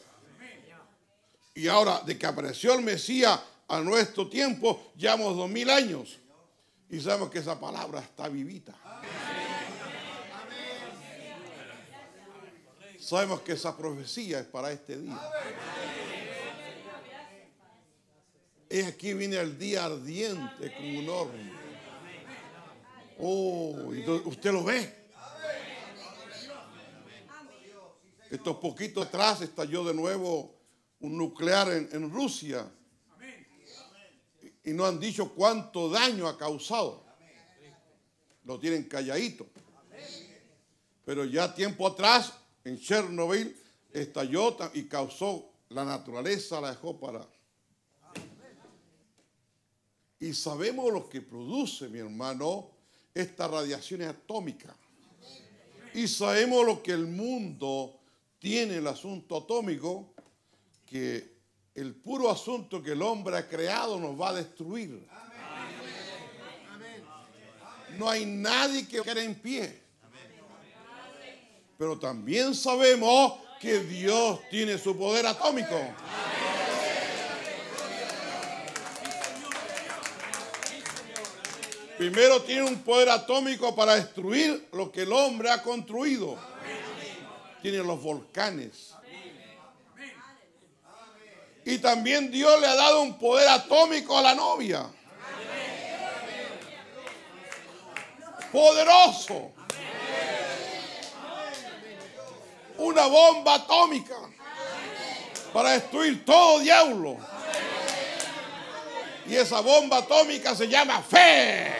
Y ahora, de que apareció el Mesías a nuestro tiempo, llevamos dos mil años. Y sabemos que esa palabra está vivita. Sabemos que esa profecía es para este día. Es aquí viene el día ardiente como un horno. Oh, usted lo ve. Estos poquitos atrás estalló de nuevo un nuclear en, en Rusia. Y no han dicho cuánto daño ha causado. Lo tienen calladito. Pero ya tiempo atrás, en Chernobyl, estalló y causó la naturaleza, la dejó para. Y sabemos lo que produce, mi hermano, esta radiación atómica. Y sabemos lo que el mundo tiene el asunto atómico, que el puro asunto que el hombre ha creado nos va a destruir. No hay nadie que quede en pie. Pero también sabemos que Dios tiene su poder atómico. Primero tiene un poder atómico para destruir lo que el hombre ha construido. Tiene los volcanes. Y también Dios le ha dado un poder atómico a la novia. Poderoso. Una bomba atómica para destruir todo diablo. Y esa bomba atómica se llama fe.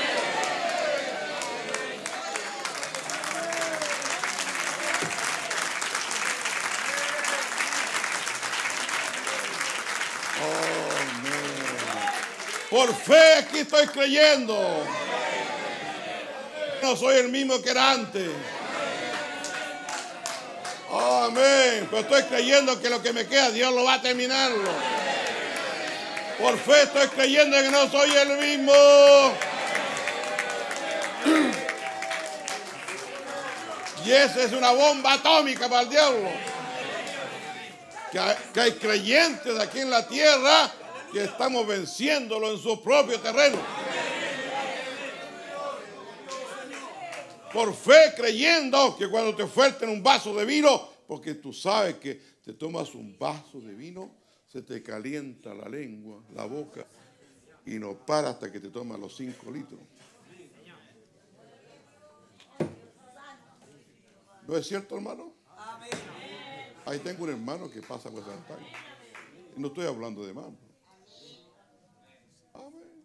Por fe aquí estoy creyendo. No soy el mismo que era antes. Amén. Pero estoy creyendo que lo que me queda, Dios lo va a terminarlo. Por fe estoy creyendo que no soy el mismo. Y esa es una bomba atómica para el diablo. Que hay, que hay creyentes aquí en la tierra que estamos venciéndolo en su propio terreno. Por fe creyendo que cuando te oferten un vaso de vino, porque tú sabes que te tomas un vaso de vino, se te calienta la lengua, la boca, y no para hasta que te tomas los cinco litros. ¿No es cierto, hermano? Ahí tengo un hermano que pasa por esa montaña. No estoy hablando de más. Amén.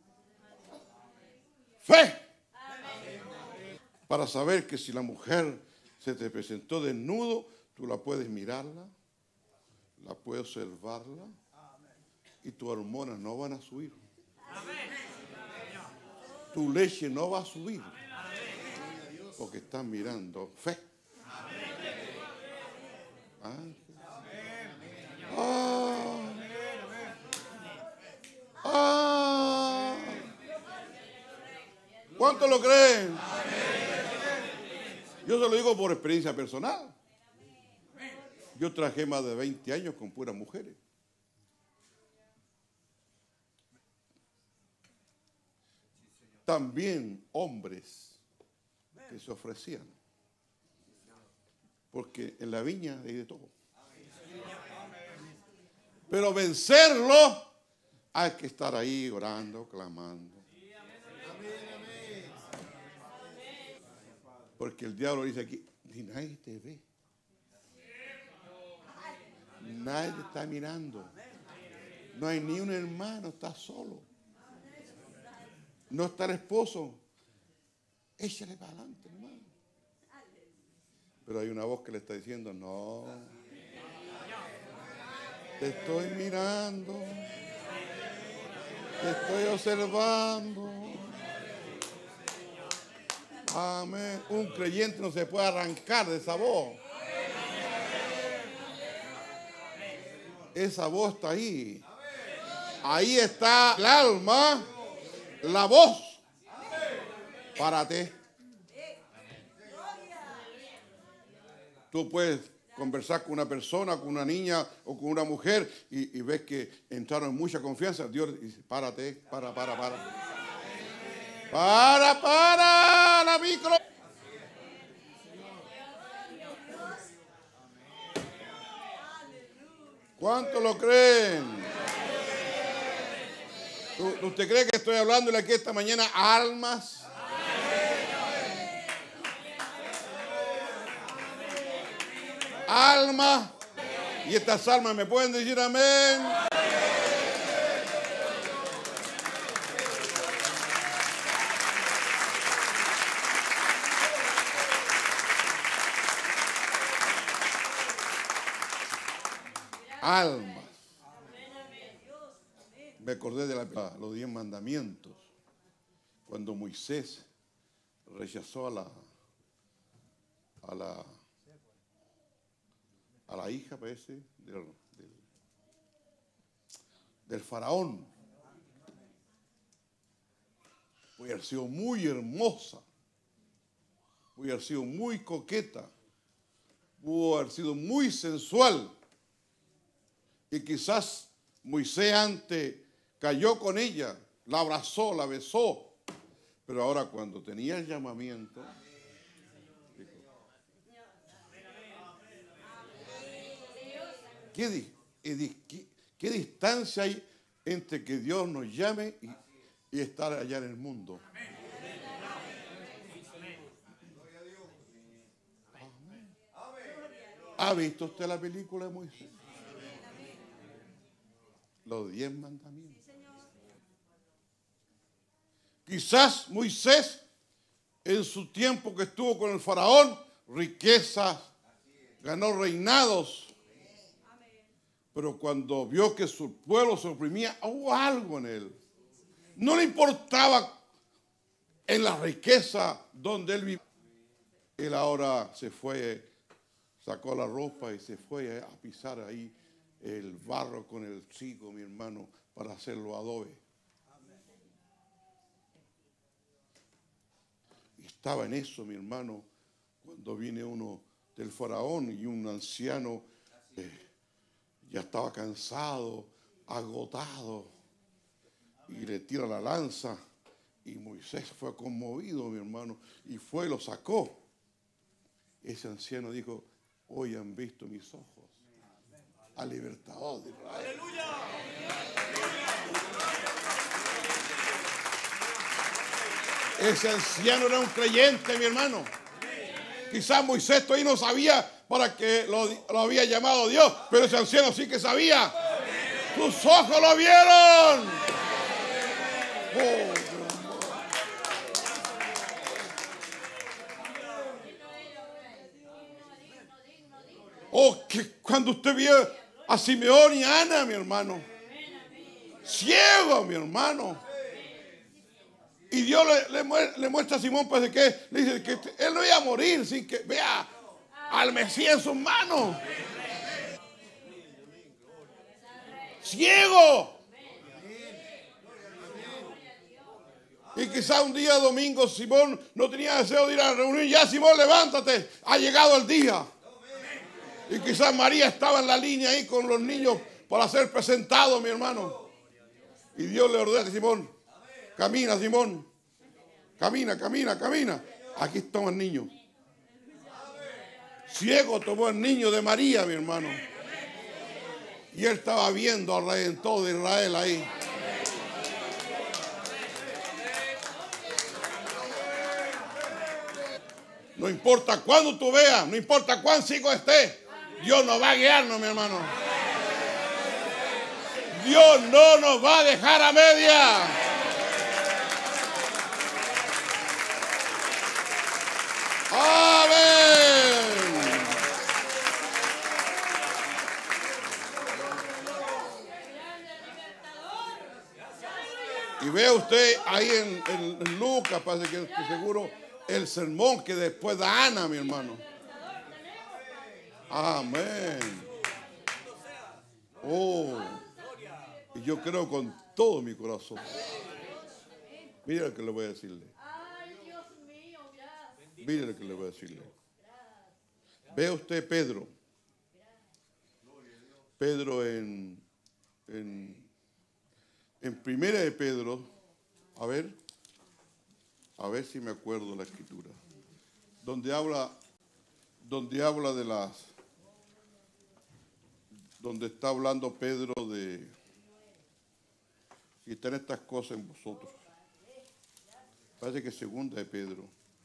Fe. Para saber que si la mujer se te presentó desnudo, tú la puedes mirarla, la puedes observarla y tus hormonas no van a subir. Tu leche no va a subir porque estás mirando fe. Ah. Ah. ¿Cuántos lo creen? Yo se lo digo por experiencia personal. Yo trabajé más de veinte años con puras mujeres. También hombres que se ofrecían. Porque en la viña hay de todo. Pero vencerlo, hay que estar ahí orando, clamando. Porque el diablo dice aquí, ni nadie te ve. Nadie te está mirando. No hay ni un hermano, estás solo. No está el esposo. Échale para adelante, hermano. Pero hay una voz que le está diciendo, no. Te estoy mirando. Te estoy observando. Amén. Un creyente no se puede arrancar de esa voz. Esa voz está ahí. Ahí está el alma, la voz. Párate. Tú puedes conversar con una persona, con una niña o con una mujer y, y ves que entraron en mucha confianza. Dios dice, párate, para, para, para. Para, para, la micro. ¿Cuántos lo creen? ¿Usted cree que estoy hablándole aquí esta mañana a almas? Almas. Y estas almas me pueden decir amén. Almas. Me acordé de la, los diez mandamientos. Cuando Moisés rechazó a la a la a la hija, parece, del, del, del faraón. Puede haber sido muy hermosa, puede haber sido muy coqueta, pudo haber sido muy sensual. Y quizás Moisés antes cayó con ella, la abrazó, la besó. Pero ahora cuando tenía el llamamiento, dijo, ¿qué, di- qué, qué distancia hay entre que Dios nos llame y, y estar allá en el mundo? ¿Ha visto usted la película de Moisés? Los diez mandamientos. Quizás Moisés, en su tiempo que estuvo con el faraón, riquezas, ganó reinados. Pero cuando vio que su pueblo se oprimía, hubo algo en él. No le importaba en la riqueza donde él vivía. Él ahora se fue, sacó la ropa y se fue a pisar ahí el barro con el trigo, mi hermano, para hacerlo adobe. Y estaba en eso, mi hermano, cuando viene uno del faraón y un anciano eh, ya estaba cansado, agotado, y le tira la lanza. Y Moisés fue conmovido, mi hermano, y fue y lo sacó. Ese anciano dijo, hoy han visto mis ojos al libertador de Israel. Ese anciano era un creyente, mi hermano. Quizás Moisés todavía no sabía para que lo, lo había llamado Dios, pero ese anciano sí que sabía. Sus ojos lo vieron. Oh, oh, que cuando usted vio a Simeón y a Ana, mi hermano, ciego, mi hermano, y Dios le, le, le muestra a Simón, pues, de que le dice que él no iba a morir sin que vea al Mesías en sus manos. Ciego. Y quizá un día domingo Simón no tenía deseo de ir a la reunión. Ya, Simón, levántate, ha llegado el día. Y quizás María estaba en la línea ahí con los niños para ser presentado, mi hermano. Y Dios le ordena a Simón, camina, Simón. Camina, camina, camina. Aquí toma el niño. Ciego tomó el niño de María, mi hermano. Y él estaba viendo al Redentor de Israel ahí. No importa cuándo tú veas, no importa cuán ciego esté, Dios nos va a guiarnos, mi hermano. Dios no nos va a dejar a media. Amén. Y ve usted ahí en, en, en Lucas, parece que, que seguro el sermón que después da Ana, mi hermano. Amén. Oh, y yo creo con todo mi corazón. Mira lo que le voy a decirle. Mire lo que le voy a decirle. Ve usted Pedro. Pedro en, en, en primera de Pedro. A ver. A ver si me acuerdo la escritura. Donde habla, donde habla de las, donde está hablando Pedro de, si están estas cosas en vosotros. Parece que segunda de Pedro.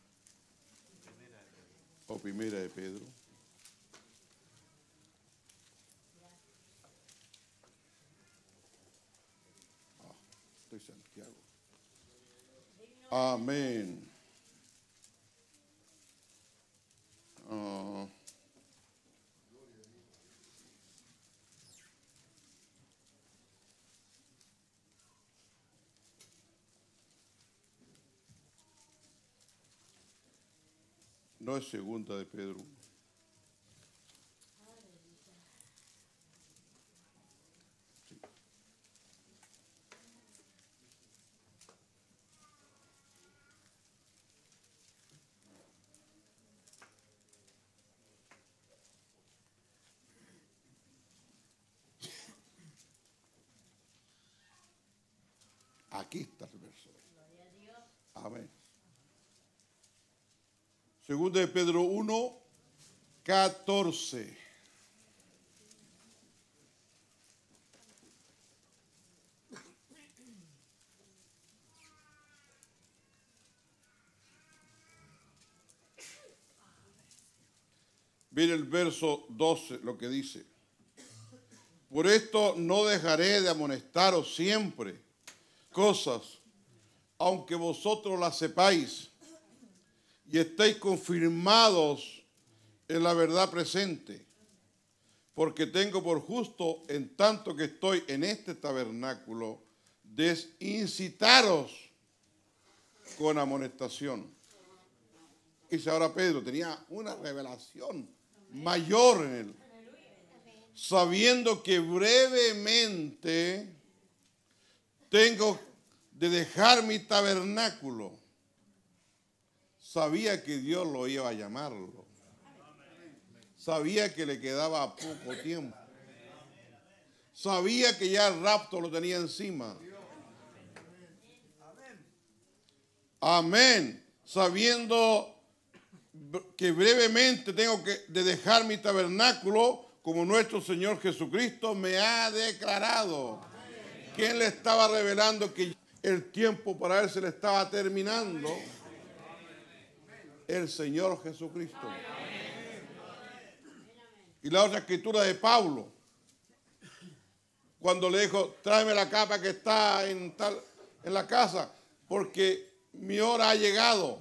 O primera de Pedro. Ah, estoy Santiago. Amén. Uh, no es segunda de Pedro. Sí. Aquí está el verso. Amén. Segunda de Pedro uno, catorce. Mire el verso doce, lo que dice. Por esto no dejaré de amonestaros siempre cosas, aunque vosotros las sepáis y estéis confirmados en la verdad presente, porque tengo por justo, en tanto que estoy en este tabernáculo, desincitaros con amonestación. Dice ahora Pedro, tenía una revelación mayor en él, sabiendo que brevemente tengo de dejar mi tabernáculo. Sabía que Dios lo iba a llamarlo. Sabía que le quedaba poco tiempo. Sabía que ya el rapto lo tenía encima. Amén. Sabiendo que brevemente tengo que de dejar mi tabernáculo, como nuestro Señor Jesucristo me ha declarado. ¿Quién le estaba revelando que el tiempo para él se le estaba terminando? El Señor Jesucristo. Y la otra escritura de Pablo, cuando le dijo, tráeme la capa que está en, tal, en la casa, porque mi hora ha llegado.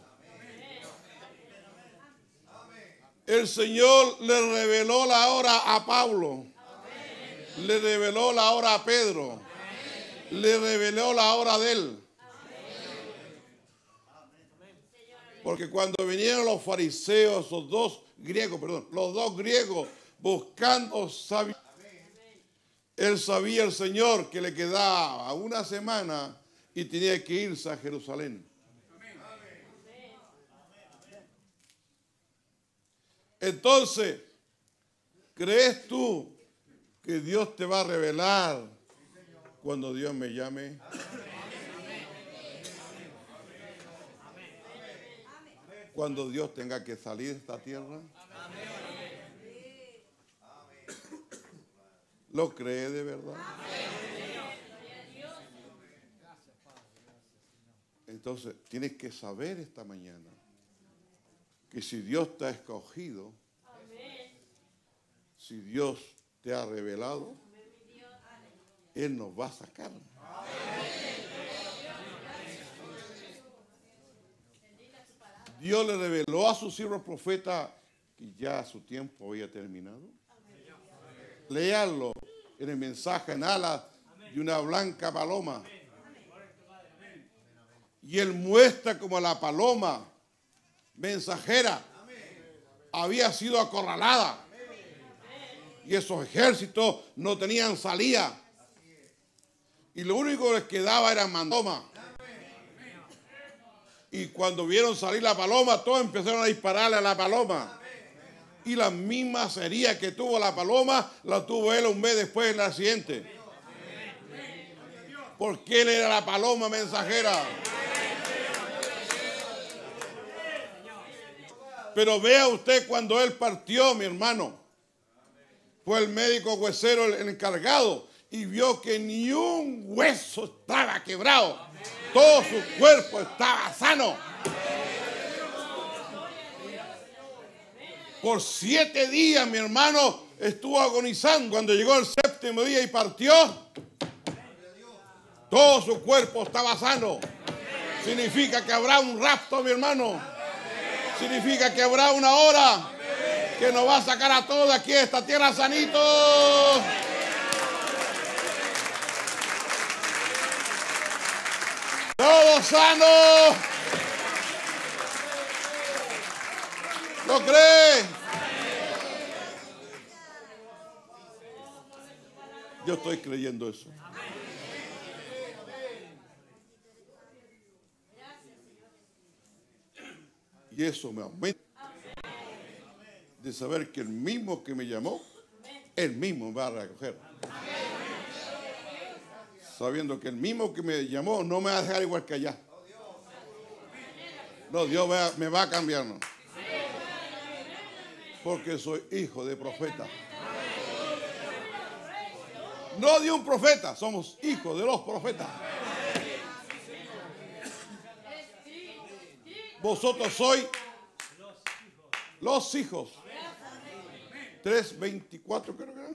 El Señor le reveló la hora a Pablo, le reveló la hora a Pedro, le reveló la hora de él. Porque cuando vinieron los fariseos, los dos griegos, perdón, los dos griegos buscando sabiduría, él sabía el Señor que le quedaba una semana y tenía que irse a Jerusalén. Entonces, ¿crees tú que Dios te va a revelar cuando Dios me llame? Cuando Dios tenga que salir de esta tierra. ¿Lo cree de verdad? Entonces, tienes que saber esta mañana que si Dios te ha escogido, si Dios te ha revelado, Él nos va a sacar. Dios le reveló a su siervo profeta que ya su tiempo había terminado. Léalo en el mensaje en alas de una blanca paloma. Y él muestra como la paloma mensajera había sido acorralada. Y esos ejércitos no tenían salida. Y lo único que les quedaba era mandoma. Y cuando vieron salir la paloma, todos empezaron a dispararle a la paloma. Y las mismas heridas que tuvo la paloma, la tuvo él un mes después en el accidente. Porque él era la paloma mensajera. Pero vea usted cuando él partió, mi hermano. Fue el médico huesero el encargado y vio que ni un hueso estaba quebrado. Todo su cuerpo estaba sano. Por siete días, mi hermano, estuvo agonizando. Cuando llegó el séptimo día y partió, todo su cuerpo estaba sano. Significa que habrá un rapto, mi hermano. Significa que habrá una hora que nos va a sacar a todos de aquí de esta tierra sanitos. Todos sanos. ¿Lo cree? Yo estoy creyendo eso. Y eso me aumenta de saber que el mismo que me llamó, él mismo me va a recoger. Sabiendo que el mismo que me llamó no me va a dejar igual que allá. No, Dios va, me va a cambiar, no. Porque soy hijo de profeta. No de un profeta, somos hijos de los profetas. Vosotros sois los hijos. tres veinticuatro creo que era.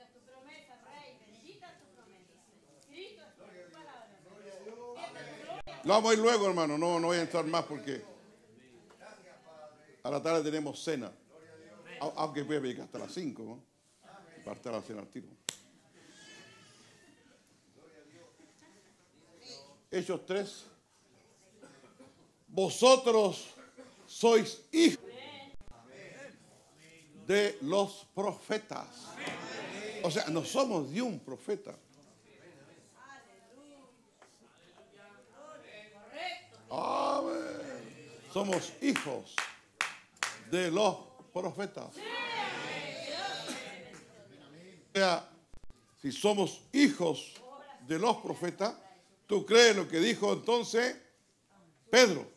Lo vamos a ir luego, hermano. No, no voy a entrar más porque a la tarde tenemos cena. Aunque voy a llegar hasta las cinco, ¿no? Para estar a la cena al tiro. Hechos tres. Vosotros sois hijos de los profetas. O sea, no somos de un profeta. Amén. Somos hijos de los profetas. O sea, si somos hijos de los profetas, ¿tú crees lo que dijo entonces Pedro?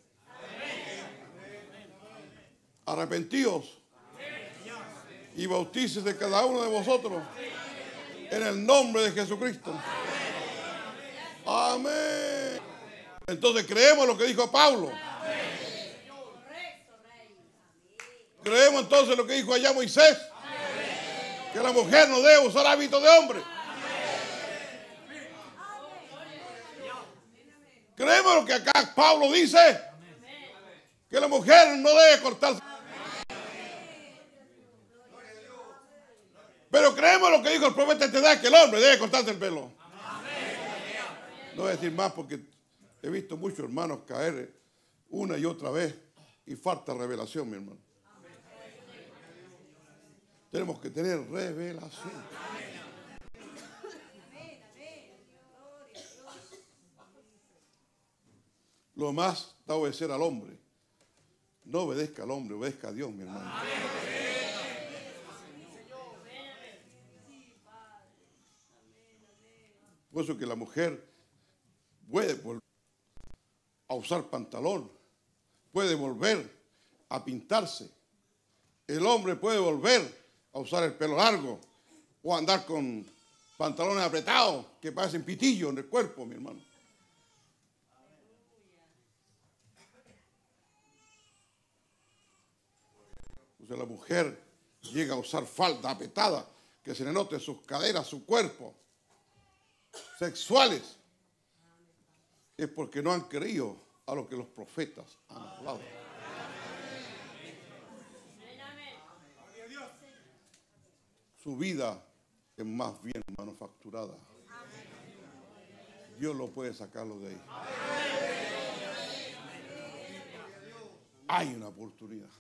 Arrepentíos y bautícese de cada uno de vosotros en el nombre de Jesucristo. Amén. Entonces creemos lo que dijo Pablo. Creemos entonces lo que dijo allá Moisés, que la mujer no debe usar hábito de hombre. Creemos lo que acá Pablo dice, que la mujer no debe cortarse. Pero creemos lo que dijo el profeta esta edad, que el hombre debe cortarse el pelo. No voy a decir más porque he visto muchos hermanos caer una y otra vez y falta revelación, mi hermano. Tenemos que tener revelación. lo más está obedecer al hombre. No obedezca al hombre, obedezca a Dios, mi hermano. Por eso que la mujer puede volver a usar pantalón, puede volver a pintarse. El hombre puede volver a usar el pelo largo o a andar con pantalones apretados que parecen pitillos en el cuerpo, mi hermano. O sea, la mujer llega a usar falda apretada, que se le note sus caderas, su cuerpo, sexuales. Es porque no han creído a lo que los profetas han hablado. Su vida es más bien manufacturada. Dios lo puede sacarlo de ahí. Hay una oportunidad.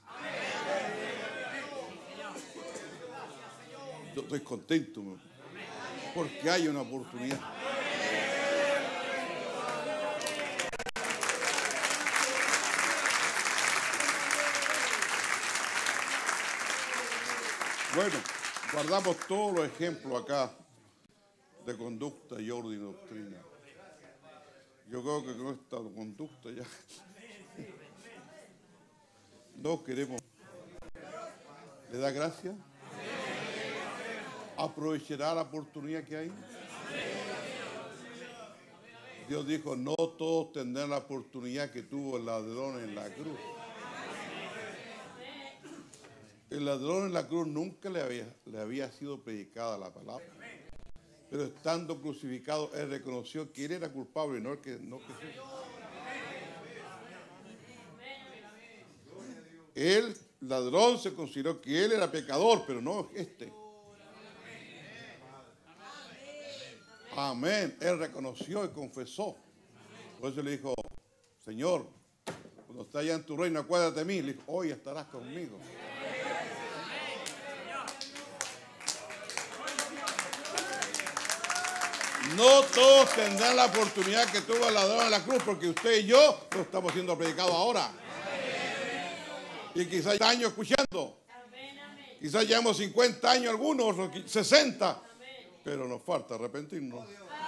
Yo estoy contento porque hay una oportunidad. Bueno, guardamos todos los ejemplos acá de conducta y orden y doctrina. Yo creo que con esta conducta ya no queremos. ¿Le da gracia? ¿Aprovechará la oportunidad que hay? Dios dijo, no todos tendrán la oportunidad que tuvo el ladrón en la cruz. El ladrón en la cruz nunca le había, le había sido predicada la palabra. Pero estando crucificado, él reconoció que él era culpable, no el que no que El ladrón se consideró que él era pecador, pero no este. Amén. Él reconoció y confesó. Por eso le dijo, Señor, cuando estés allá en tu reino, acuérdate de mí. Le dijo, hoy estarás conmigo. No todos tendrán la oportunidad que tuvo el ladrón en la cruz, porque usted y yo lo estamos siendo predicados ahora. Y quizás años escuchando. Quizás llevamos cincuenta años algunos, sesenta. Pero nos falta arrepentirnos.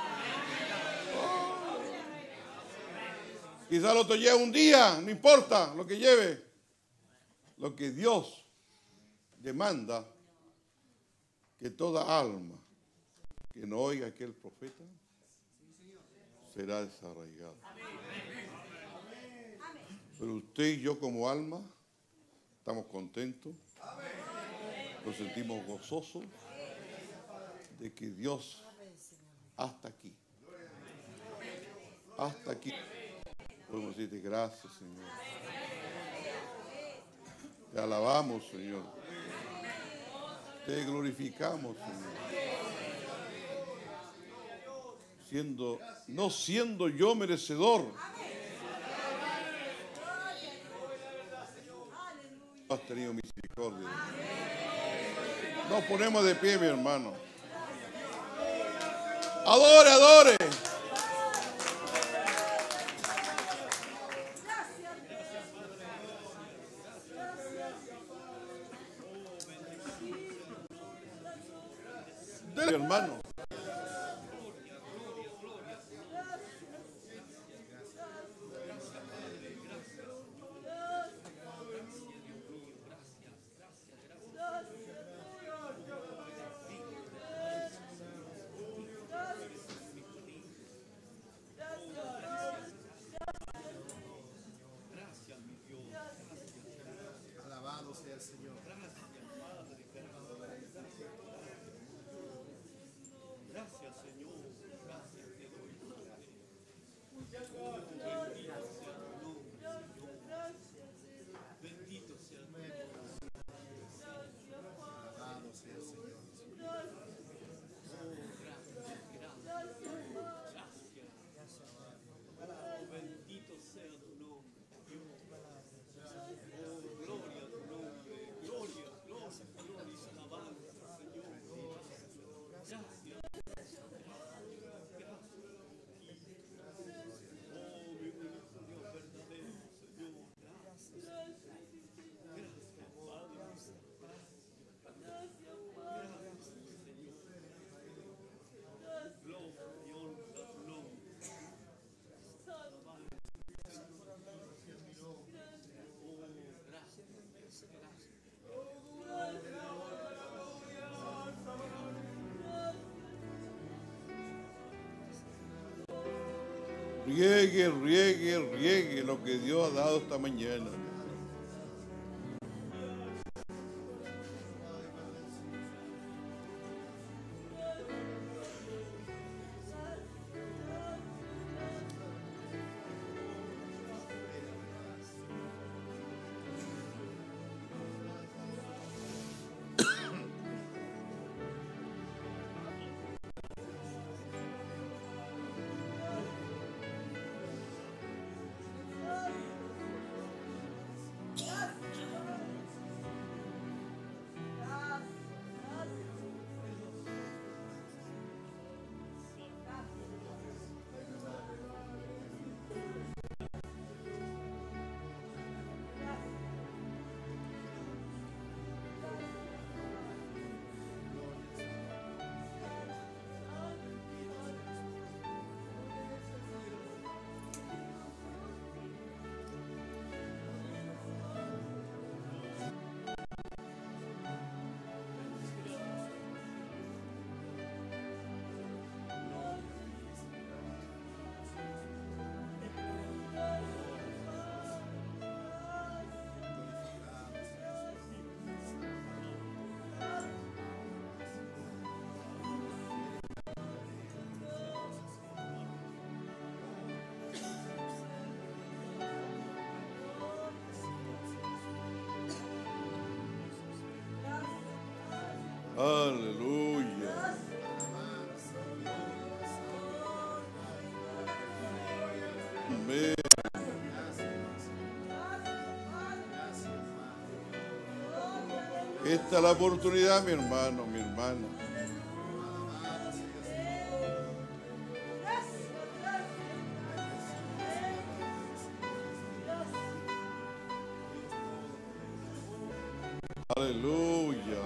Oh. Quizás el otro lleva un día, no importa lo que lleve. Lo que Dios demanda, que toda alma que no oiga aquel profeta será desarraigada. Pero usted y yo como alma estamos contentos, nos sentimos gozosos de que Dios hasta aquí, hasta aquí, podemos decirte gracias, Señor. Te alabamos, Señor. Te glorificamos, Señor. Siendo, no siendo yo merecedor, has tenido misericordia. Nos ponemos de pie, mi hermano. Adore, adore. Dele, hermano. Riegue, riegue, riegue lo que Dios ha dado esta mañana. Aleluya. Amén. Esta es la oportunidad, mi hermano, mi hermana. Aleluya.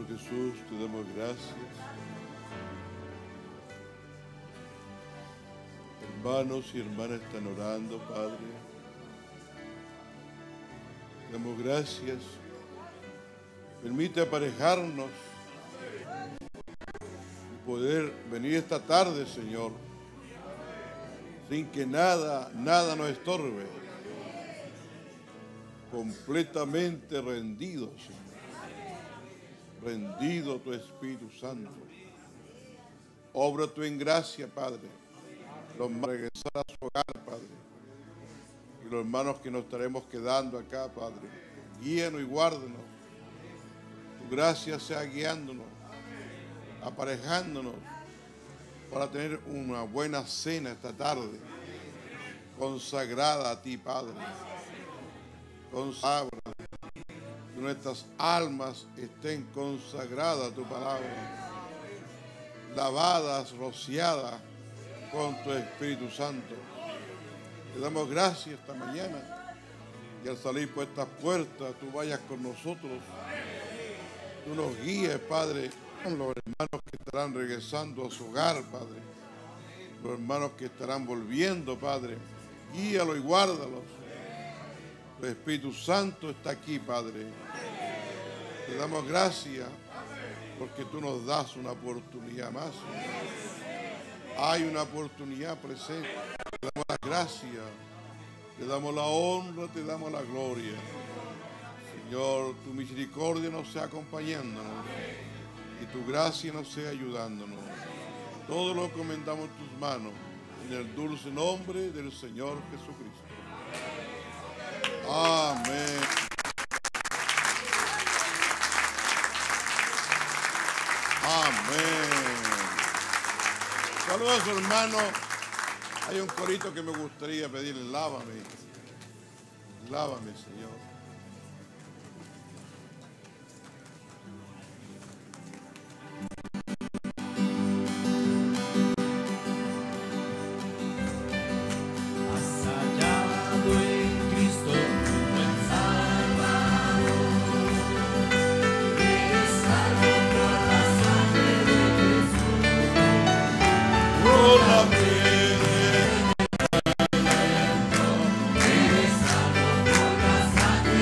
Señor Jesús, te damos gracias. Hermanos y hermanas están orando, Padre. Te damos gracias. Permite aparejarnos y poder venir esta tarde, Señor, sin que nada, nada nos estorbe. Completamente rendidos, Señor. Rendido tu Espíritu Santo. Obra tú en gracia, Padre. Los hermanos regresar a su hogar, Padre. Y los hermanos que nos estaremos quedando acá, Padre. Guíanos y guárdanos. Tu gracia sea guiándonos, aparejándonos para tener una buena cena esta tarde, consagrada a ti, Padre. Consagra que nuestras almas estén consagradas a tu palabra, lavadas, rociadas con tu Espíritu Santo. Te damos gracias esta mañana y al salir por estas puertas tú vayas con nosotros. Tú nos guíes, Padre, con los hermanos que estarán regresando a su hogar, Padre. Los hermanos que estarán volviendo, Padre. Guíalos y guárdalos. El Espíritu Santo está aquí, Padre. Te damos gracias porque tú nos das una oportunidad más. Hay una oportunidad presente. Te damos las gracias, te damos la honra, te damos la gloria. Señor, tu misericordia nos sea acompañándonos y tu gracia nos sea ayudándonos. Todo lo encomendamos en tus manos, en el dulce nombre del Señor Jesucristo. Amén. Amén. Saludos, hermanos. Hay un corito que me gustaría pedirle: lávame. Lávame, Señor. Por la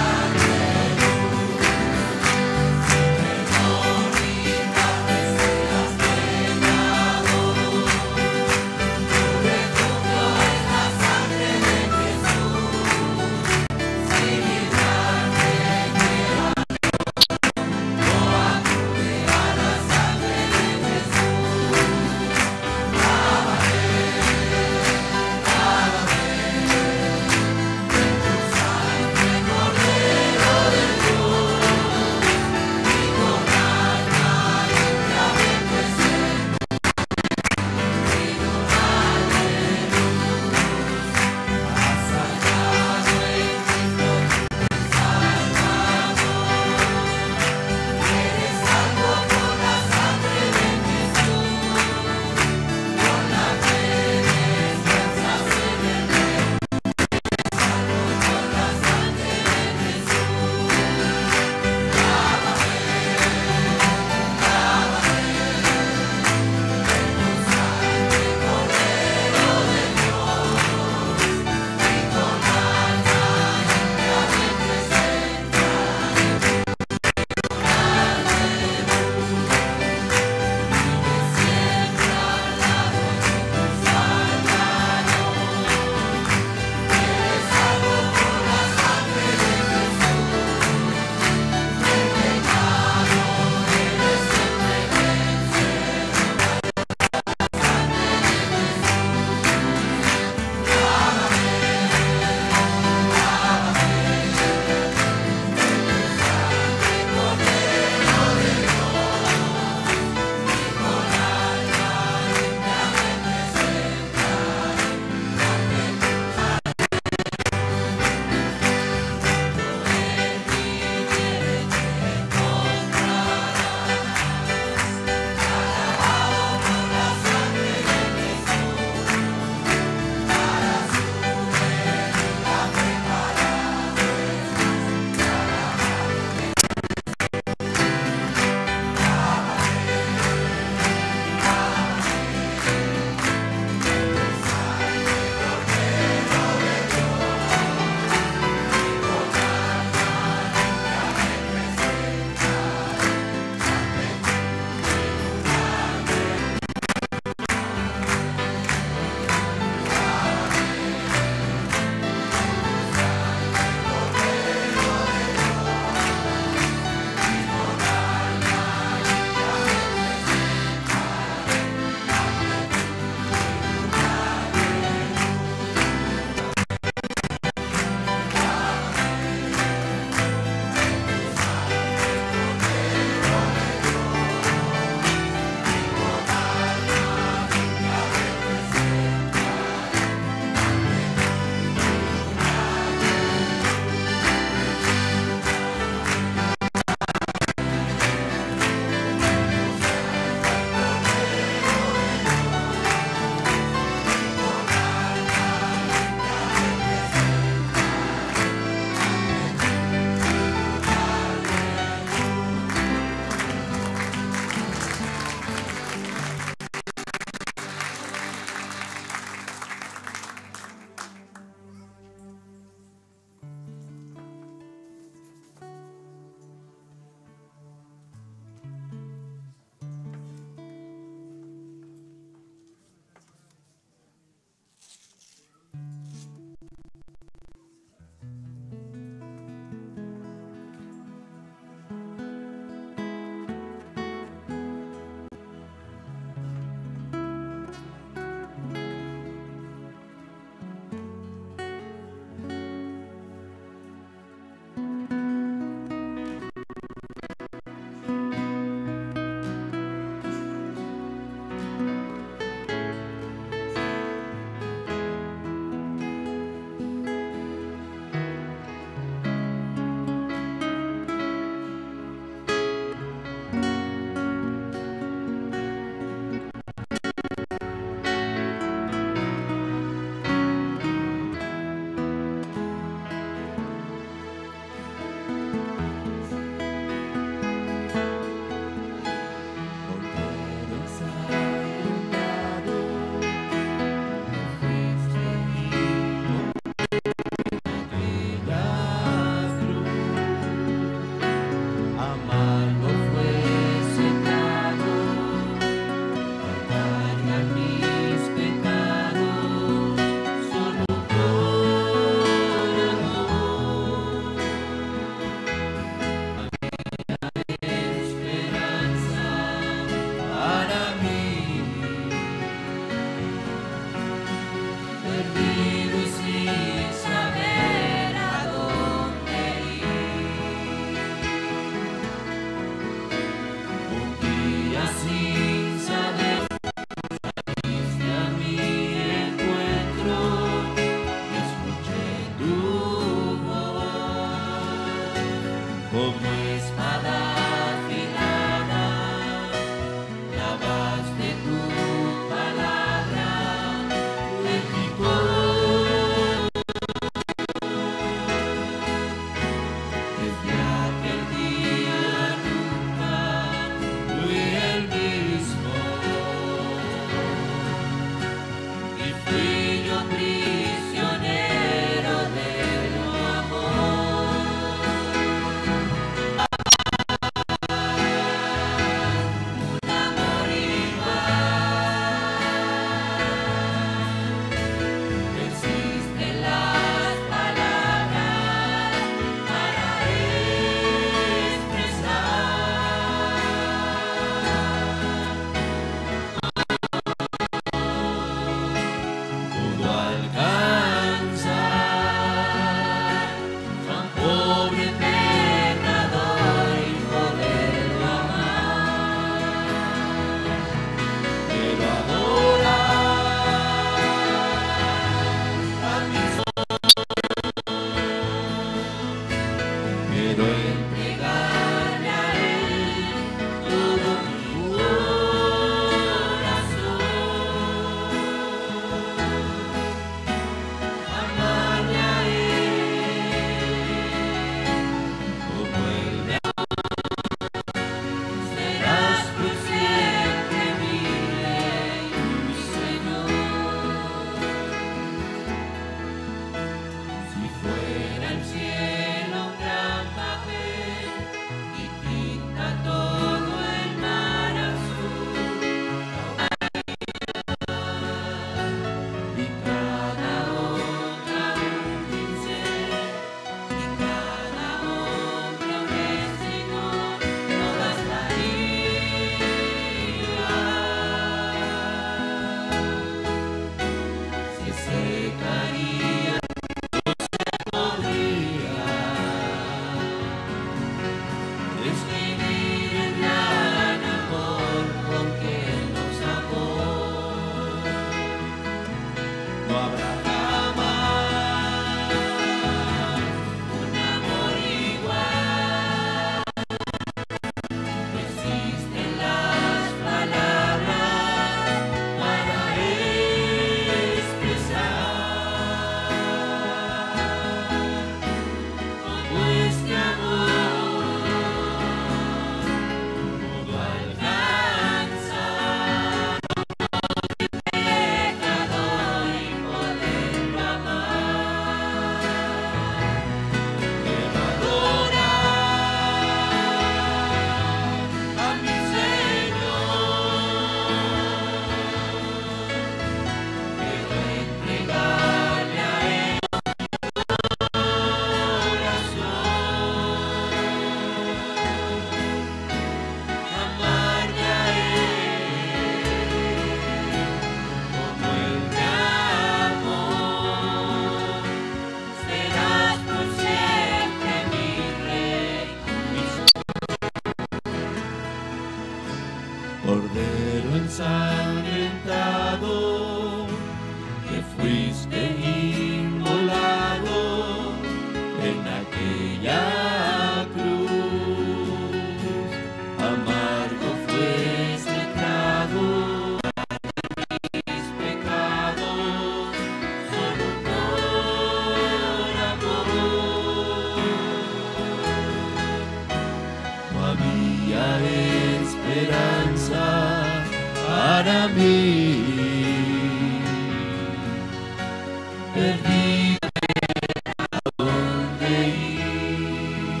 perdido a dónde ir.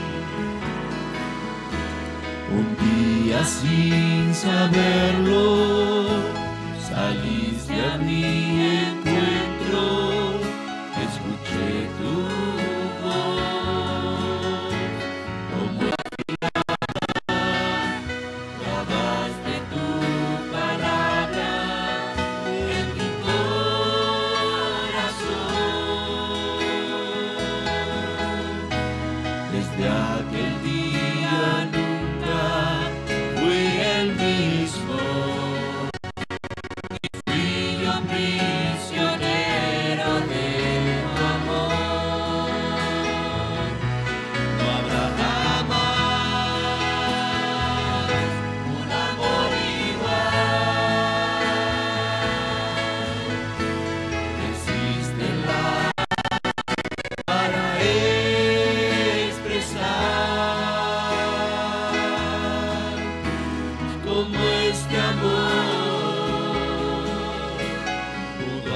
Un día sin saberlo, saliste a mi encuentro, escuché tu voz, como grabaste tu palabra en mi corazón. Desde aquel día nunca fui el mismo. Fui yo prisionero de tu amor. No habrá jamás un amor igual. Existe la para expresar como este amor pudo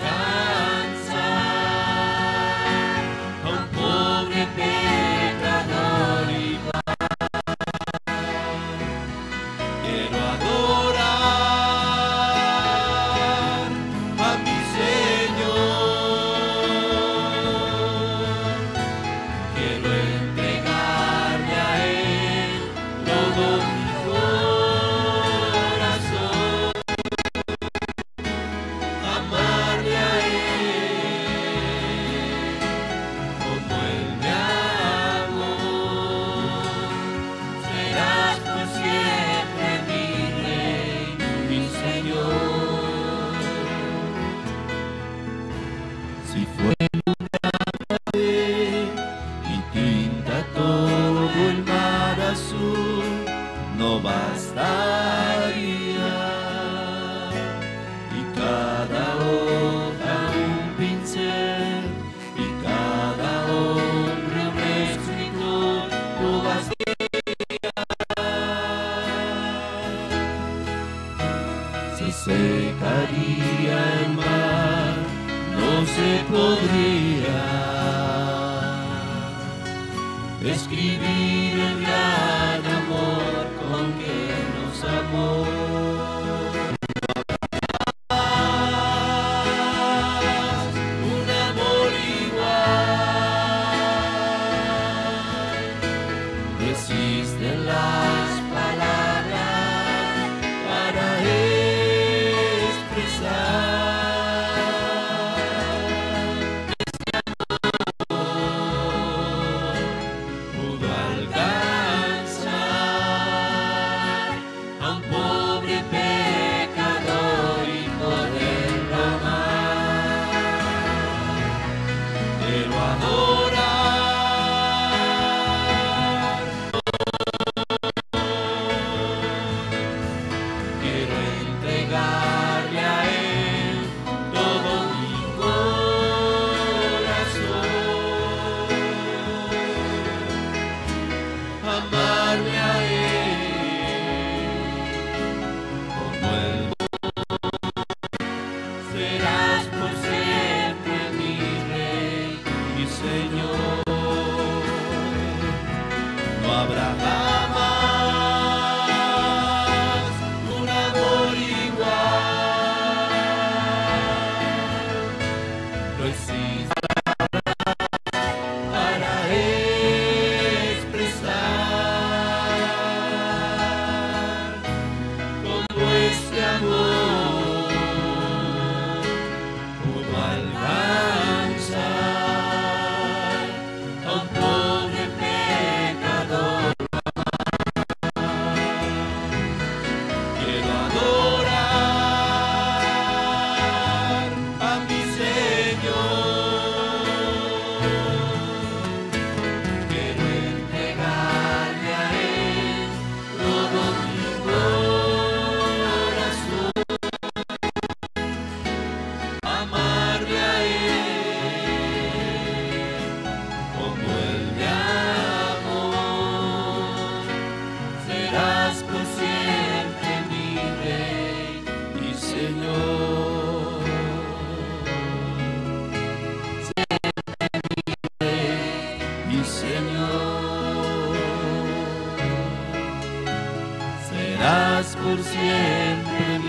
alcanzar a un pobre pecador igual. Quiero adorar a mi Señor. Quiero entregarle a Él todo mi corazón. Amarle a Él como Él me amó. Serás por siempre mi Rey, mi Señor. Si fuera y tinta todo el mar azul, no bastaría. Y cada hoja un pincel, y cada hombre un escritor, no bastaría. Si secaría el mar, no se podría escribir el gran amor con que nos amó. Un amor igual. No existen las palabras para expresar este amor pudo alcanzar a un pobre pecador y poderlo amar. Quiero adorar, quiero entregarle a Él todo mi corazón. Amarle a Él como Él. Serás por siempre mi Rey, mi Señor. No habrá jamás un amor igual. No existe para expresar como este amor pudo alcanzar a un pobre pecador. Quiero adorar a mi Señor. vivirás por siempre,